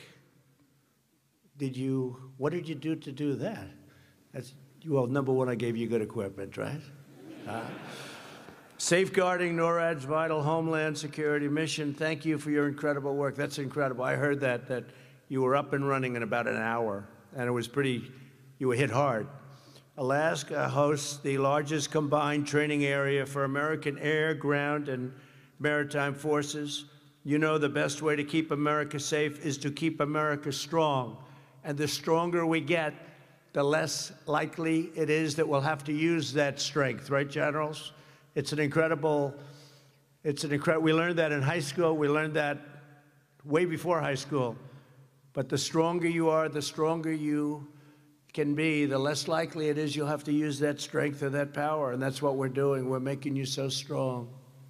Did you, what did you do to do that? That's, well, number one, I gave you good equipment, right? Uh, safeguarding NORAD's vital homeland security mission. Thank you for your incredible work. That's incredible. I heard that, that you were up and running in about an hour, and it was pretty, you were hit hard. Alaska hosts the largest combined training area for American air, ground, and maritime forces. You know the best way to keep America safe is to keep America strong. And the stronger we get, the less likely it is that we'll have to use that strength, right, generals? It's an incredible, it's an incredible, we learned that in high school, we learned that way before high school. But the stronger you are, the stronger you can be, the less likely it is you'll have to use that strength or that power. And that's what we're doing. We're making you so strong.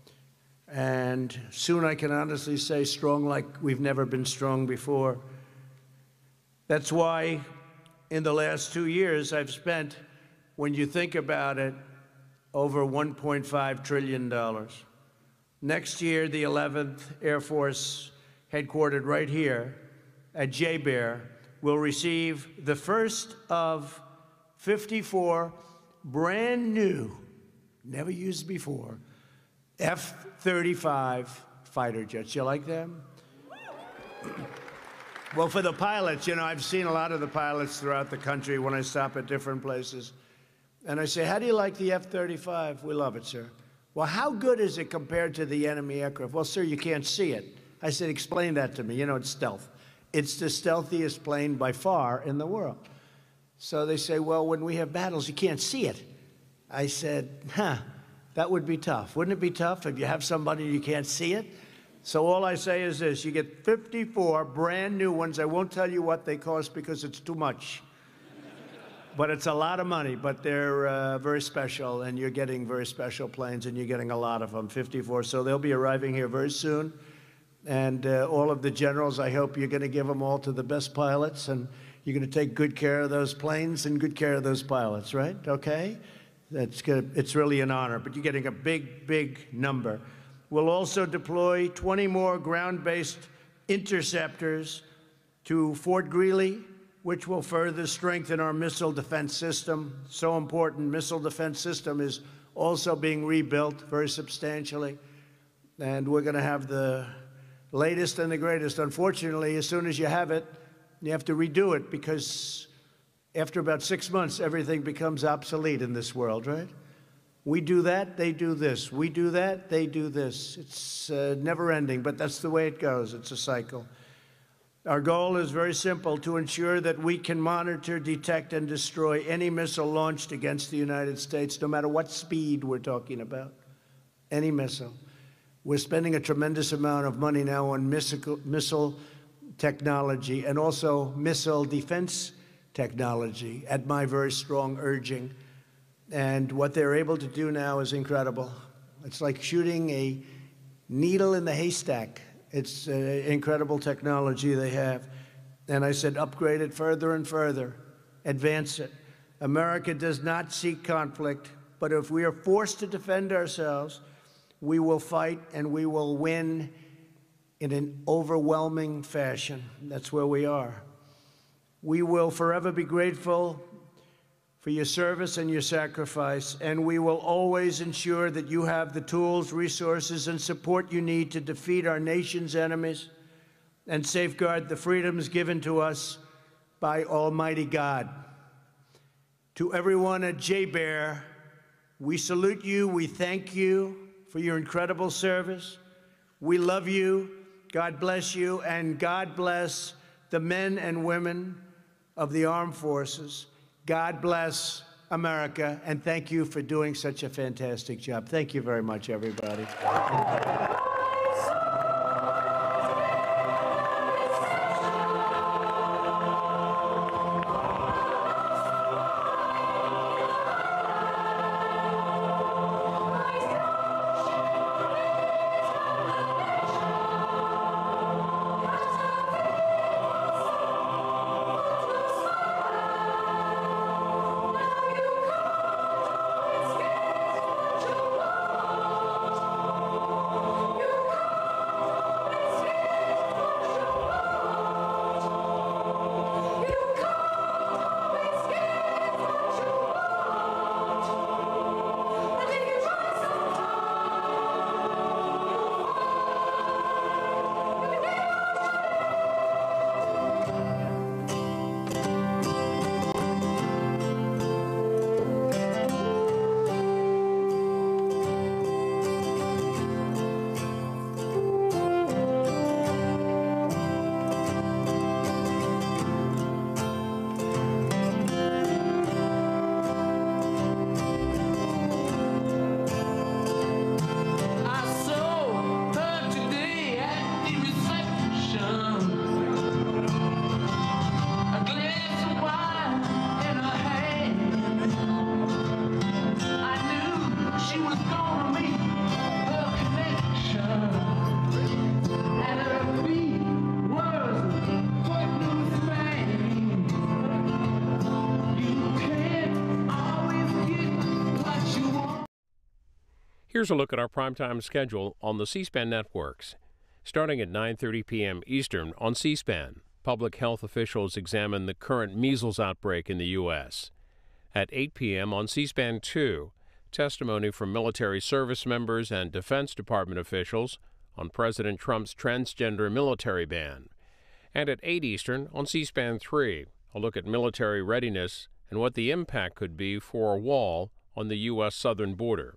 And soon I can honestly say strong like we've never been strong before. That's why in the last two years I've spent, when you think about it, over one point five trillion dollars. Next year, the eleventh Air Force, headquartered right here at J Bear, will receive the first of fifty-four brand new, never used before, F thirty-five fighter jets. You like them? Well, for the pilots, you know, I've seen a lot of the pilots throughout the country when I stop at different places. And I say, how do you like the F thirty-five? We love it, sir. Well, how good is it compared to the enemy aircraft? Well, sir, you can't see it. I said, explain that to me. You know, it's stealth. It's the stealthiest plane by far in the world. So they say, well, when we have battles, you can't see it. I said, huh, that would be tough. Wouldn't it be tough if you have somebody and you can't see it? So all I say is this, you get fifty-four brand new ones. I won't tell you what they cost because it's too much. But it's a lot of money, but they're uh, very special, and you're getting very special planes, and you're getting a lot of them, fifty-four. So they'll be arriving here very soon. And uh, all of the generals, I hope you're going to give them all to the best pilots, and you're going to take good care of those planes and good care of those pilots, right? Okay? That's good. It's really an honor, but you're getting a big, big number. We'll also deploy twenty more ground-based interceptors to Fort Greely, which will further strengthen our missile defense system. So important. Missile defense system is also being rebuilt very substantially. And we're going to have the latest and the greatest. Unfortunately, as soon as you have it, you have to redo it because after about six months, everything becomes obsolete in this world, right? We do that, they do this. We do that, they do this. It's uh, never ending, but that's the way it goes. It's a cycle. Our goal is very simple, to ensure that we can monitor, detect, and destroy any missile launched against the United States, no matter what speed we're talking about, any missile. We're spending a tremendous amount of money now on missile, missile technology and also missile defense technology at my very strong urging. And what they're able to do now is incredible. It's like shooting a needle in the haystack. It's uh, incredible technology they have. And I said, upgrade it further and further, advance it. America does not seek conflict, but if we are forced to defend ourselves, we will fight and we will win in an overwhelming fashion. That's where we are. We will forever be grateful for your service and your sacrifice, and we will always ensure that you have the tools, resources, and support you need to defeat our nation's enemies and safeguard the freedoms given to us by Almighty God. To everyone at J Bear, we salute you, we thank you for your incredible service. We love you, God bless you, and God bless the men and women of the armed forces. God bless America, and thank you for doing such a fantastic job. Thank you very much, everybody. Here's a look at our primetime schedule on the C-SPAN networks. Starting at nine thirty p m Eastern on C-SPAN, public health officials examine the current measles outbreak in the U S At eight p m on C-SPAN two, testimony from military service members and Defense Department officials on President Trump's transgender military ban. And at eight Eastern on C-SPAN three, a look at military readiness and what the impact could be for a wall on the U S southern border.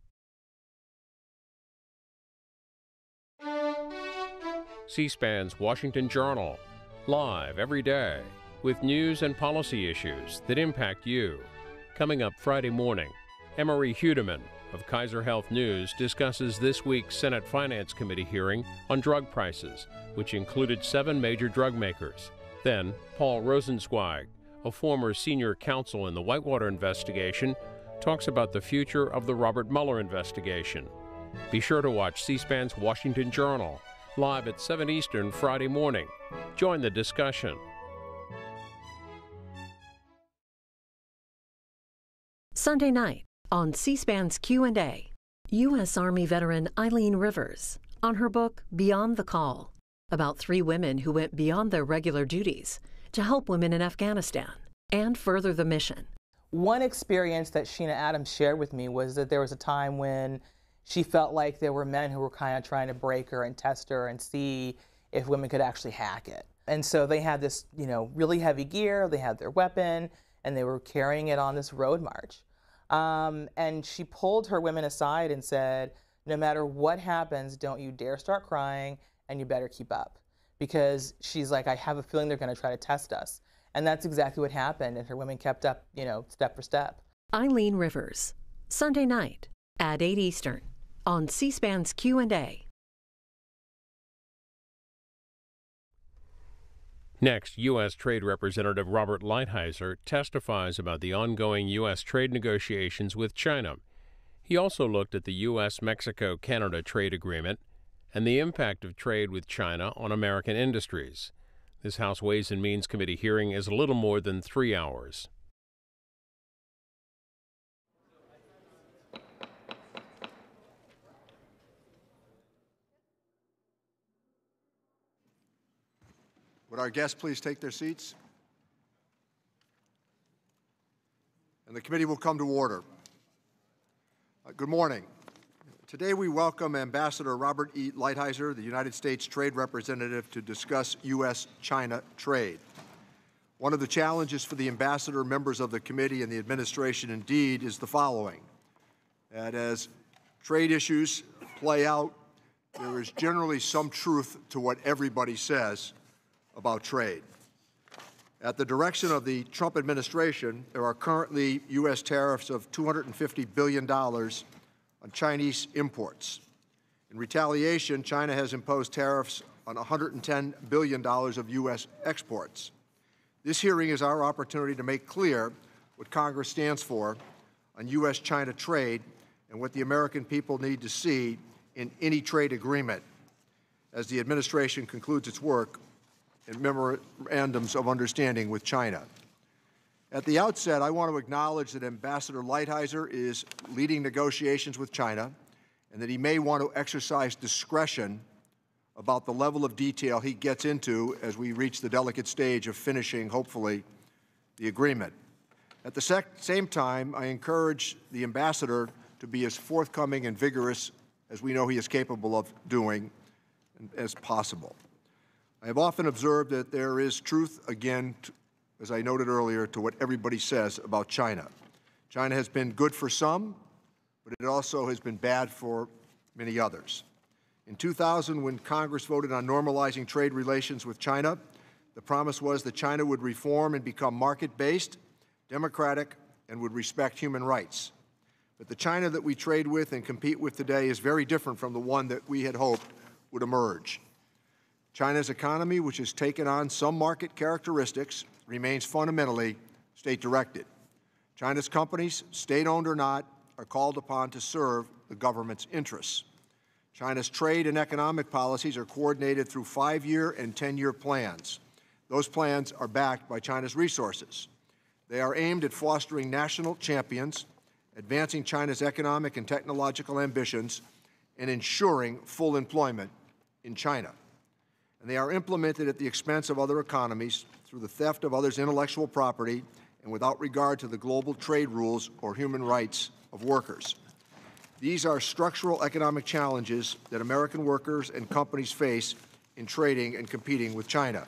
C-SPAN's Washington Journal, live every day, with news and policy issues that impact you. Coming up Friday morning, Emery Hudeman of Kaiser Health News discusses this week's Senate Finance Committee hearing on drug prices, which included seven major drug makers. Then, Paul Rosenzweig, a former senior counsel in the Whitewater investigation, talks about the future of the Robert Mueller investigation. Be sure to watch C-SPAN's Washington Journal, live at seven Eastern Friday morning. Join the discussion. Sunday night on C-SPAN's Q and A, U S Army veteran Eileen Rivers on her book Beyond the Call, about three women who went beyond their regular duties to help women in Afghanistan and further the mission. One experience that Sheena Adams shared with me was that there was a time when she felt like there were men who were kind of trying to break her and test her and see if women could actually hack it. And so they had this, you know, really heavy gear, they had their weapon, and they were carrying it on this road march. Um, and she pulled her women aside and said, no matter what happens, don't you dare start crying, and you better keep up. Because she's like, I have a feeling they're going to try to test us. And that's exactly what happened, and her women kept up, you know, step for step. Eileen Rivers, Sunday night at eight Eastern on C-SPAN's Q and A. Next, U S Trade Representative Robert Lighthizer testifies about the ongoing U S trade negotiations with China. He also looked at the U S Mexico Canada trade agreement and the impact of trade with China on American industries. This House Ways and Means Committee hearing is a little more than three hours. Would our guests please take their seats? And the committee will come to order. Uh, good morning. Today we welcome Ambassador Robert E. Lighthizer, the United States Trade Representative, to discuss U S China trade. One of the challenges for the ambassador, members of the committee, and the administration indeed is the following: that as trade issues play out, there is generally some truth to what everybody says about trade. At the direction of the Trump administration, there are currently U S tariffs of two hundred fifty billion dollars on Chinese imports. In retaliation, China has imposed tariffs on one hundred ten billion dollars of U S exports. This hearing is our opportunity to make clear what Congress stands for on U S China trade and what the American people need to see in any trade agreement as the administration concludes its work and memorandums of understanding with China. At the outset, I want to acknowledge that Ambassador Lighthizer is leading negotiations with China and that he may want to exercise discretion about the level of detail he gets into as we reach the delicate stage of finishing, hopefully, the agreement. At the sec same time, I encourage the ambassador to be as forthcoming and vigorous as we know he is capable of doing as possible. I have often observed that there is truth, again, to, as I noted earlier, to what everybody says about China. China has been good for some, but it also has been bad for many others. In two thousand, when Congress voted on normalizing trade relations with China, the promise was that China would reform and become market-based, democratic, and would respect human rights. But the China that we trade with and compete with today is very different from the one that we had hoped would emerge. China's economy, which has taken on some market characteristics, remains fundamentally state-directed. China's companies, state-owned or not, are called upon to serve the government's interests. China's trade and economic policies are coordinated through five-year and ten-year plans. Those plans are backed by China's resources. They are aimed at fostering national champions, advancing China's economic and technological ambitions, and ensuring full employment in China. And they are implemented at the expense of other economies through the theft of others' intellectual property and without regard to the global trade rules or human rights of workers. These are structural economic challenges that American workers and companies face in trading and competing with China.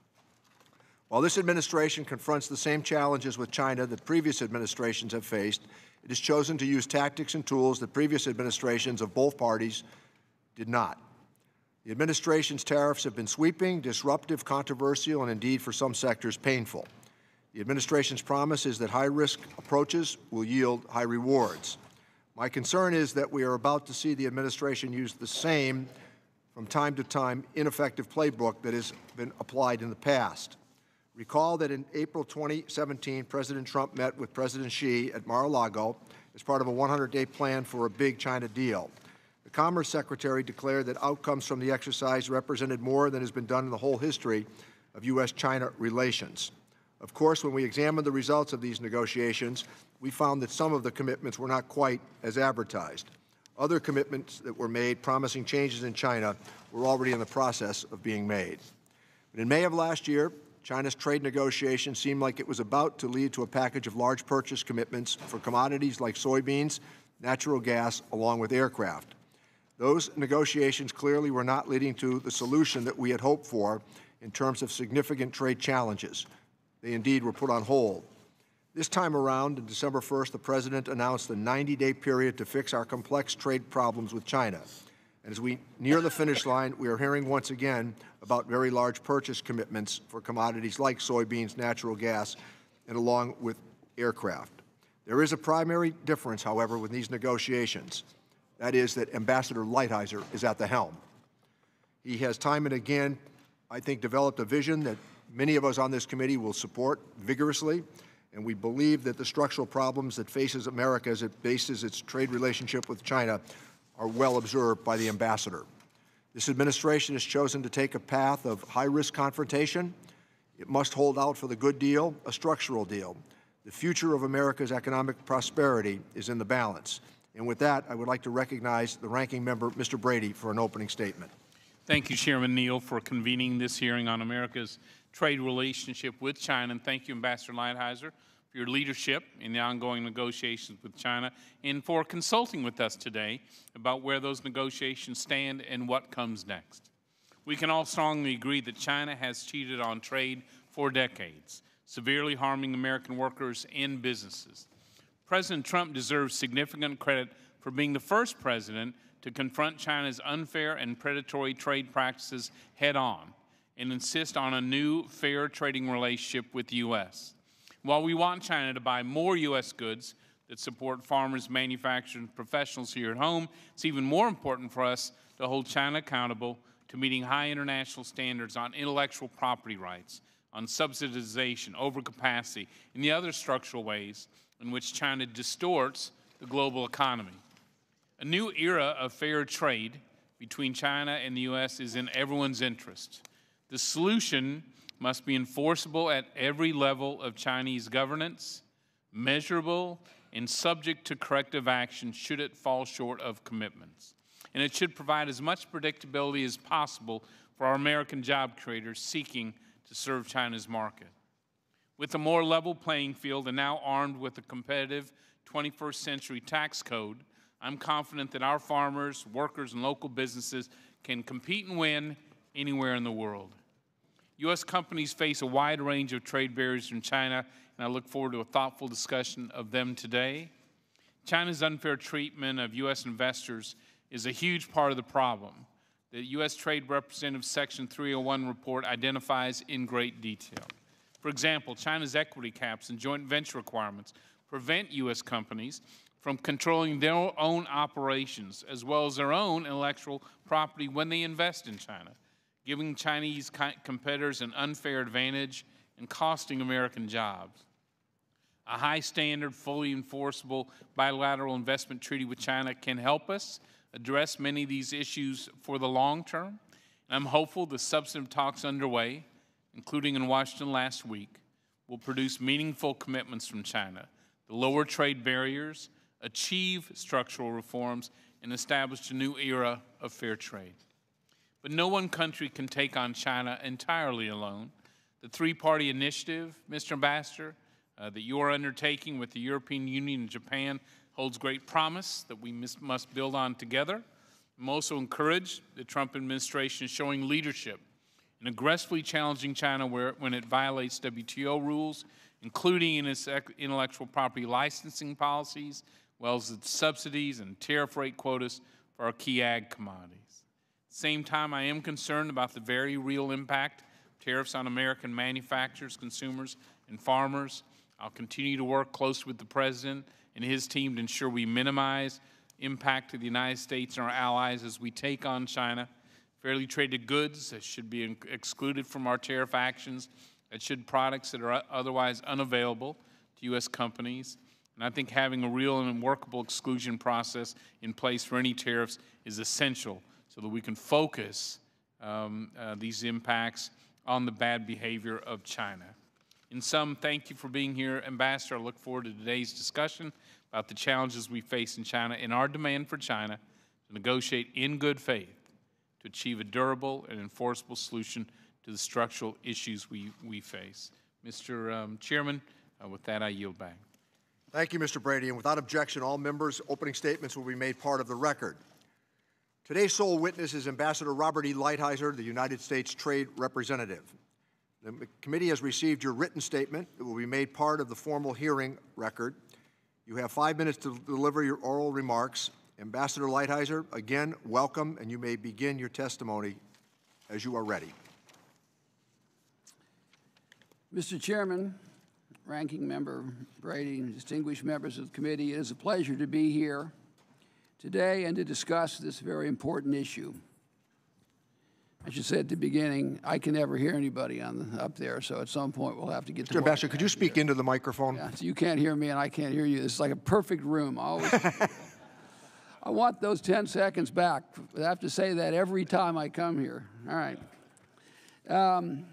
While this administration confronts the same challenges with China that previous administrations have faced, it has chosen to use tactics and tools that previous administrations of both parties did not. The administration's tariffs have been sweeping, disruptive, controversial, and indeed, for some sectors, painful. The administration's promise is that high-risk approaches will yield high rewards. My concern is that we are about to see the administration use the same, from time to time, ineffective playbook that has been applied in the past. Recall that in April twenty seventeen, President Trump met with President Xi at Mar-a-Lago as part of a one hundred day plan for a big China deal. The Commerce Secretary declared that outcomes from the exercise represented more than has been done in the whole history of U S China relations. Of course, when we examined the results of these negotiations, we found that some of the commitments were not quite as advertised. Other commitments that were made promising changes in China were already in the process of being made. But in May of last year, China's trade negotiations seemed like it was about to lead to a package of large purchase commitments for commodities like soybeans, natural gas, along with aircraft. Those negotiations clearly were not leading to the solution that we had hoped for in terms of significant trade challenges. They indeed were put on hold. This time around, on December first, the President announced a ninety day period to fix our complex trade problems with China. And as we near the finish line, we are hearing once again about very large purchase commitments for commodities like soybeans, natural gas, and along with aircraft. There is a primary difference, however, with these negotiations. That is that Ambassador Lighthizer is at the helm. He has time and again, I think, developed a vision that many of us on this committee will support vigorously, and we believe that the structural problems that faces America as it bases its trade relationship with China are well observed by the ambassador. This administration has chosen to take a path of high-risk confrontation. It must hold out for the good deal, a structural deal. The future of America's economic prosperity is in the balance. And with that, I would like to recognize the ranking member, Mister Brady, for an opening statement. Thank you, Chairman Neal, for convening this hearing on America's trade relationship with China. And thank you, Ambassador Lighthizer, for your leadership in the ongoing negotiations with China and for consulting with us today about where those negotiations stand and what comes next. We can all strongly agree that China has cheated on trade for decades, severely harming American workers and businesses. President Trump deserves significant credit for being the first president to confront China's unfair and predatory trade practices head-on and insist on a new, fair trading relationship with the U S While we want China to buy more U S goods that support farmers, manufacturers, and professionals here at home, it's even more important for us to hold China accountable to meeting high international standards on intellectual property rights, on subsidization, overcapacity, and the other structural ways in which China distorts the global economy. A new era of fair trade between China and the U S is in everyone's interest. The solution must be enforceable at every level of Chinese governance, measurable, and subject to corrective action should it fall short of commitments. And it should provide as much predictability as possible for our American job creators seeking to serve China's market. With a more level playing field and now armed with a competitive twenty-first century tax code, I'm confident that our farmers, workers, and local businesses can compete and win anywhere in the world. U S companies face a wide range of trade barriers from China, and I look forward to a thoughtful discussion of them today. China's unfair treatment of U S investors is a huge part of the problem that U S Trade Representative Section three oh one report identifies in great detail. For example, China's equity caps and joint venture requirements prevent U S companies from controlling their own operations as well as their own intellectual property when they invest in China, giving Chinese competitors an unfair advantage and costing American jobs. A high standard, fully enforceable bilateral investment treaty with China can help us address many of these issues for the long term. And I'm hopeful the substantive talks underway, including in Washington last week, will produce meaningful commitments from China to lower trade barriers, achieve structural reforms, and establish a new era of fair trade. But no one country can take on China entirely alone. The three-party initiative, Mister Ambassador, uh, that you are undertaking with the European Union and Japan holds great promise that we must, must build on together. I'm also encouraged the Trump administration is showing leadership in aggressively challenging China where, when it violates W T O rules, including in its intellectual property licensing policies, as well as its subsidies and tariff rate quotas for our key ag commodities. At the same time, I am concerned about the very real impact of tariffs on American manufacturers, consumers, and farmers. I'll continue to work closely with the President and his team to ensure we minimize impact to the United States and our allies as we take on China. Fairly traded goods that should be excluded from our tariff actions, that should products that are otherwise unavailable to U S companies. And I think having a real and workable exclusion process in place for any tariffs is essential so that we can focus um, uh, these impacts on the bad behavior of China. In sum, thank you for being here, Ambassador. I look forward to today's discussion about the challenges we face in China and our demand for China to negotiate in good faith to achieve a durable and enforceable solution to the structural issues we, we face. Mister Um, Chairman, uh, with that, I yield back. Thank you, Mister Brady. And without objection, all members' opening statements will be made part of the record. Today's sole witness is Ambassador Robert E. Lighthizer, the United States Trade Representative. The committee has received your written statement. It will be made part of the formal hearing record. You have five minutes to deliver your oral remarks. Ambassador Lighthizer, again, welcome, and you may begin your testimony as you are ready. Mister Chairman, Ranking Member Brady, and distinguished members of the committee, it is a pleasure to be here today and to discuss this very important issue. I should say at the beginning, I can never hear anybody on the, up there, so at some point we'll have to get Mister to Ambassador, could you speak into the microphone? Yeah, so you can't hear me and I can't hear you. This is like a perfect room. I always I want those ten seconds back. I have to say that every time I come here. All right. Um,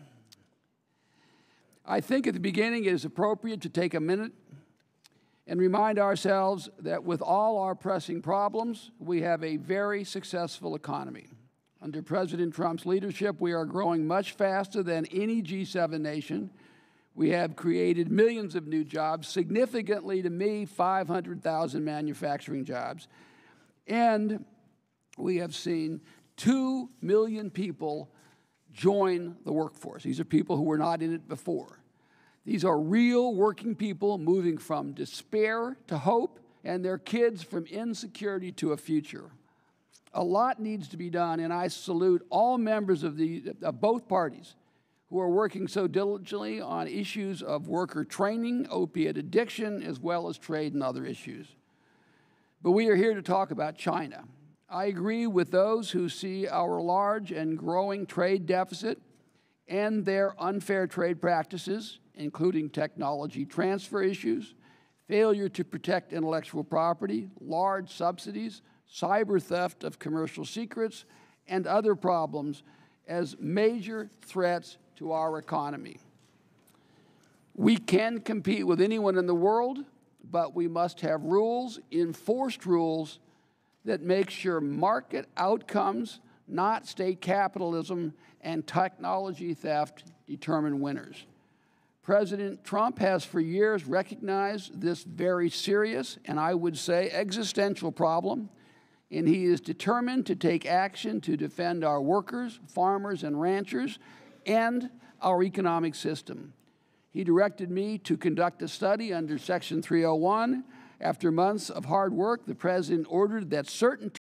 I think at the beginning it is appropriate to take a minute and remind ourselves that with all our pressing problems, we have a very successful economy. Under President Trump's leadership, we are growing much faster than any G seven nation. We have created millions of new jobs, significantly to me, five hundred thousand manufacturing jobs. And we have seen two million people join the workforce. These are people who were not in it before. These are real working people moving from despair to hope, and their kids from insecurity to a future. A lot needs to be done, and I salute all members of, the, of both parties who are working so diligently on issues of worker training, opiate addiction, as well as trade and other issues. But we are here to talk about China. I agree with those who see our large and growing trade deficit and their unfair trade practices, including technology transfer issues, failure to protect intellectual property, large subsidies, cyber theft of commercial secrets, and other problems as major threats to our economy. We can compete with anyone in the world, but we must have rules, enforced rules, that make sure market outcomes, not state capitalism and technology theft, determine winners. President Trump has for years recognized this very serious, and I would say existential problem, and he is determined to take action to defend our workers, farmers, and ranchers, and our economic system. He directed me to conduct a study under Section three oh one. After months of hard work, the President ordered that certain